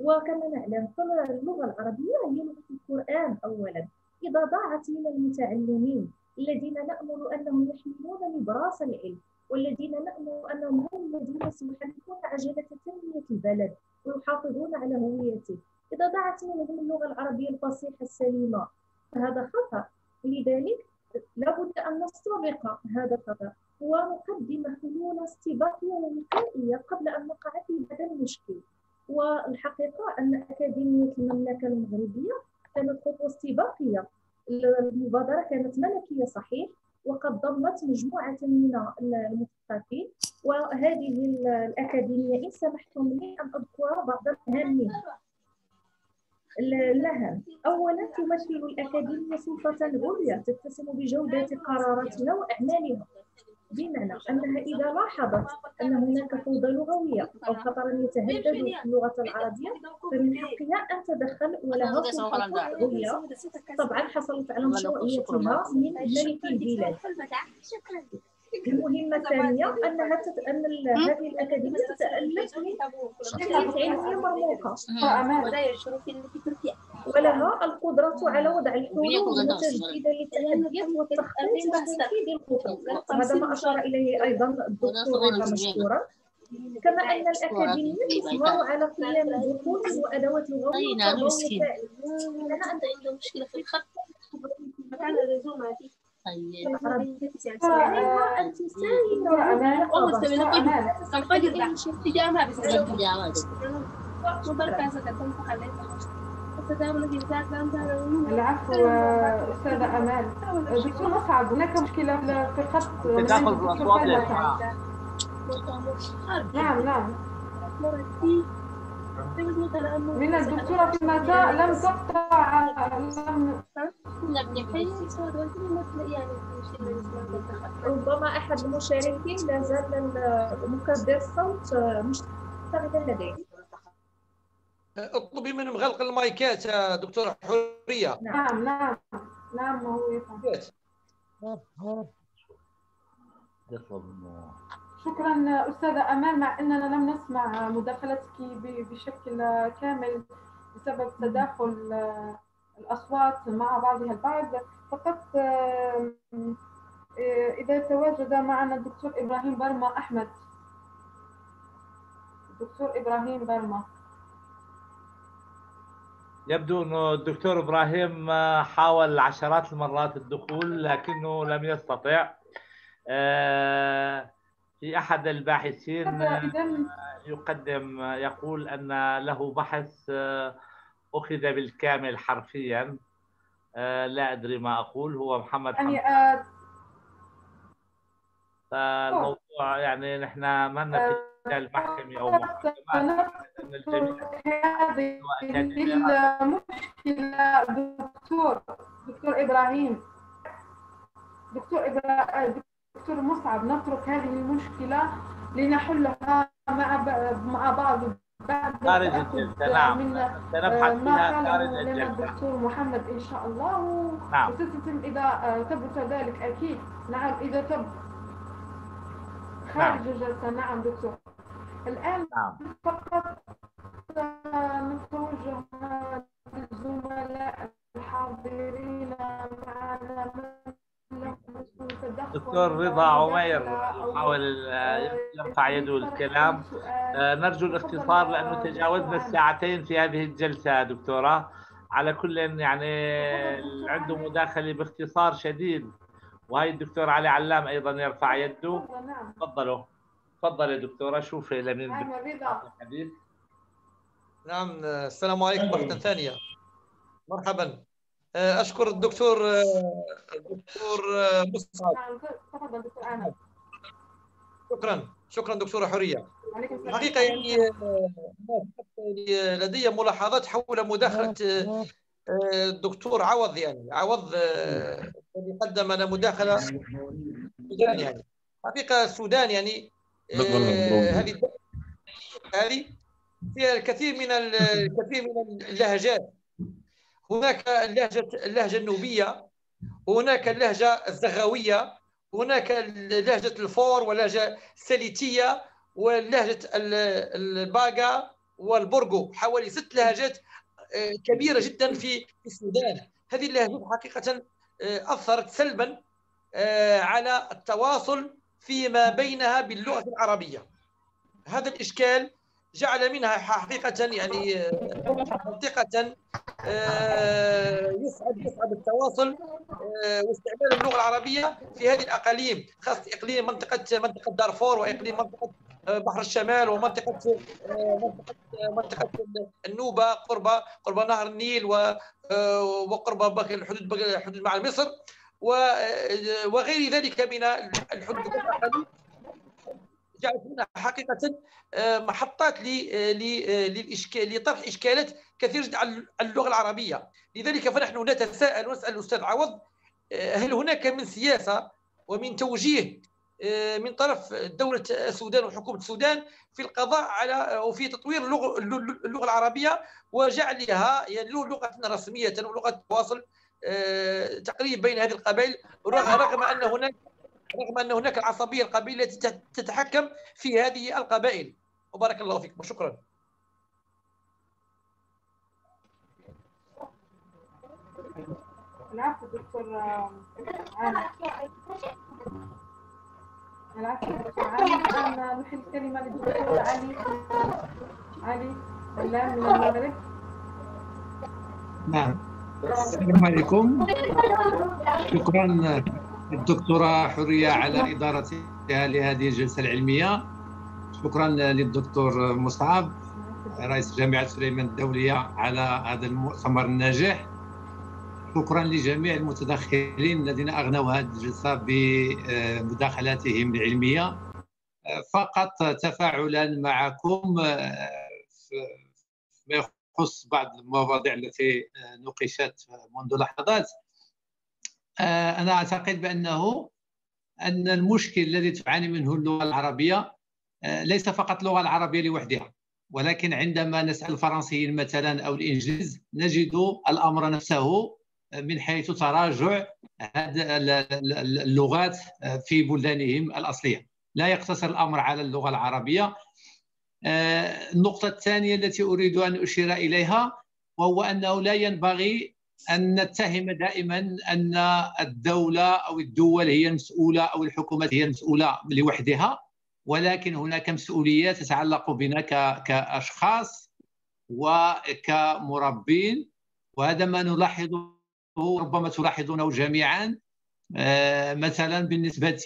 وكما نعلم فاللغة العربية هي لغة القرآن أولا. إذا ضاعت من المتعلمين الذين نأمل أنهم يحملون نبراس العلم والذين نأمل أنهم هم الذين سيحركون عجلة تنمية البلد ويحافظون على هويته، إذا ضاعت منهم اللغة العربية الفصيحة السليمة فهذا خطأ. لذلك لابد أن نستبق هذا الخطأ ونقدم حلول استباقية ووقائية قبل أن نقع في هذا المشكل. والحقيقة أن أكاديمية المملكة المغربية كانت خطوة استباقية. المبادرة كانت ملكية صحيح، وقد ضمت مجموعة من المثقفين، وهذه الأكاديمية إن سمحتم لي أن أذكر بعض المهام لها. أولا تمثل الأكاديمية سلطة عليا تتسم بجودة قراراتها وأعمالها، بمعنى أنها إذا لاحظت أن هناك فوضى لغوية أو خطرا يتهدد في اللغة العربية فمن حقها أن تدخل ولها سلطة عليا. طبعا حصلت على مشروعيتها من ملك البلاد. المهمة الثانية أنها تت... أن ال... هذه الأكاديمية تتألف من شخصيات علمية مرموقة ولها القدرة على وضع الحلول وتجديد للتحديات والتخطيط وتنفيذ الخطط. هذا ما أشار إليه أيضا الدكتور رضا مشكورا. كما أن الأكاديمية تسهر على قيام البحوث وأدوات لغوية وتربوية. أنا عندي مشكلة في الخط مكان الرزومة دي. طيب أنت العفو أستاذة أمال. دكتور مصعب، هناك مشكلة في الخط. تاخذ الأصوات للإسماع. نعم نعم. من الدكتورة في المساء لم تقطع ربما أحد المشاركين لا زال مكبر الصوت مشتغلا لديه. اطلبي منهم غلق المايكات دكتورة حورية. نعم نعم نعم هو يفهم. شكرا أستاذة أمال، مع أننا لم نسمع مداخلتك بشكل كامل بسبب تداخل الأصوات مع بعضها البعض. فقط إذا تواجد معنا الدكتور إبراهيم برما أحمد. الدكتور إبراهيم برما. يبدو أنه الدكتور إبراهيم حاول عشرات المرات الدخول لكنه لم يستطع. في أحد الباحثين يقدم يقول أن له بحث أخذ بالكامل حرفيا، لا أدري ما أقول، هو محمد حمد. فالموضوع يعني نحن ما لنا في المحكمة أو محكمة أن الجميع المشكلة. دكتور دكتور إبراهيم دكتور إبراهيم دكتور مصعب، نترك هذه المشكلة لنحلها مع مع بعض بعد خارج الجلسة. نعم سنبحث فيها خارج الجلسة. الدكتور محمد إن شاء الله. نعم. وستتم إذا ثبت ذلك أكيد. نعم إذا ثبت خارج نعم. الجلسة. نعم دكتور. الآن نعم. فقط نتوجه للزملاء الحاضرين معنا. دكتور رضا عمير يحاول يرفع يده للكلام. نرجو الاختصار لأنه تجاوزنا الساعتين في هذه الجلسة دكتورة. على كل يعني عنده مداخلة باختصار شديد. وهي الدكتور علي علام أيضا يرفع يده. تفضلوا تفضل يا دكتورة. شوفي لمين الحديث. نعم السلام عليكم مرة ثانية. مرحبا. أشكر الدكتور الدكتور مصعب. شكرا شكرا دكتورة حورية. الحقيقة يعني لدي ملاحظات حول مداخلة الدكتور عوض. يعني عوض الذي قدم لنا مداخلة السودان. يعني حقيقة السودان يعني هذه هذه فيها الكثير من الكثير من اللهجات. هناك اللهجة اللهجة النوبية، وهناك اللهجة الزغاوية، وهناك لهجة الفور واللهجة السليتية واللهجة الباغا والبورغو، حوالي ست لهجات كبيرة جدا في السودان. هذه اللهجات حقيقة أثرت سلبا على التواصل فيما بينها باللغة العربية. هذا الإشكال جعل منها حقيقة يعني منطقة يصعب يصعب التواصل واستعمال اللغة العربية في هذه الأقاليم، خاصة إقليم منطقة منطقة دارفور، وإقليم منطقة بحر الشمال، ومنطقة منطقة منطقة النوبة قرب قرب نهر النيل وقرب الحدود الحدود مع مصر وغير ذلك من الحدود الأقاليم، جعلت منها حقيقة محطات للإشكال لطرح إشكالات كثيرة على اللغة العربية. لذلك فنحن نتساءل ونسأل الأستاذ عوض، هل هناك من سياسة ومن توجيه من طرف دولة السودان وحكومة السودان في القضاء على وفي تطوير اللغة, اللغة العربية وجعلها يعني لغة رسمية ولغة تواصل تقريبا بين هذه القبائل، رغم أن هناك رغم أن هناك العصبية القبيلية التي تتحكم في هذه القبائل. وبارك الله فيكم وشكرا. العفو دكتور عامر. العفو دكتور عامر. الآن نحل الكلمة للدكتور علي علي سلام من المغرب. نعم، السلام عليكم. شكرا الدكتورة حورية على إدارتها لهذه الجلسة العلمية. شكرا للدكتور مصعب رئيس جامعة سليمان الدولية على هذا المؤتمر الناجح. شكرا لجميع المتدخلين الذين أغنوا هذه الجلسة بمداخلاتهم العلمية. فقط تفاعلا معكم فيما يخص بعض المواضيع التي ناقشت منذ لحظات. أنا أعتقد بأنه أن المشكل الذي تعاني منه اللغة العربية ليس فقط اللغة العربية لوحدها، ولكن عندما نسأل الفرنسيين مثلا أو الإنجليز نجد الأمر نفسه من حيث تراجع هذه اللغات في بلدانهم الأصلية. لا يقتصر الأمر على اللغة العربية. النقطة الثانية التي أريد أن أشير إليها وهو أنه لا ينبغي أن نتهم دائما أن الدولة أو الدول هي المسؤولة أو الحكومات هي المسؤولة لوحدها، ولكن هناك مسؤوليات تتعلق بنا كأشخاص وكمربين، وهذا ما نلاحظه ربما تلاحظونه جميعا. مثلا بالنسبة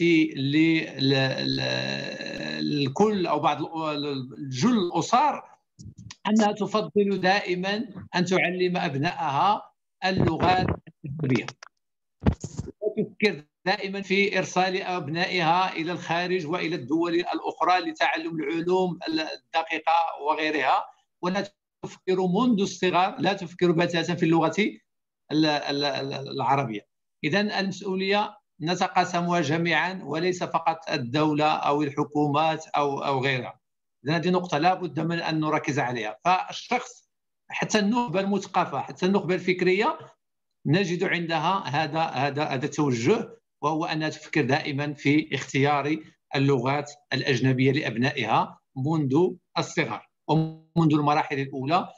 للكل أو بعض جل الأسر أنها تفضل دائما أن تعلم أبنائها اللغات الأجنبية، وتفكر دائما في إرسال أبنائها إلى الخارج وإلى الدول الأخرى لتعلم العلوم الدقيقة وغيرها، ولا تفكر منذ الصغر لا تفكر بتاتا في اللغة العربية. إذن المسؤولية نتقاسمها جميعا وليس فقط الدولة أو الحكومات أو أو غيرها. إذن هذه نقطة لا بد من أن نركز عليها. فالشخص حتى النخبة المثقفة حتى النخبة الفكرية نجد عندها هذا هذا هذا التوجه، وهو أنها تفكر دائما في اختيار اللغات الأجنبية لأبنائها منذ الصغر ومنذ المراحل الأولى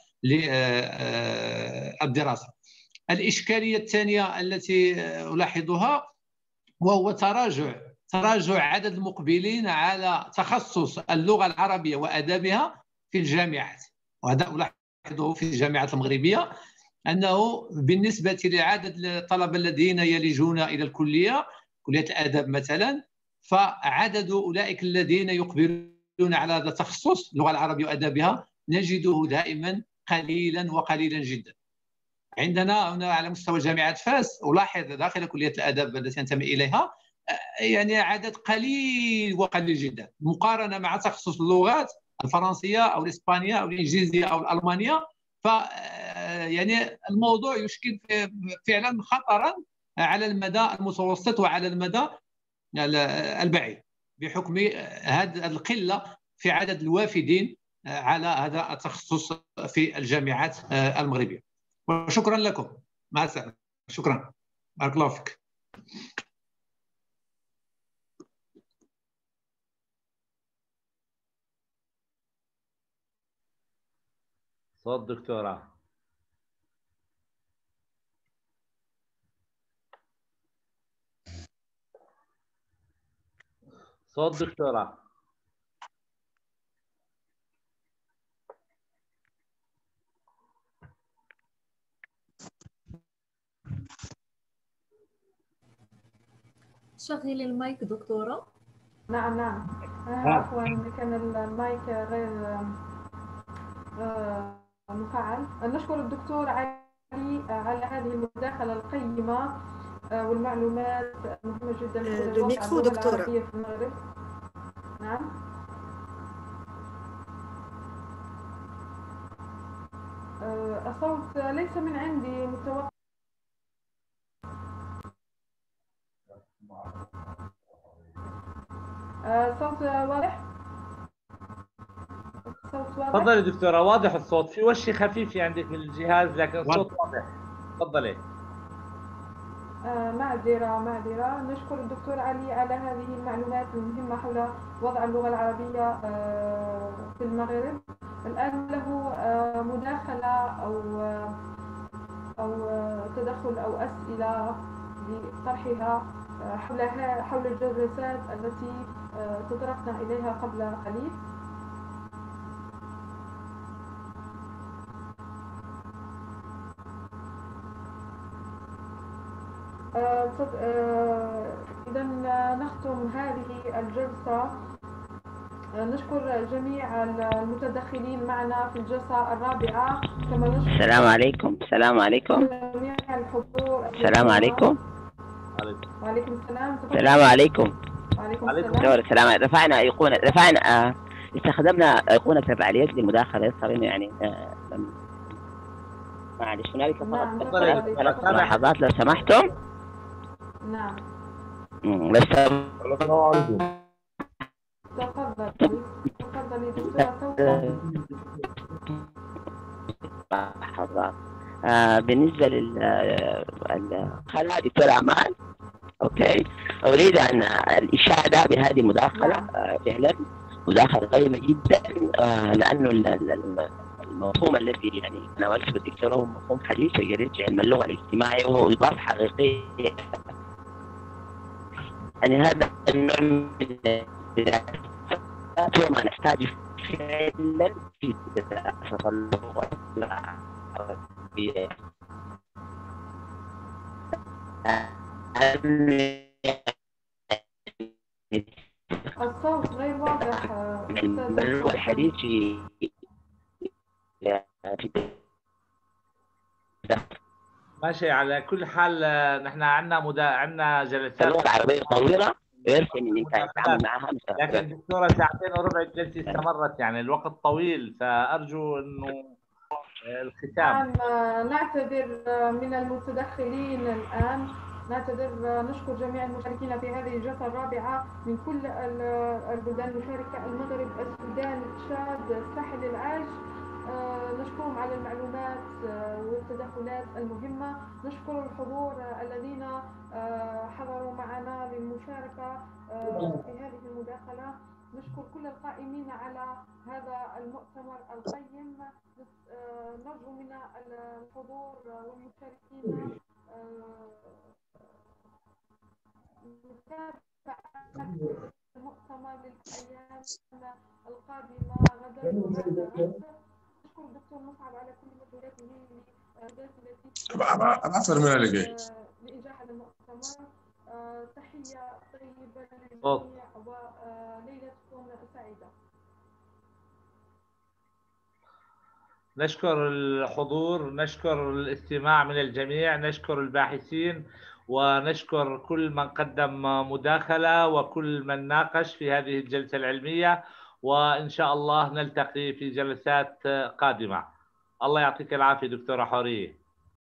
للدراسة. الإشكالية الثانية التي ألاحظها وهو تراجع تراجع عدد المقبلين على تخصص اللغة العربية وآدابها في الجامعات، وهذا ألاحظه في الجامعات المغربية، أنه بالنسبة لعدد الطلبة الذين يلجون إلى الكلية كلية الآداب مثلا، فعدد أولئك الذين يقبلون على هذا التخصص اللغة العربية وآدابها نجده دائما قليلا وقليلا جدا. عندنا هنا على مستوى جامعة فاس ألاحظ داخل كلية الآداب التي أنتمي إليها يعني عدد قليل وقليل جدا مقارنة مع تخصص اللغات الفرنسية أو الإسبانية أو الإنجليزية أو الألمانية. ف يعني الموضوع يشكل فعلا خطرا على المدى المتوسط وعلى المدى البعيد بحكم هذه القلة في عدد الوافدين على هذا التخصص في الجامعات المغربية. وشكرا لكم. مع السلامة. شكرا. بارك الله فيك. صوت دكتورة. صوت دكتورة. شغلي المايك دكتورة. نعم نعم آه، عفوا كان المايك غير آه، مفعل. نشكر الدكتور علي على هذه المداخلة القيمة والمعلومات مهمة جدا لو ميكرو دكتورة. في المغرب. نعم الصوت ليس من عندي متوقع. الصوت واضح؟ الصوت واضح؟ تفضلي دكتورة. واضح الصوت، في وشي خفيف عندك في الجهاز لكن الصوت واضح. تفضلي. آه معذرة معذرة. نشكر الدكتور علي على هذه المعلومات المهمة حول وضع اللغة العربية آه في المغرب. الآن له آه مداخلة أو آه أو آه تدخل أو أسئلة لطرحها آه حول حول الجلسات التي آه تطرقنا إليها قبل قليل. إذا نختم هذه الجلسة. نشكر جميع المتدخلين معنا في الجلسة الرابعة، كما نشكر السلام عليكم. السلام عليكم. جميع الحضور. السلام عليكم. وعليكم السلام. السلام عليكم. وعليكم السلام. السلام. رفعنا أيقونة رفعنا آه. استخدمنا أيقونة الفعاليات للمداخلة صارنا يعني آه. معلش هنالك فقط ثلاث ملاحظات لو سمحتم. نعم. بس السلام عليكم. تفضل تفضلي دكتورة. لحظات. آه بالنسبة لل خلاها دكتور أعمال. أوكي. أريد أن الإشادة بهذه المداخلة آه فعلا مداخلة قيمة جدا آه لأنه المفهوم الذي يعني تناولته الدكتور هو مفهوم حديث وجديد في علم اللغة الاجتماعية، وهو إضافة حقيقية. يعني هذا النوع من الدراسات هو ما نحتاجه فعلا في دراسة اللغة العربية. الصوت غير واضح. اللغة الحديث في ماشي. على كل حال نحن عندنا مدا... عندنا جلسات اللغة العربية طويلة يرسم ان انت تتعامل معها. لكن دكتورة ساعتين وربع الجلسة استمرت، يعني الوقت طويل، فأرجو انه الختام. نعم نعتذر من المتدخلين الآن. نعتذر. نشكر جميع المشاركين في هذه الجلسة الرابعة من كل البلدان المشاركة: المغرب، السودان، تشاد، الساحل العاج. نشكرهم على المعلومات والتدخلات المهمة. نشكر الحضور الذين حضروا معنا للمشاركة في هذه المداخلة. نشكر كل القائمين على هذا المؤتمر القيم. نرجو من الحضور والمشاركين متابعة المؤتمر للأيام القادمة غدا وبعد غد. نشكر الدكتور مصعب على كل مجهوداته التي لإنجاح المؤتمر. تحية طيبة للجميع وليلتكم سعيدة. نشكر الحضور، نشكر الاستماع من الجميع، نشكر الباحثين، ونشكر كل من قدم مداخلة وكل من ناقش في هذه الجلسة العلمية، وإن شاء الله نلتقي في جلسات قادمة. الله يعطيك العافية دكتورة حورية.